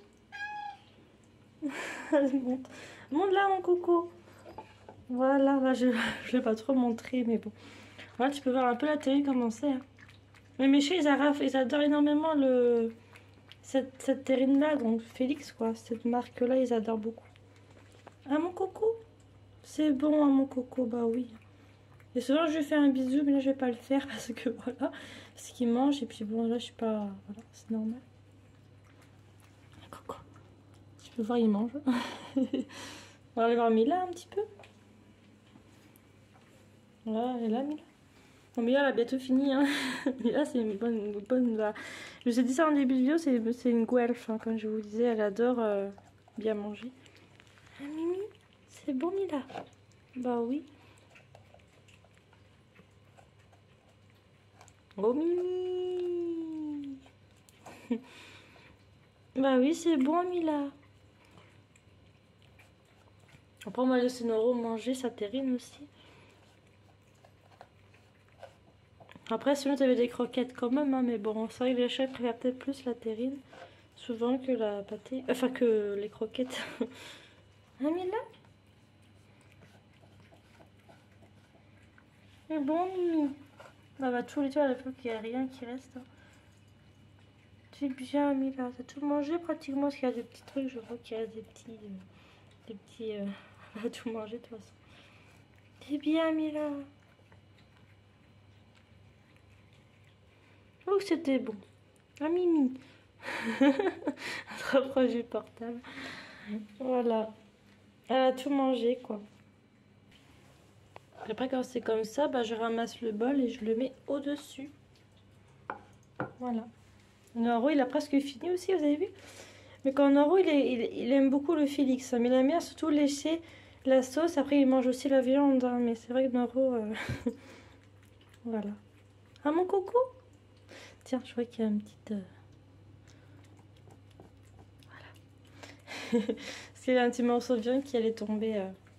monte. Monte là, mon coucou! Voilà, là, je vais pas trop montrer, mais bon. Voilà, tu peux voir un peu la terrine comment c'est. Hein. Mais mes chiens, ils adorent énormément cette terrine-là, donc Félix, quoi. Cette marque-là, ils adorent beaucoup. Ah, mon coco? C'est bon, hein, mon coco, bah oui. Et souvent, je lui fais un bisou, mais là, je vais pas le faire parce que voilà. Parce qu'il mange, et puis bon, là, je suis pas. Voilà, c'est normal. Coco. Tu peux voir, il mange. On va aller voir Mila un petit peu. Voilà, elle est là, Mila. Bon, Mila, elle a bientôt fini. Hein. Mila, c'est une bonne. Bah, je vous ai dit ça en début de vidéo, c'est une guelfe, hein, comme je vous disais, elle adore bien manger. Ah, Mimi, c'est bon, Mila? Bah oui. Oh, Mimi. Bah oui, c'est bon, Mila. Après, on va laisser Noiro manger sa terrine aussi. Après, sinon, t'avais des croquettes quand même, hein, mais bon, c'est vrai que les chats préfèrent peut-être plus la terrine, souvent que la pâtée, enfin que les croquettes. Hein, Mila? C'est bon, Mimi. On va tout nettoyer à la fois qu'il n'y a rien qui reste. Hein. C'est bien, Mila. T'as tout mangé pratiquement, parce qu'il y a des petits trucs, je vois qu'il y a des petits... On va tout manger de toute façon. C'est bien, Mila. Oh, c'était bon. Ah, Mimi. Trop proche du portable. Voilà. Elle a tout mangé, quoi. Après, quand c'est comme ça, bah, je ramasse le bol et je le mets au-dessus. Voilà. Noiro, il a presque fini aussi, vous avez vu? Mais quand Noiro, il aime beaucoup le Félix. Mais il aime bien surtout lécher la sauce. Après, il mange aussi la viande. Hein. Mais c'est vrai que Noiro... voilà. Ah, mon coco? Tiens, je vois qu'il y a une petite... Voilà. Parce qu'il y a un petit morceau de viande qui allait tomber...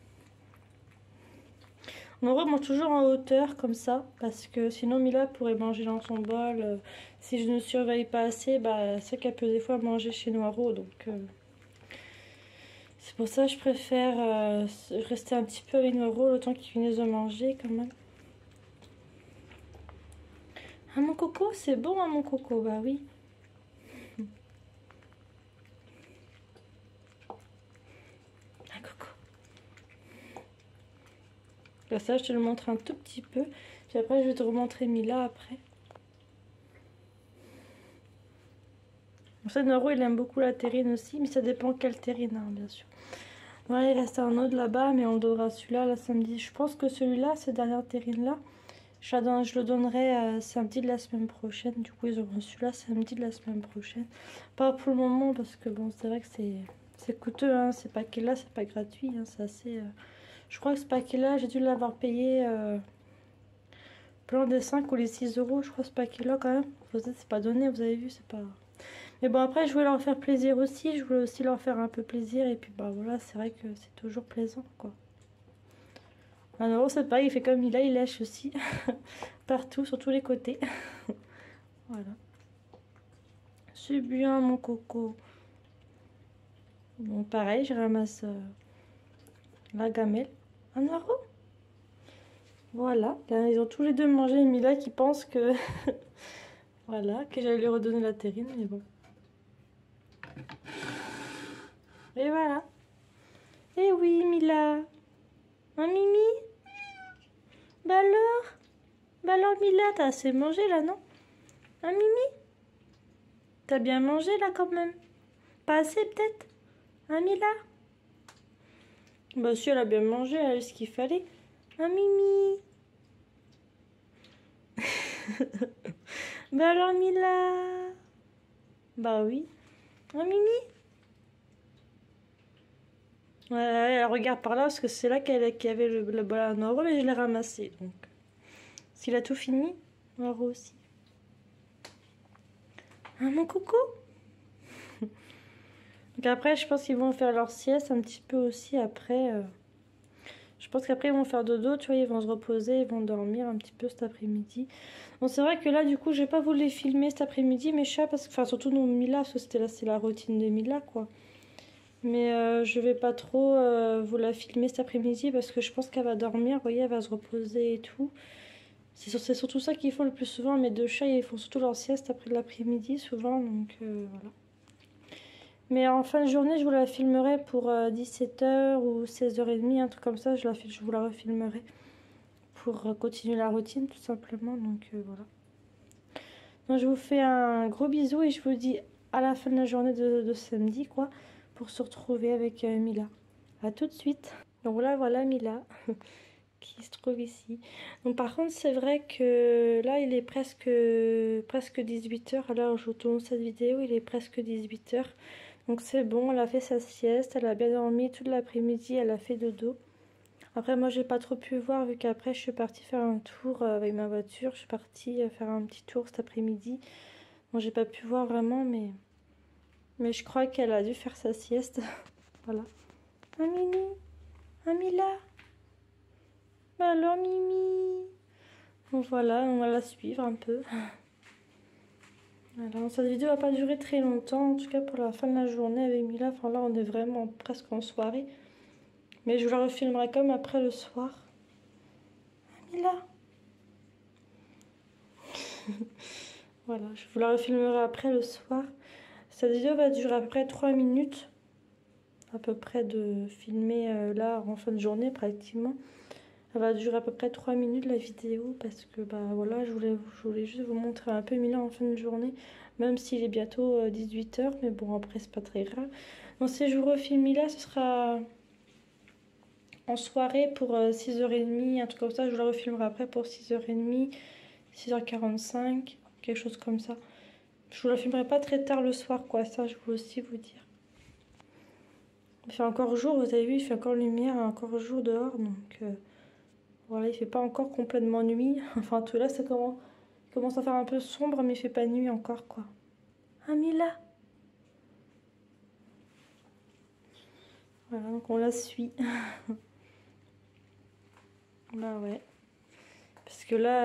Noiro mange toujours en hauteur, comme ça. Parce que sinon, Mila pourrait manger dans son bol. Si je ne surveille pas assez, bah, c'est qu'elle peut des fois manger chez Noiro. Donc... c'est pour ça que je préfère rester un petit peu avec Noiro le temps qu'il finisse de manger, quand même. Ah, mon coco, c'est bon, hein, mon coco, bah oui. Ah, coco. Comme ça, je te le montre un tout petit peu. Puis après, je vais te remontrer Mila après. Pour ça, Noiro, il aime beaucoup la terrine aussi, mais ça dépend quelle terrine, hein, bien sûr. Voilà, il reste un autre là-bas, mais on donnera celui-là là samedi. Je pense que celui-là, cette dernière terrine-là, je le donnerai samedi de la semaine prochaine. Du coup, ils auront celui-là samedi de la semaine prochaine. Pas pour le moment, parce que bon, c'est vrai que c'est coûteux. Hein. Ces paquets-là, c'est pas gratuit. Hein. C'est assez... Je crois que ce paquet-là, j'ai dû l'avoir payé plein des 5 ou les 6 euros. Je crois ce paquet-là, quand même. C'est pas donné, vous avez vu, c'est pas... Mais bon, après, je voulais leur faire plaisir aussi. Je voulais aussi leur faire un peu plaisir. Et puis, bah voilà, c'est vrai que c'est toujours plaisant, quoi. Un euro, c'est pareil, il fait comme il lèche aussi. Partout, sur tous les côtés. Voilà. C'est bien, mon coco. Bon, pareil, je ramasse la gamelle. Un euro. Voilà. Là, ils ont tous les deux mangé. Mila qui pense que... voilà, que j'allais lui redonner la terrine, mais bon. Et voilà. Et oui, Mila. Hein, Mimi? Bah alors, Mila, t'as assez mangé là, non? Hein, Mimi? T'as bien mangé là quand même? Pas assez peut-être? Hein, Mila? Bah si, elle a bien mangé, elle a eu ce qu'il fallait. Hein, Mimi? Bah alors, Mila? Bah oui. Hein, Mimi? Ouais, elle regarde par là parce que c'est là qu'il y avait le bol à Noiro, mais je l'ai ramassé. Donc, s'il a tout fini, Noiro aussi. Hein, mon coucou? Donc après, je pense qu'ils vont faire leur sieste un petit peu aussi après. Je pense qu'après ils vont faire dodo, tu vois, ils vont se reposer, ils vont dormir un petit peu cet après-midi. Bon, c'est vrai que là, du coup, j'ai pas voulu filmer cet après-midi mes chats, parce que, enfin, surtout non Mila, parce que c'était là, c'est la routine de Mila, quoi. Mais je vais pas trop vous la filmer cet après-midi parce que je pense qu'elle va dormir, vous voyez, elle va se reposer et tout. C'est surtout ça qu'ils font le plus souvent. Mes deux chats, ils font surtout leur sieste après l'après-midi, souvent, donc voilà. Mais en fin de journée, je vous la filmerai pour 17h ou 16h30, un truc comme ça, je vous la refilmerai pour continuer la routine, tout simplement, donc voilà. Donc je vous fais un gros bisou et je vous dis à la fin de la journée de samedi, quoi, pour se retrouver avec Mila. À tout de suite. Donc là, voilà Mila qui se trouve ici. Donc par contre, c'est vrai que là, il est presque 18h. À l'heure où je tourne cette vidéo, il est presque 18h. Donc c'est bon, elle a fait sa sieste, elle a bien dormi toute l'après-midi, elle a fait dodo. Après, moi, j'ai pas trop pu voir vu qu'après, je suis partie faire un tour avec ma voiture. Je suis partie faire un petit tour cet après-midi. Bon, j'ai pas pu voir vraiment, mais je crois qu'elle a dû faire sa sieste. Voilà. Un Mini, un Mila. Bah alors, Mimi. Donc voilà, on va la suivre un peu. Alors, cette vidéo va pas durer très longtemps, en tout cas pour la fin de la journée avec Mila. Enfin là, on est vraiment presque en soirée. Mais je vous la refilmerai comme après le soir. Mila. Voilà, je vous la refilmerai après le soir. Cette vidéo va durer à peu près 3 minutes. À peu près de filmer là en fin de journée pratiquement. Elle va durer à peu près 3 minutes la vidéo parce que bah voilà, je voulais juste vous montrer un peu Mila en fin de journée. Même s'il est bientôt 18h, mais bon après c'est pas très grave. Donc si je vous refilme Mila, ce sera en soirée pour 6h30, un truc comme ça. Je vous la refilmerai après pour 6h30, 6h45, quelque chose comme ça. Je vous la filmerai pas très tard le soir, quoi, ça je voulais aussi vous dire. Il fait encore jour, vous avez vu, il fait encore lumière, encore jour dehors, donc voilà, il fait pas encore complètement nuit. Enfin, tout là, ça commence à faire un peu sombre, mais il fait pas nuit encore, quoi. Ah, Mila! Voilà, donc on la suit. Bah ouais. Parce que là,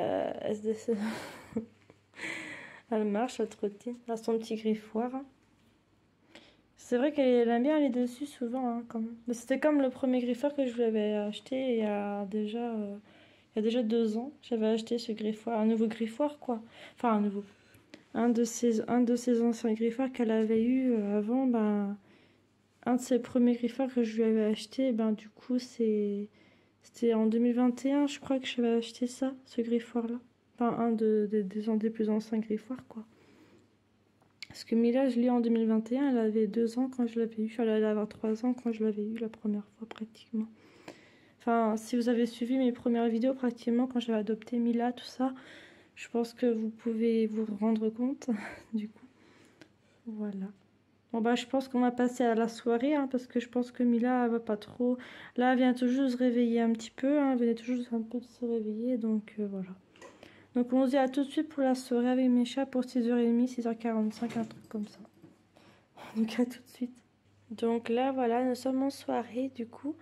elle marche, elle trottine. Elle a son petit griffoir. Hein. C'est vrai qu'elle aime bien aller dessus souvent, hein, quand même. Mais c'était comme le premier griffoir que je lui avais acheté il y a déjà 2 ans. J'avais acheté ce griffoir, un nouveau griffoir, quoi. Enfin, un nouveau. Un de ses anciens griffoirs qu'elle avait eu avant, ben, un de ses premiers griffoirs que je lui avais acheté, ben, du coup, c'était en 2021, je crois que j'avais acheté ça, ce griffoir-là. Enfin, des plus anciens griffoirs, quoi. Parce que Mila, je l'ai en 2021, elle avait 2 ans quand je l'avais eu. Elle allait avoir 3 ans quand je l'avais eu la première fois, pratiquement. Enfin, si vous avez suivi mes premières vidéos, pratiquement, quand j'avais adopté Mila, tout ça, je pense que vous pouvez vous rendre compte, du coup. Voilà. Bon, bah, je pense qu'on va passer à la soirée, hein, parce que je pense que Mila, elle va pas trop... Là, elle vient toujours de se réveiller un petit peu, hein, elle venait toujours un peu de se réveiller, donc voilà. Donc on se dit à tout de suite pour la soirée avec mes chats pour 6h30, 6h45, un truc comme ça. Donc à tout de suite. Donc là, voilà, nous sommes en soirée, du coup.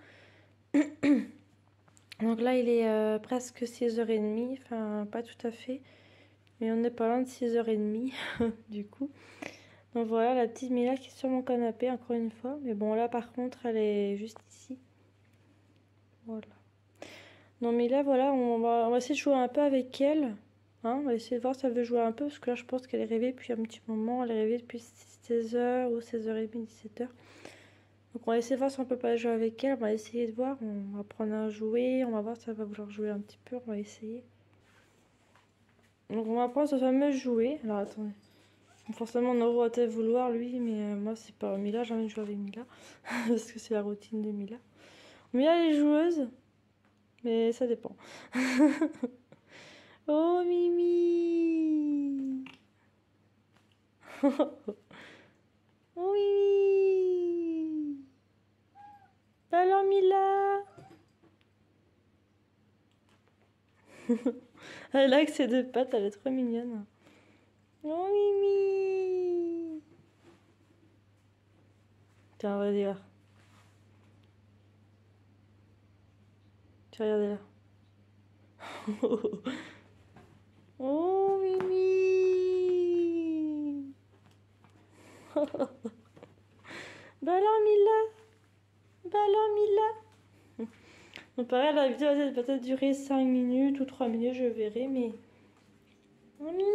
Donc là, il est presque 6h30, enfin pas tout à fait. Mais on n'est pas loin de 6h30, du coup. Donc voilà, la petite Mila qui est sur mon canapé, encore une fois. Mais bon, là, par contre, elle est juste ici. Voilà. Non, Mila, voilà, on va essayer de jouer un peu avec elle. Hein, on va essayer de voir si elle veut jouer un peu. Parce que là, je pense qu'elle est réveillée depuis un petit moment. Elle est réveillée depuis 16h ou 16h30, 17h. Donc on va essayer de voir si on peut pas jouer avec elle. On va essayer de voir. On va prendre à jouer. On va voir si elle va vouloir jouer un petit peu. On va essayer. Donc on va prendre ce fameux jouet. Alors attendez. Forcément, Noro va peut-être vouloir lui, mais moi c'est pas Mila, j'ai envie de jouer avec Mila. Parce que c'est la routine de Mila. Mila elle est joueuse, mais ça dépend. Oh Mimi. Oh Mimi. Alors Mila. Elle a avec ses 2 pattes, elle est trop mignonne. Oh Mimi. Tiens, on va dire. Regardez là. Oh, Mimi. Bah alors, Mila. Bah alors, Mila. Donc pareil, la vidéo va peut-être durer 5 minutes ou 3 minutes, je verrai, mais... Oh, Mimi.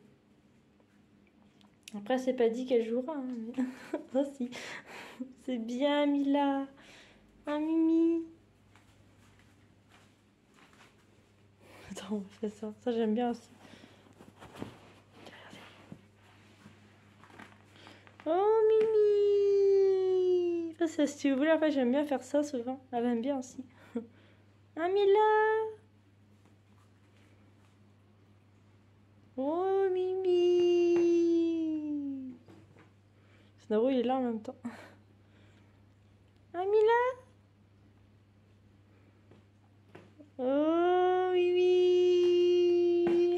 Après, c'est pas dit qu'elle jouera. Hein, mais... oh, si. C'est bien, Mila. Ah, Mimi. Attends, on fait ça. Ça, j'aime bien aussi. Oh, Mimi. Ça, si vous voulez, en fait, j'aime bien faire ça souvent. Elle aime bien aussi. Ah, Mila. Oh, Mimi. Snaro, il est là en même temps. Ah, Mila. Oh, Mimi.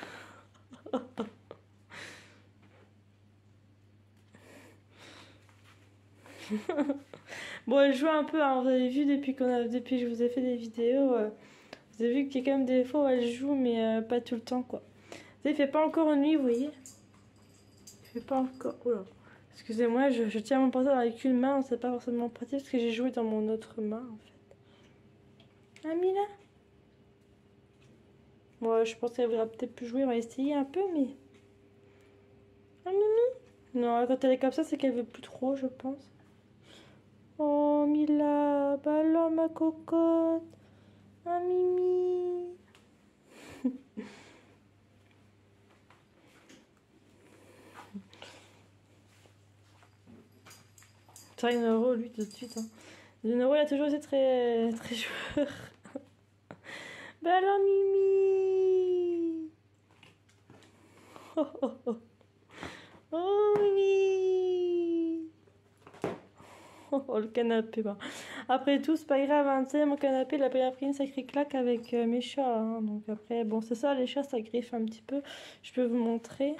Bon, elle joue un peu, hein. Vous avez vu depuis depuis que je vous ai fait des vidéos, vous avez vu qu'il y a quand même des fois où elle joue, mais pas tout le temps, quoi. Vous savez, il fait pas encore nuit, vous voyez. Il fait pas encore... Oula. Excusez-moi, je tiens mon portable avec une main, c'est pas forcément pratique parce que j'ai joué dans mon autre main, en fait. Ah, Mila. Bon, je pense qu'elle voudra peut-être plus jouer, on va essayer un peu, mais... Ah, Mimi. Non, quand elle est comme ça, c'est qu'elle veut plus trop, je pense. Oh, Mila, bah alors ma cocotte. Ah, Mimi. C'est vrai, Noro, lui, tout de suite. Hein. Noro, il a toujours été très, très joueur. Bah alors, Mimi. Oh, oh, oh. Oh, Mimi. Oh, oh, le canapé. Bah. Après tout, c'est pas grave. Hein. Tu sais, mon canapé, il a bien pris une sacrée claque avec mes chats. Hein. Donc après, bon, c'est ça, les chats, ça griffe un petit peu. Je peux vous montrer.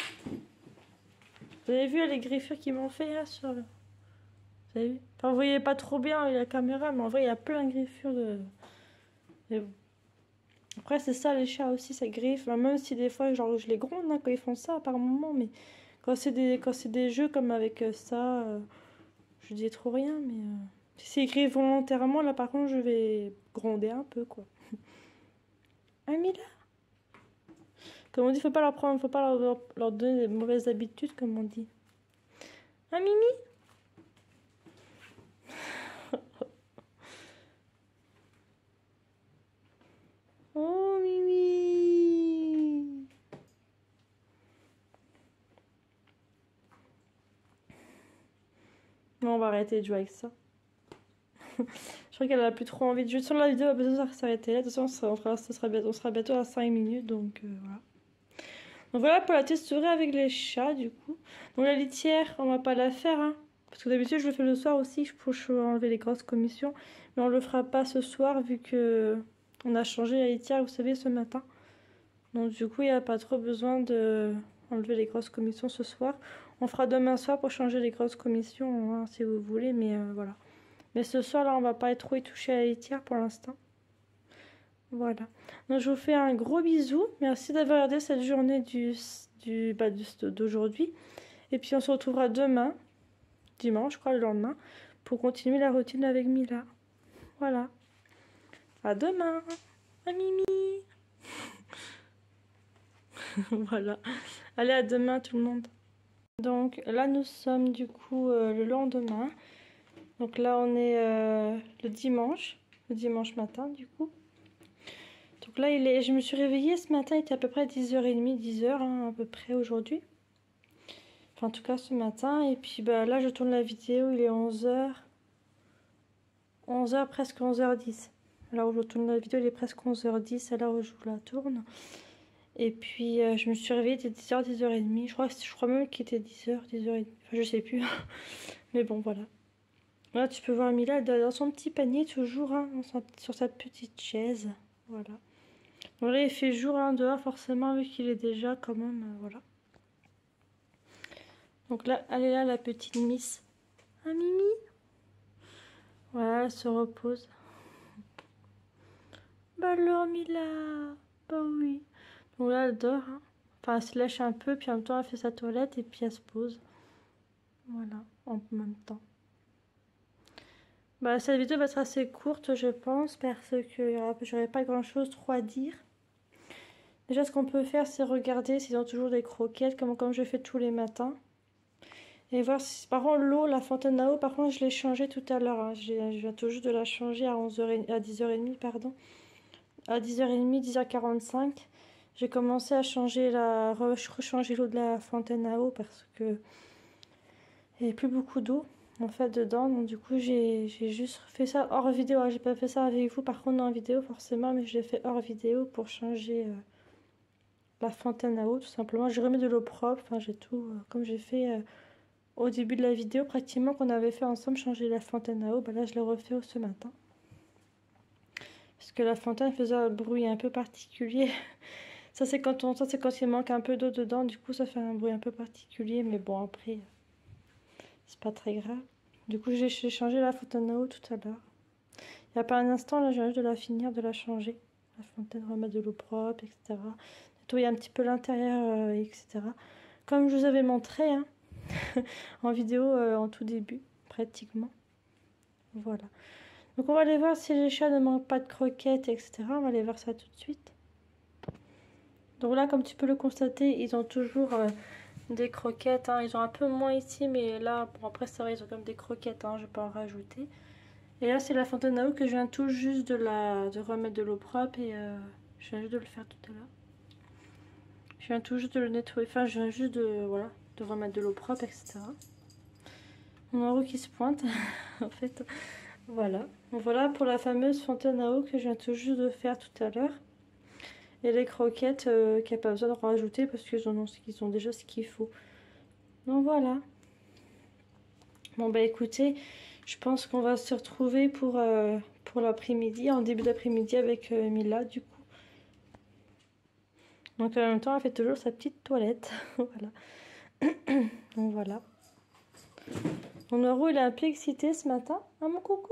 Vous avez vu les griffures qu'ils m'ont fait là sur le... Vous avez vu? Enfin, vous voyez pas trop bien avec la caméra, mais en vrai, il y a plein de griffures de... Mais bon. Après, c'est ça, les chats aussi, ça griffe. Enfin, même si des fois, genre, je les gronde hein, quand ils font ça par moment, mais quand c'est des jeux comme avec ça, je dis trop rien, mais... Si c'est écrit volontairement, là, par contre, je vais gronder un peu, quoi. Ah, Mila. Comme on dit, faut pas leur donner des mauvaises habitudes, comme on dit. Ah, Mimi. Oh, Mimi. Non, on va arrêter de jouer avec ça. Je crois qu'elle a plus trop envie de jouer. Sur la vidéo, elle va bientôt s'arrêter là. De toute façon, on sera bientôt à 5 minutes, donc voilà. Donc voilà pour la testerie avec les chats, du coup. Donc la litière, on va pas la faire, hein. Parce que d'habitude, je le fais le soir aussi, je peux enlever les grosses commissions. Mais on le fera pas ce soir, vu que on a changé la litière, vous savez, ce matin. Donc du coup, il n'y a pas trop besoin de enlever les grosses commissions ce soir. On fera demain soir pour changer les grosses commissions, hein, si vous voulez, mais voilà. Mais ce soir, là, on va pas trop y toucher à la litière pour l'instant. Voilà. Donc, je vous fais un gros bisou. Merci d'avoir regardé cette journée d'aujourd'hui. Et puis, on se retrouvera demain, dimanche, je crois, le lendemain, pour continuer la routine avec Mila. Voilà. À demain. À Mimi. Voilà. Allez, à demain, tout le monde. Donc, là, nous sommes, du coup, le lendemain. Donc là, on est le dimanche matin, du coup. Donc là, je me suis réveillée ce matin, il était à peu près 10h30, 10h hein, à peu près aujourd'hui. Enfin, en tout cas, ce matin. Et puis bah, là, je tourne la vidéo, il est 11h. 11h, presque 11h10. Alors où je tourne la vidéo, il est presque 11h10 à l'heure où je vous la tourne. Et puis, je me suis réveillée, il était 10h, 10h30. Je crois même qu'il était 10h, 10h30. Enfin, je sais plus. Mais bon, voilà. Là, tu peux voir Mila dans son petit panier, toujours, hein, sur sa petite chaise. Voilà. Donc là, il fait jour hein, dehors, forcément, vu qu'il est déjà quand même, voilà. Donc là, elle est là, la petite Miss. Ah, Mimi. Voilà, elle se repose. Bah alors Mila, bah oui. Donc là elle dort, hein. Enfin elle se lèche un peu, puis en même temps elle fait sa toilette et puis elle se pose. Voilà, en même temps. Bah cette vidéo va être assez courte je pense, parce que j'aurais pas grand chose trop à dire. Déjà ce qu'on peut faire c'est regarder s'ils ont toujours des croquettes, comme je fais tous les matins. Et voir si... Par contre l'eau, la fontaine à eau, par contre je l'ai changée tout à l'heure, hein. Je viens tout juste de la changer à 11h, à 10h30, pardon. À 10h30, 10h45. J'ai commencé à changer rechanger l'eau de la fontaine à eau parce que il n'y avait plus beaucoup d'eau en fait dedans. Donc du coup j'ai juste fait ça hors vidéo. J'ai pas fait ça avec vous par contre en vidéo forcément, mais je l'ai fait hors vidéo pour changer la fontaine à eau tout simplement. J'ai remis de l'eau propre, enfin j'ai tout comme j'ai fait au début de la vidéo pratiquement qu'on avait fait ensemble changer la fontaine à eau. Bah là je l'ai refait ce matin. Parce que la fontaine faisait un bruit un peu particulier. Ça c'est quand il manque un peu d'eau dedans, du coup ça fait un bruit un peu particulier, mais bon après c'est pas très grave. Du coup j'ai changé la fontaine à eau tout à l'heure. Il n'y a pas un instant là, j'ai juste de la finir de la changer. La fontaine, remettre de l'eau propre, etc. Nettoyer un petit peu l'intérieur, etc. Comme je vous avais montré hein, en vidéo en tout début, pratiquement. Voilà. Donc on va aller voir si les chats ne mangent pas de croquettes, etc. On va aller voir ça tout de suite. Donc là, comme tu peux le constater, ils ont toujours des croquettes. Hein. Ils ont un peu moins ici, mais là, bon, après c'est vrai, ils ont comme des croquettes. Hein. Je vais pas en rajouter. Et là, c'est la fontaine à eau que je viens tout juste de remettre de l'eau propre et je viens juste de le faire tout à l'heure. Je viens tout juste de le nettoyer. Enfin, je viens juste voilà, de remettre de l'eau propre, etc. Mon eau qui se pointe, en fait. Voilà. Donc voilà pour la fameuse fontaine à eau que je viens tout juste de faire tout à l'heure. Et les croquettes qu'il n'y a pas besoin de rajouter parce qu'ils ont déjà ce qu'il faut. Donc voilà. Bon bah écoutez, je pense qu'on va se retrouver pour l'après-midi, en début d'après-midi avec Mila du coup. Donc en même temps elle fait toujours sa petite toilette. Voilà. Donc voilà. Mon Noro il est un peu excité ce matin. Ah mon coucou.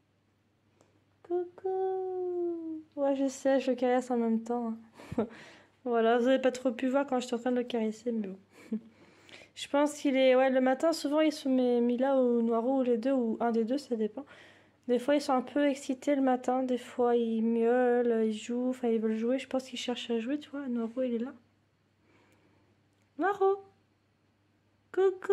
Coucou. Ouais je sais, je le caresse en même temps. Voilà, vous n'avez pas trop pu voir quand j'étais en train de le caresser, mais bon. Je pense qu'il est... Ouais, le matin, souvent, ils se met Mila ou Noiro, ou les deux, ou un des deux, ça dépend. Des fois, ils sont un peu excités le matin. Des fois, ils miaulent, ils jouent, enfin, ils veulent jouer. Je pense qu'ils cherchent à jouer, tu vois. Noiro, il est là. Noiro! Coucou!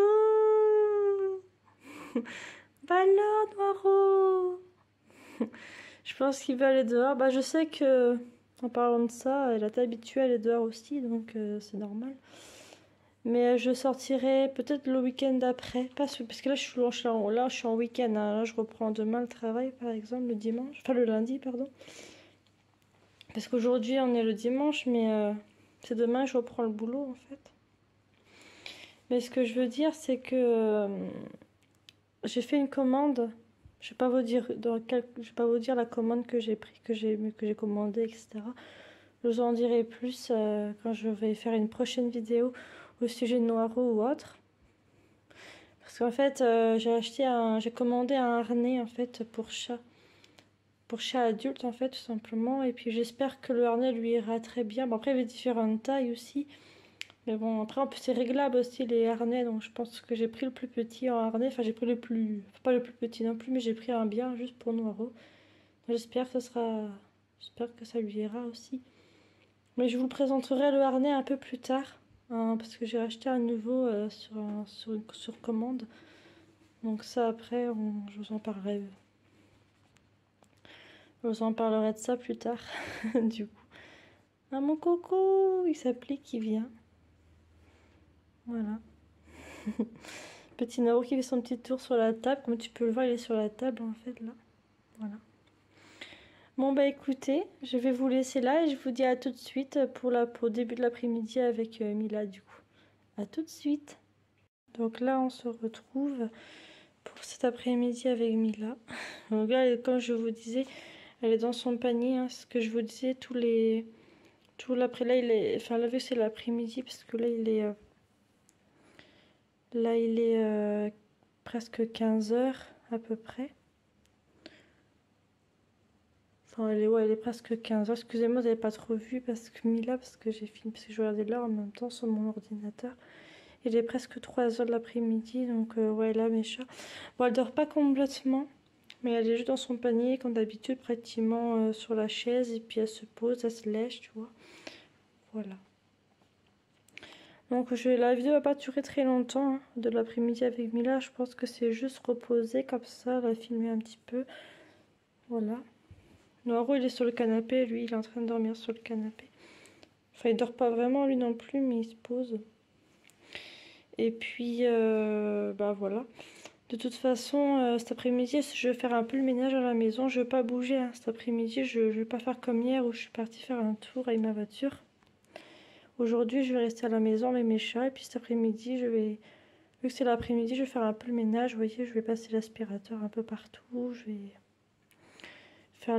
Bah alors, Noiro! Je pense qu'il va aller dehors. Bah, je sais que, en parlant de ça, elle est habituée à aller dehors aussi, donc c'est normal. Mais je sortirai peut-être le week-end d'après. Parce que là, je suis en week-end. Hein. Là, je reprends demain le travail, par exemple, le dimanche. Enfin, le lundi, pardon. Parce qu'aujourd'hui, on est le dimanche, mais c'est demain que je reprends le boulot, en fait. Mais ce que je veux dire, c'est que j'ai fait une commande. Je vais pas vous dire je vais pas vous dire la commande que j'ai pris, que j'ai commandée, etc. Je vous en dirai plus quand je vais faire une prochaine vidéo au sujet de Noiro ou autre. Parce qu'en fait, j'ai commandé un harnais en fait pour chat adulte en fait tout simplement. Et puis j'espère que le harnais lui ira très bien. Bon après il y avait différentes tailles aussi. Mais bon après c'est réglable aussi les harnais. Donc je pense que j'ai pris le plus petit en harnais. Enfin j'ai pris le plus, pas le plus petit non plus, mais j'ai pris un bien juste pour Noiro. J'espère que j'espère que ça lui ira aussi. Mais je vous présenterai le harnais un peu plus tard. Hein, parce que j'ai acheté un nouveau sur commande. Donc ça après, je vous en parlerai. Je vous en parlerai de ça plus tard. Du coup. Ah mon coco, il s'applique, il vient. Voilà. Petit Naro qui fait son petit tour sur la table. Comme tu peux le voir, il est sur la table en fait là. Voilà. Bon bah écoutez, je vais vous laisser là et je vous dis à tout de suite pour début de l'après-midi avec Mila du coup. À tout de suite. Donc là on se retrouve pour cet après-midi avec Mila. Donc là, comme je vous disais, elle est dans son panier. Hein, ce que je vous disais, tout l'après là il est. Enfin là vu c'est l'après-midi parce que là il est presque 15h à peu près. Enfin, ouais, elle est presque 15h. Excusez-moi, vous n'avez pas trop vu parce que Mila, parce que j'ai filmé, parce que je regardais l'heure en même temps sur mon ordinateur. Il est presque 3h de l'après-midi, donc ouais, là, mes chats. Bon, elle dort pas complètement, mais elle est juste dans son panier, comme d'habitude, pratiquement sur la chaise, et puis elle se pose, elle se lèche, tu vois. Voilà. Donc la vidéo va pas durer très longtemps, hein, de l'après-midi avec Mila. Je pense que c'est juste reposer comme ça, la filmer un petit peu. Voilà. Noiro, il est sur le canapé, lui, il est en train de dormir sur le canapé. Enfin, il dort pas vraiment, lui non plus, mais il se pose. Et puis, bah voilà. De toute façon, cet après-midi, je vais faire un peu le ménage à la maison. Je vais pas bouger, hein. Cet après-midi, je vais pas faire comme hier où je suis partie faire un tour avec ma voiture. Aujourd'hui, je vais rester à la maison avec mes chats. Et puis cet après-midi, vu que c'est l'après-midi, je vais faire un peu le ménage. Vous voyez, je vais passer l'aspirateur un peu partout. Je vais faire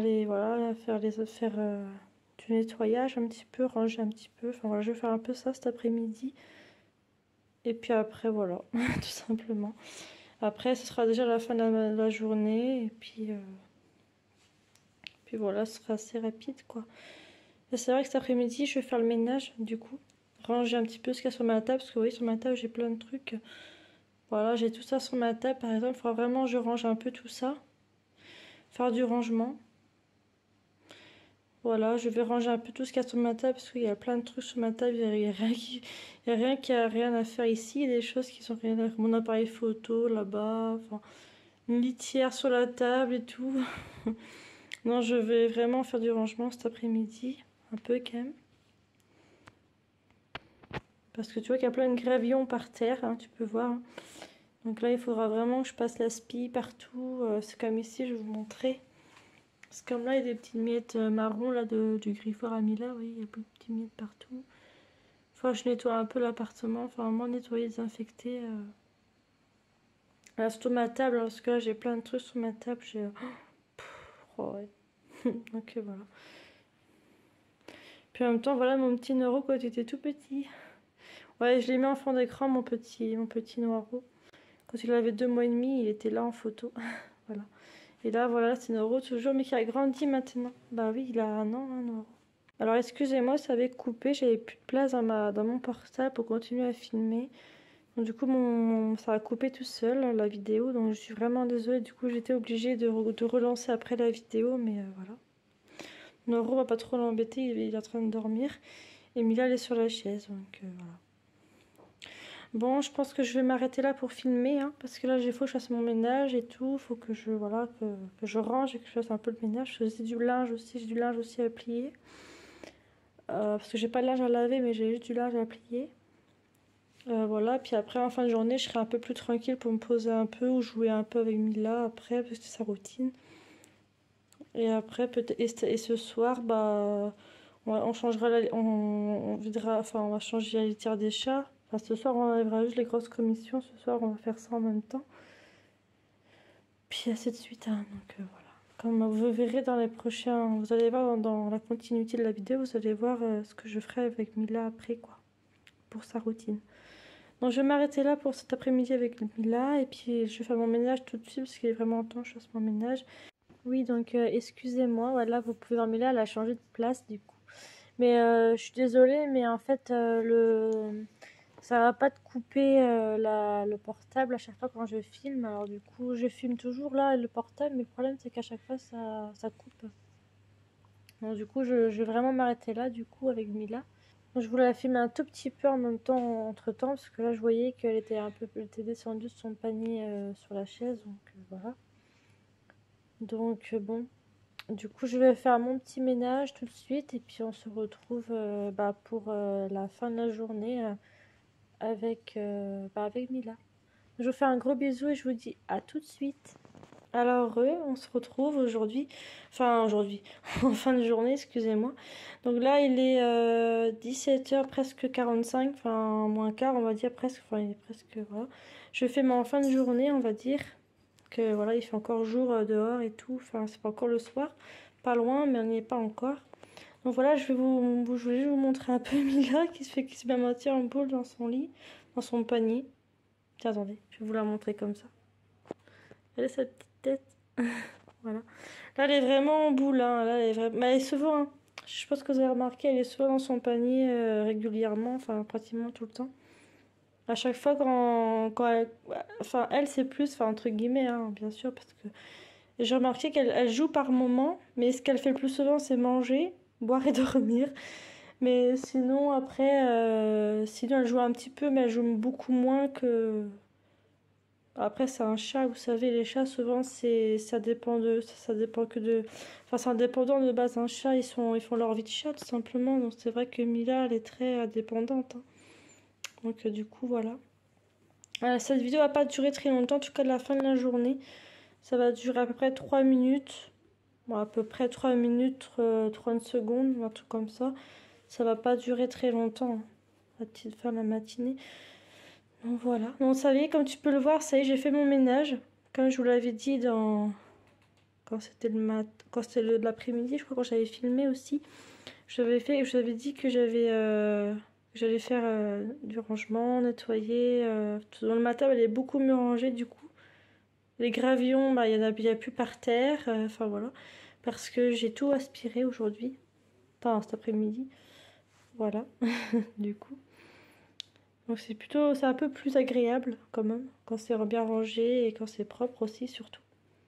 du nettoyage un petit peu, ranger un petit peu. Enfin voilà, je vais faire un peu ça cet après-midi. Et puis après, voilà, tout simplement. Après, ce sera déjà la fin de la journée. Et puis voilà, ce sera assez rapide, quoi. Et c'est vrai que cet après-midi, je vais faire le ménage, du coup. Ranger un petit peu ce qu'il y a sur ma table. Parce que vous voyez, sur ma table, j'ai plein de trucs. Voilà, j'ai tout ça sur ma table, par exemple. Il faudra vraiment que je range un peu tout ça. Faire du rangement. Voilà, je vais ranger un peu tout ce qu'il y a sur ma table. Parce qu'il y a plein de trucs sur ma table. Il n'y a rien qui a rien à faire ici. Il y a des choses qui sont rien à faire. Mon appareil photo, là-bas. Enfin, une litière sur la table et tout. Non, je vais vraiment faire du rangement cet après-midi. Un peu quand même. Parce que tu vois qu'il y a plein de gravillons par terre, hein, tu peux voir. Hein. Donc là, il faudra vraiment que je passe l'aspi partout. C'est comme ici, je vais vous montrer. C'est comme là, il y a des petites miettes marron là, du griffoir à Mila. Oui, il y a plein de petites miettes partout. Enfin, je nettoie un peu l'appartement. Enfin, vraiment nettoyer, désinfecter. Là, surtout ma table, hein, parce que là, j'ai plein de trucs sur ma table. Oh, ouais. Donc voilà. Puis en même temps, voilà mon petit Noiro quand il était tout petit. Ouais, je l'ai mis en fond d'écran, mon petit Noiro. Quand il avait 2 mois et demi, il était là en photo. Voilà. Et là, voilà, c'est Noiro toujours, mais qui a grandi maintenant. Bah oui, il a 1 an, hein, Noiro. Alors, excusez-moi, ça avait coupé. J'avais plus de place dans mon portable pour continuer à filmer. Donc, du coup, ça a coupé tout seul, la vidéo. Donc, je suis vraiment désolée. Du coup, j'étais obligée de relancer après la vidéo, mais voilà. Noiro va pas trop l'embêter, il est en train de dormir. Et Mila, elle est sur la chaise, donc voilà. Bon, je pense que je vais m'arrêter là pour filmer, hein, parce que là, il faut que je fasse mon ménage et tout. Il faut que je, voilà, que je range et que je fasse un peu le ménage. J'ai du linge aussi à plier. Parce que j'ai pas de linge à laver, mais j'ai juste du linge à plier. Voilà, puis après, en fin de journée, je serai un peu plus tranquille pour me poser un peu ou jouer un peu avec Mila après, parce que c'est sa routine. Et après, et ce soir, bah, on changera, on videra, enfin, on va changer la litière des chats. Enfin, ce soir, on enlèvera juste les grosses commissions. Ce soir, on va faire ça en même temps. Puis ainsi de suite. Hein, donc voilà. Comme vous verrez dans les prochains, vous allez voir dans la continuité de la vidéo, vous allez voir ce que je ferai avec Mila après, quoi, pour sa routine. Donc je vais m'arrêter là pour cet après-midi avec Mila. Et puis je vais faire mon ménage tout de suite parce qu'il est vraiment temps que je fasse mon ménage. Oui, donc excusez-moi, voilà, vous pouvez voir Mila, elle a changé de place du coup. Mais je suis désolée, mais en fait, ça va pas te couper le portable à chaque fois quand je filme. Alors du coup, je filme toujours là le portable, mais le problème c'est qu'à chaque fois ça coupe. Donc du coup, je vais vraiment m'arrêter là du coup avec Mila. Donc, je voulais la filmer un tout petit peu en même temps, entre temps, parce que là je voyais qu'elle était elle était descendue de son panier sur la chaise, donc voilà. Donc bon. Du coup, je vais faire mon petit ménage tout de suite et puis on se retrouve pour la fin de la journée avec Mila. Je vous fais un gros bisou et je vous dis à tout de suite. Alors, on se retrouve aujourd'hui, en fin de journée, excusez-moi. Donc là, il est 17h, presque 45, enfin, moins quart, on va dire presque, enfin, il est presque, voilà. Je fais ma fin de journée, on va dire. Que voilà, il fait encore jour dehors et tout, enfin c'est pas encore le soir, pas loin mais on n'y est pas encore. Donc voilà, je voulais juste vous montrer un peu Mila qui se met à moitié en boule dans son lit, dans son panier. Tiens, attendez, je vais vous la montrer comme ça. Elle a sa petite tête. Voilà. Là, elle est vraiment en boule. Hein. Là, mais elle est souvent, hein. Je pense que vous avez remarqué, elle est souvent dans son panier régulièrement, enfin pratiquement tout le temps. À chaque fois quand elle... Enfin, elle, c'est plus, enfin, entre guillemets, hein, bien sûr, parce que j'ai remarqué qu'elle joue par moment, mais ce qu'elle fait le plus souvent, c'est manger, boire et dormir. Mais sinon, après, sinon, elle joue un petit peu, mais elle joue beaucoup moins que... Après, c'est un chat, vous savez, les chats, souvent, ça dépend ça dépend que de... Enfin, c'est indépendant de base. Un chat, ils font leur vie de chat, tout simplement. Donc, c'est vrai que Mila, elle est très indépendante. Hein. Donc, du coup, voilà. Cette vidéo va pas durer très longtemps, en tout cas, de la fin de la journée. Ça va durer à peu près 3 minutes. Bon, à peu près 3 minutes, 30 secondes, un truc comme ça. Ça va pas durer très longtemps, hein, la petite fin de la matinée. Donc voilà. Donc ça y est, comme tu peux le voir, ça y est, j'ai fait mon ménage. Comme je vous l'avais dit quand c'était quand c'était l'après-midi, je crois, quand j'avais filmé aussi. Je vous avais dit que j'allais faire du rangement, nettoyer. Dans le matin, elle est beaucoup mieux rangée du coup. Les gravillons, bah, il y a plus par terre. Enfin voilà. Parce que j'ai tout aspiré aujourd'hui. Enfin, cet après-midi. Voilà. Du coup. Donc c'est un peu plus agréable quand même. Quand c'est bien rangé et quand c'est propre aussi surtout.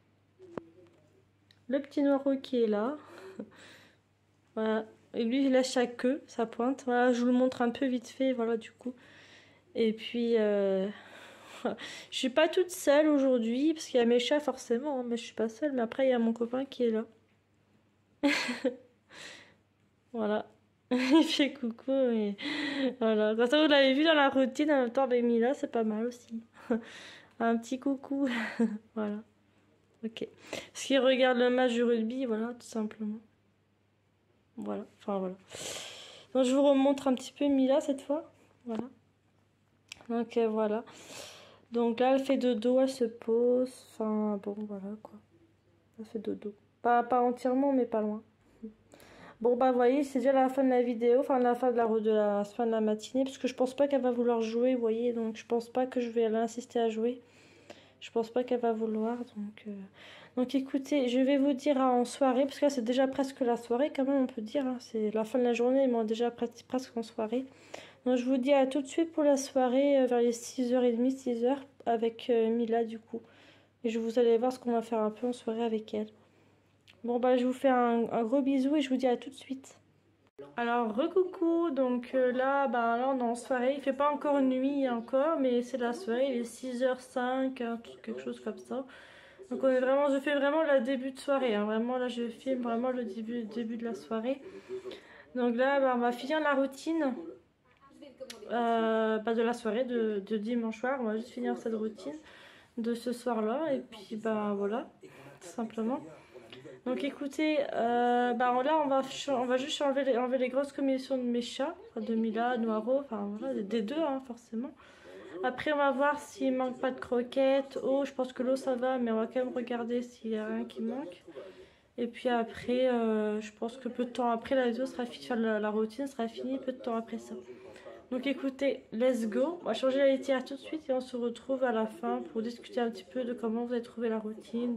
Le petit noiro qui est là. Voilà. Et lui, il lâche sa queue, sa pointe. Voilà, je vous le montre un peu vite fait. Voilà, du coup. Et puis... Je suis pas toute seule aujourd'hui, parce qu'il y a mes chats forcément, hein, mais je suis pas seule. Mais après, il y a mon copain qui est là. Voilà. Il fait coucou, et voilà. Quand ça, vous l'avez vu dans la routine en même temps avec Mila, c'est pas mal aussi. Un petit coucou. Voilà. Ok. Parce qu'il regarde le match du rugby, voilà, tout simplement. Voilà. Enfin, voilà. Donc, je vous remontre un petit peu Mila cette fois. Voilà. Donc, voilà. Donc là, elle fait dodo, elle se pose. Enfin, bon, voilà, quoi. Elle fait dodo. Pas entièrement, mais pas loin. Bon, bah, vous voyez, c'est déjà la fin de la vidéo. Enfin, la fin de la fin de la matinée. Parce que je pense pas qu'elle va vouloir jouer, vous voyez. Donc, je pense pas que je vais l'insister à jouer. Je pense pas qu'elle va vouloir. Donc, écoutez, je vais vous dire en soirée. Parce que là, c'est déjà presque la soirée, quand même, on peut dire. Hein. C'est la fin de la journée, mais on est déjà presque en soirée. Donc je vous dis à tout de suite pour la soirée vers les 6h30, 6h avec Mila du coup. Et vous allez voir ce qu'on va faire un peu en soirée avec elle. Bon bah je vous fais un gros bisou et je vous dis à tout de suite. Alors recoucou, donc là on est en soirée, il fait pas encore nuit encore mais c'est la soirée, il est 6h05, hein, quelque chose comme ça. Donc je fais vraiment le début de soirée, hein, vraiment là je filme vraiment le début de la soirée. Donc là on va finir la routine. De la soirée de dimanche soir, on va juste finir cette routine de ce soir là et puis voilà, tout simplement. Donc écoutez, là on va juste enlever les grosses commissions de mes chats, de Mila, Noiro, enfin voilà, des deux hein, forcément. Après on va voir s'il manque pas de croquettes, je pense que l'eau ça va, mais on va quand même regarder s'il y a rien qui manque. Et puis après, je pense que peu de temps après la vidéo sera finie, la routine sera finie peu de temps après ça. Donc écoutez, let's go. On va changer la litière tout de suite et on se retrouve à la fin pour discuter un petit peu de comment vous avez trouvé la routine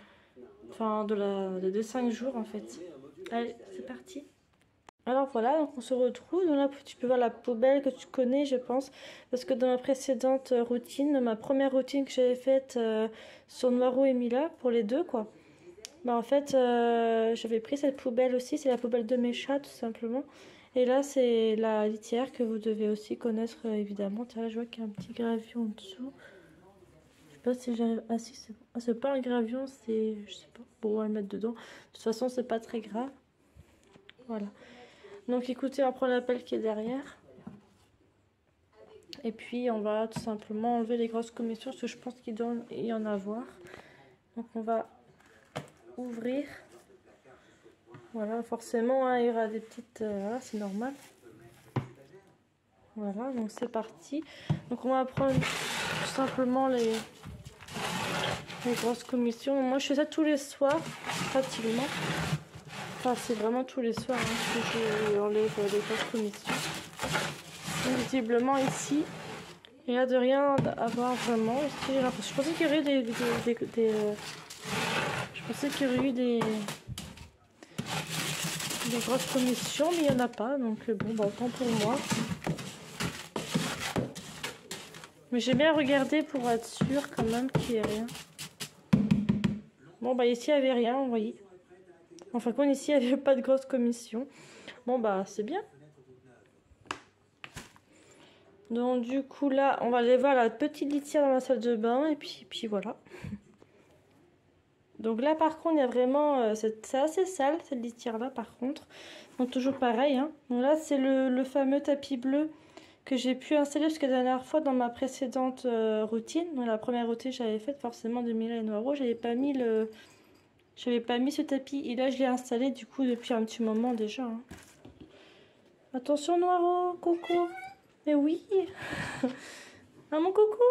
des 5 jours en fait. Allez, c'est parti. Alors voilà, donc on se retrouve. Donc là, tu peux voir la poubelle que tu connais, je pense. Parce que dans ma précédente routine, ma première routine que j'avais faite sur Noiro et Mila, pour les deux quoi. En fait, j'avais pris cette poubelle aussi. C'est la poubelle de mes chats tout simplement. Et là, c'est la litière que vous devez aussi connaître, évidemment. Tiens, là, je vois qu'il y a un petit gravillon en dessous. Je sais pas si j'arrive... Ah si, c'est bon. Ah, c'est pas un gravillon, c'est... Je sais pas. Bon, on va le mettre dedans. De toute façon, c'est pas très grave. Voilà. Donc, écoutez, on va prendre la pelle qui est derrière. Et puis, on va tout simplement enlever les grosses commissions, parce que je pense qu'il doit y en avoir. Donc, on va ouvrir... Voilà, forcément, hein, il y aura des petites... voilà, c'est normal. Voilà, donc c'est parti. Donc on va prendre tout simplement les grosses commissions. Moi, je fais ça tous les soirs, pratiquement. Enfin, c'est vraiment tous les soirs hein, que je enlève les grosses commissions. Donc, visiblement, ici, il n'y a de rien à voir vraiment. Ici, je pensais qu'il y aurait Je sais qu'il y aurait eu des grosses commissions, mais il n'y en a pas, donc bon, bah, autant pour moi. Mais j'ai bien regardé pour être sûr quand même qu'il n'y ait rien. Bon, bah ici, il n'y avait rien, vous voyez. Enfin, quand ici, il n'y avait pas de grosses commissions. Bon, bah, c'est bien. Donc, du coup, là, on va aller voir la petite litière dans la salle de bain, et puis voilà. Donc là, par contre, il y a vraiment... c'est assez sale, cette litière-là, par contre. Donc, toujours pareil, hein. Donc là, c'est le fameux tapis bleu que j'ai pu installer, parce que la dernière fois, dans ma précédente routine, donc la première routine que j'avais faite, forcément, de Mila et Noiro, j'avais pas mis ce tapis. Et là, je l'ai installé, du coup, depuis un petit moment déjà, hein. Attention, Noiro, coucou. Mais oui. Ah, mon coucou.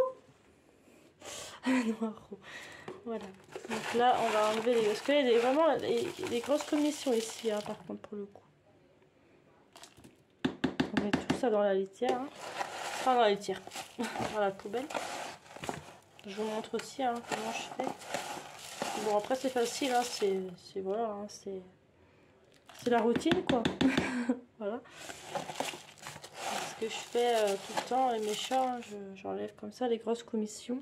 Noiro. Voilà. Donc là, on va enlever les... Parce qu'il y a vraiment les grosses commissions ici, hein, par contre, pour le coup. On met tout ça dans la litière. Hein. Enfin, dans la litière. Dans la poubelle. Je vous montre aussi hein, comment je fais. Bon, après, c'est facile. Hein, c'est voilà. Hein, c'est la routine, quoi. Voilà. Ce que je fais tout le temps, les méchants, hein, j'enlève comme ça les grosses commissions.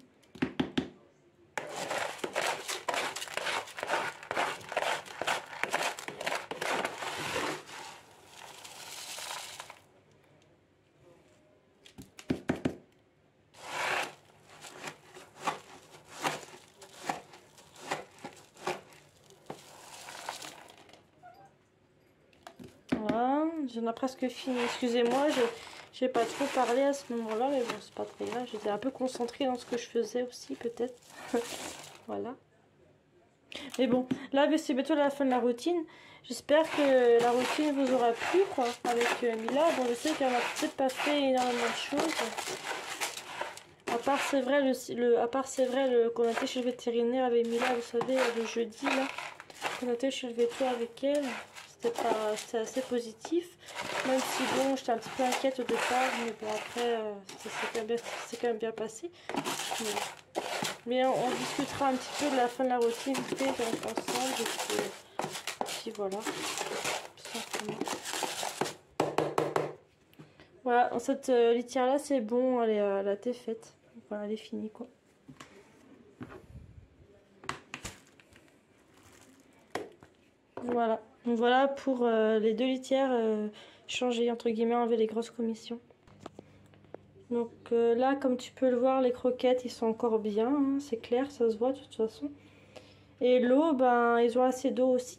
Voilà, j'en ai presque fini. Excusez-moi, j'ai pas trop parlé à ce moment-là, mais bon, c'est pas très grave. J'étais un peu concentrée dans ce que je faisais aussi, peut-être. Voilà. Mais bon, là, c'est bientôt la fin de la routine. J'espère que la routine vous aura plu, quoi, avec Mila. Bon, je sais qu'elle n'a peut-être pas fait énormément de choses. À part, c'est vrai, qu'on était chez le vétérinaire avec Mila, vous savez, le jeudi, là. Qu'on était chez le véto avec elle. C'était assez positif. Même si, bon, j'étais un petit peu inquiète au départ. Mais bon, après, c'est quand même bien passé. Mais on discutera un petit peu de la fin de la routine ensemble. Et puis voilà. Tout simplement. Voilà, cette litière-là, c'est bon. Elle a été faite. Voilà, elle est finie, quoi. Voilà. Donc voilà pour les deux litières changées, entre guillemets, enlever les grosses commissions. Donc là, comme tu peux le voir, les croquettes, ils sont encore bien, hein, c'est clair, ça se voit de toute façon. Et l'eau, ben, ils ont assez d'eau aussi.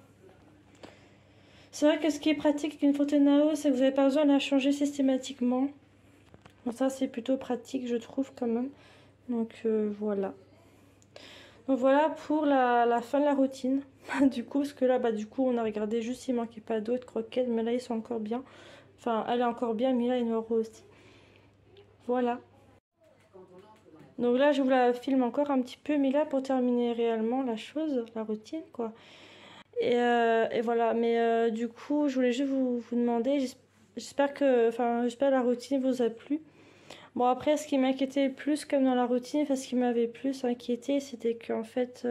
C'est vrai que ce qui est pratique avec une fontaine à eau, c'est que vous n'avez pas besoin de la changer systématiquement. Bon, ça, c'est plutôt pratique, je trouve, quand même. Donc voilà. Donc voilà pour la fin de la routine. Du coup, parce que là, bah, du coup, on a regardé juste s'il manquait pas d'eau, de croquettes, mais là, ils sont encore bien. Enfin, elle est encore bien, Mila et Noiro aussi. Voilà. Donc là, je vous la filme encore un petit peu, Mila, pour terminer réellement la chose, la routine, quoi. Et voilà. Mais du coup, je voulais juste vous demander, j'espère que la routine vous a plu. Bon, après, ce qui m'inquiétait le plus, comme dans la routine, enfin, ce qui m'avait plus inquiété, c'était qu'en fait...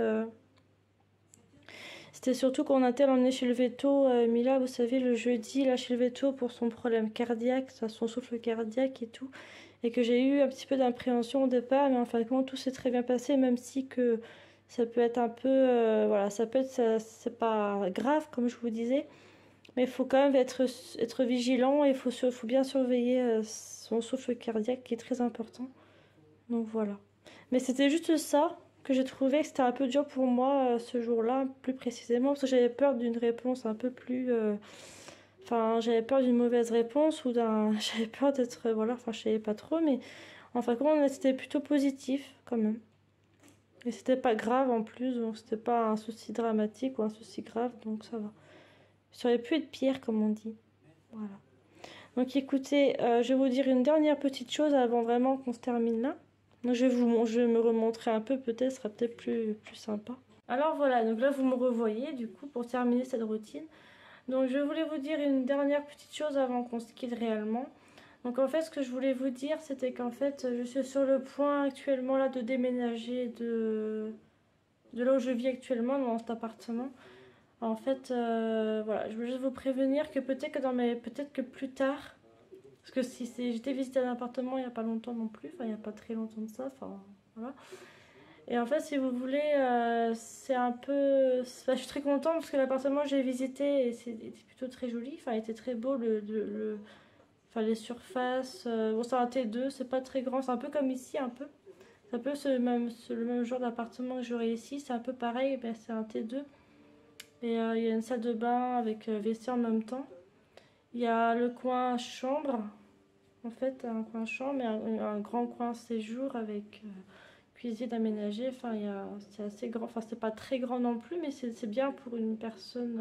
c'était surtout qu'on était emmené chez le véto, Mila, vous savez, le jeudi, là, chez le véto, pour son problème cardiaque, son souffle cardiaque et tout. Et que j'ai eu un petit peu d'appréhension au départ, mais en fin de compte, tout s'est très bien passé, même si que ça peut être un peu... voilà, c'est pas grave, comme je vous disais. Mais il faut quand même être vigilant et il faut bien surveiller son souffle cardiaque qui est très important. Donc voilà. Mais c'était juste ça que j'ai trouvé que c'était un peu dur pour moi ce jour-là, plus précisément, parce que j'avais peur d'une réponse un peu plus... Enfin, j'avais peur d'une mauvaise réponse ou d'un... J'avais peur d'être... Voilà, enfin, je savais pas trop, mais en fin de compte, c'était plutôt positif quand même. Et c'était pas grave en plus, donc c'était pas un souci dramatique ou un souci grave, donc ça va. Ça aurait pu être pire, comme on dit. Voilà. Donc écoutez, je vais vous dire une dernière petite chose avant vraiment qu'on se termine là. Donc je vais me remontrer un peu, peut-être, ce sera peut-être plus sympa. Alors voilà, donc là vous me revoyez du coup pour terminer cette routine. Donc je voulais vous dire une dernière petite chose avant qu'on se quitte réellement. Donc en fait ce que je voulais vous dire c'était qu'en fait je suis sur le point actuellement là de déménager de là où je vis actuellement dans cet appartement. En fait, voilà, je veux juste vous prévenir que peut-être que peut-être que plus tard, parce que si j'étais visiter un appartement il n'y a pas longtemps non plus, enfin il n'y a pas très longtemps de ça, enfin voilà. Et en fait, si vous voulez, c'est un peu, enfin, je suis très contente parce que l'appartement que j'ai visité était plutôt très joli, enfin il était très beau enfin les surfaces. Bon, c'est un T2, c'est pas très grand, c'est un peu comme ici un peu. C'est un peu le même genre d'appartement que j'aurais ici, c'est un peu pareil, ben, c'est un T2. Et il y a une salle de bain avec WC en même temps. Il y a le coin chambre, en fait, un coin chambre et un grand coin séjour avec cuisine aménagée. Enfin, c'est assez grand, enfin, c'est pas très grand non plus, mais c'est bien pour une personne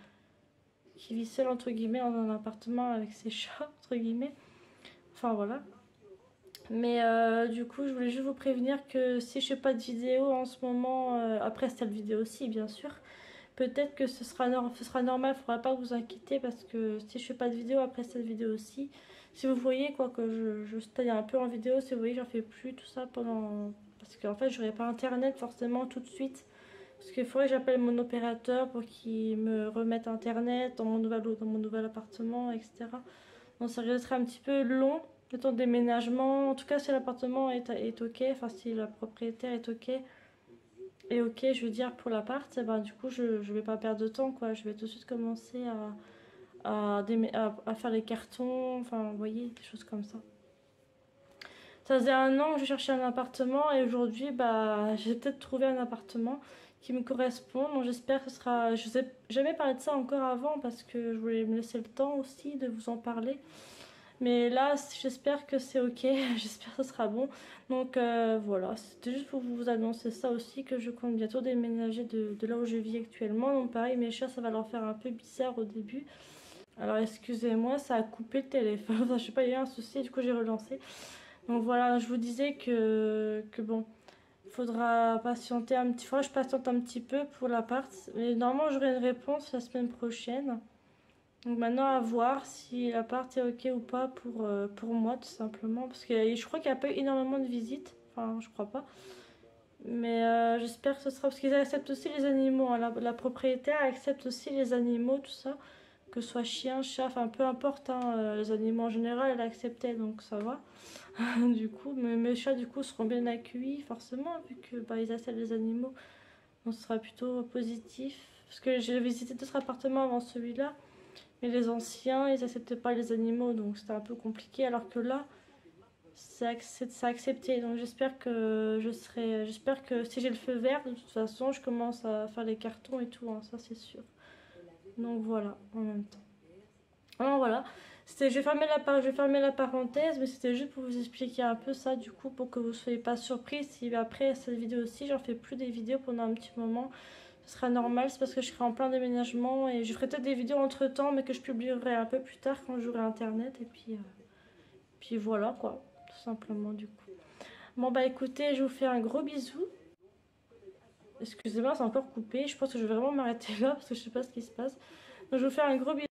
qui vit seule, entre guillemets, dans un appartement avec ses chats, entre guillemets. Enfin, voilà. Mais du coup, je voulais juste vous prévenir que si je fais pas de vidéo en ce moment, après cette vidéo aussi, bien sûr, peut-être que ce sera normal, il ne faudra pas vous inquiéter parce que si je fais pas de vidéo après cette vidéo aussi, si vous voyez quoi que je stagne un peu en vidéo, si vous voyez j'en fais plus tout ça pendant... Parce qu'en fait j'aurai pas internet forcément tout de suite. Parce qu'il faudrait que j'appelle mon opérateur pour qu'il me remette internet dans mon nouvel appartement, etc. Donc ça restera un petit peu long, le temps de déménagement. En tout cas si l'appartement est ok, enfin si la propriétaire est ok. Et ok, je veux dire pour l'appart, ben, du coup je vais pas perdre de temps quoi. Je vais tout de suite commencer à faire les cartons, enfin vous voyez, des choses comme ça. Ça faisait un an que je cherchais un appartement et aujourd'hui bah, j'ai peut-être trouvé un appartement qui me correspond. Donc j'espère que ce sera... Je sais jamais parlé de ça encore avant parce que je voulais me laisser le temps aussi de vous en parler. Mais là, j'espère que c'est ok, j'espère que ce sera bon. Donc voilà, c'était juste pour vous annoncer ça aussi, que je compte bientôt déménager de là où je vis actuellement. Donc pareil, mes chats, ça va leur faire un peu bizarre au début. Alors excusez-moi, ça a coupé le téléphone, enfin, je sais pas, il y a eu un souci, du coup j'ai relancé. Donc voilà, je vous disais que bon, il faudra patienter un petit... Faudra que je patiente un petit peu pour l'appart. Mais normalement, j'aurai une réponse la semaine prochaine. Donc maintenant à voir si l'appart est ok ou pas pour moi tout simplement. Parce que je crois qu'il n'y a pas eu énormément de visites. Enfin je crois pas. Mais j'espère que ce sera... Parce qu'ils acceptent aussi les animaux. Hein. La propriétaire accepte aussi les animaux, tout ça. Que ce soit chien, chat, enfin peu importe. Hein, les animaux en général elle acceptait donc ça va. Du coup, mes chats du coup seront bien accueillis forcément. Vu que bah, ils acceptent les animaux. Donc ce sera plutôt positif. Parce que j'ai visité d'autres appartements avant celui-là. Mais les anciens, ils n'acceptaient pas les animaux, donc c'était un peu compliqué. Alors que là, c'est accepté. Donc j'espère que j'espère que si j'ai le feu vert, de toute façon, je commence à faire les cartons et tout, hein, ça c'est sûr. Donc voilà, en même temps. Alors voilà, je vais fermer la parenthèse, mais c'était juste pour vous expliquer un peu ça, du coup, pour que vous ne soyez pas surpris si après cette vidéo aussi, j'en fais plus des vidéos pendant un petit moment. Ce sera normal, c'est parce que je serai en plein déménagement et je ferai peut-être des vidéos entre temps, mais que je publierai un peu plus tard quand j'aurai internet. Et puis voilà quoi, tout simplement du coup. Bon bah écoutez, je vous fais un gros bisou. Excusez-moi, c'est encore coupé. Je pense que je vais vraiment m'arrêter là parce que je sais pas ce qui se passe. Donc je vous fais un gros bisou.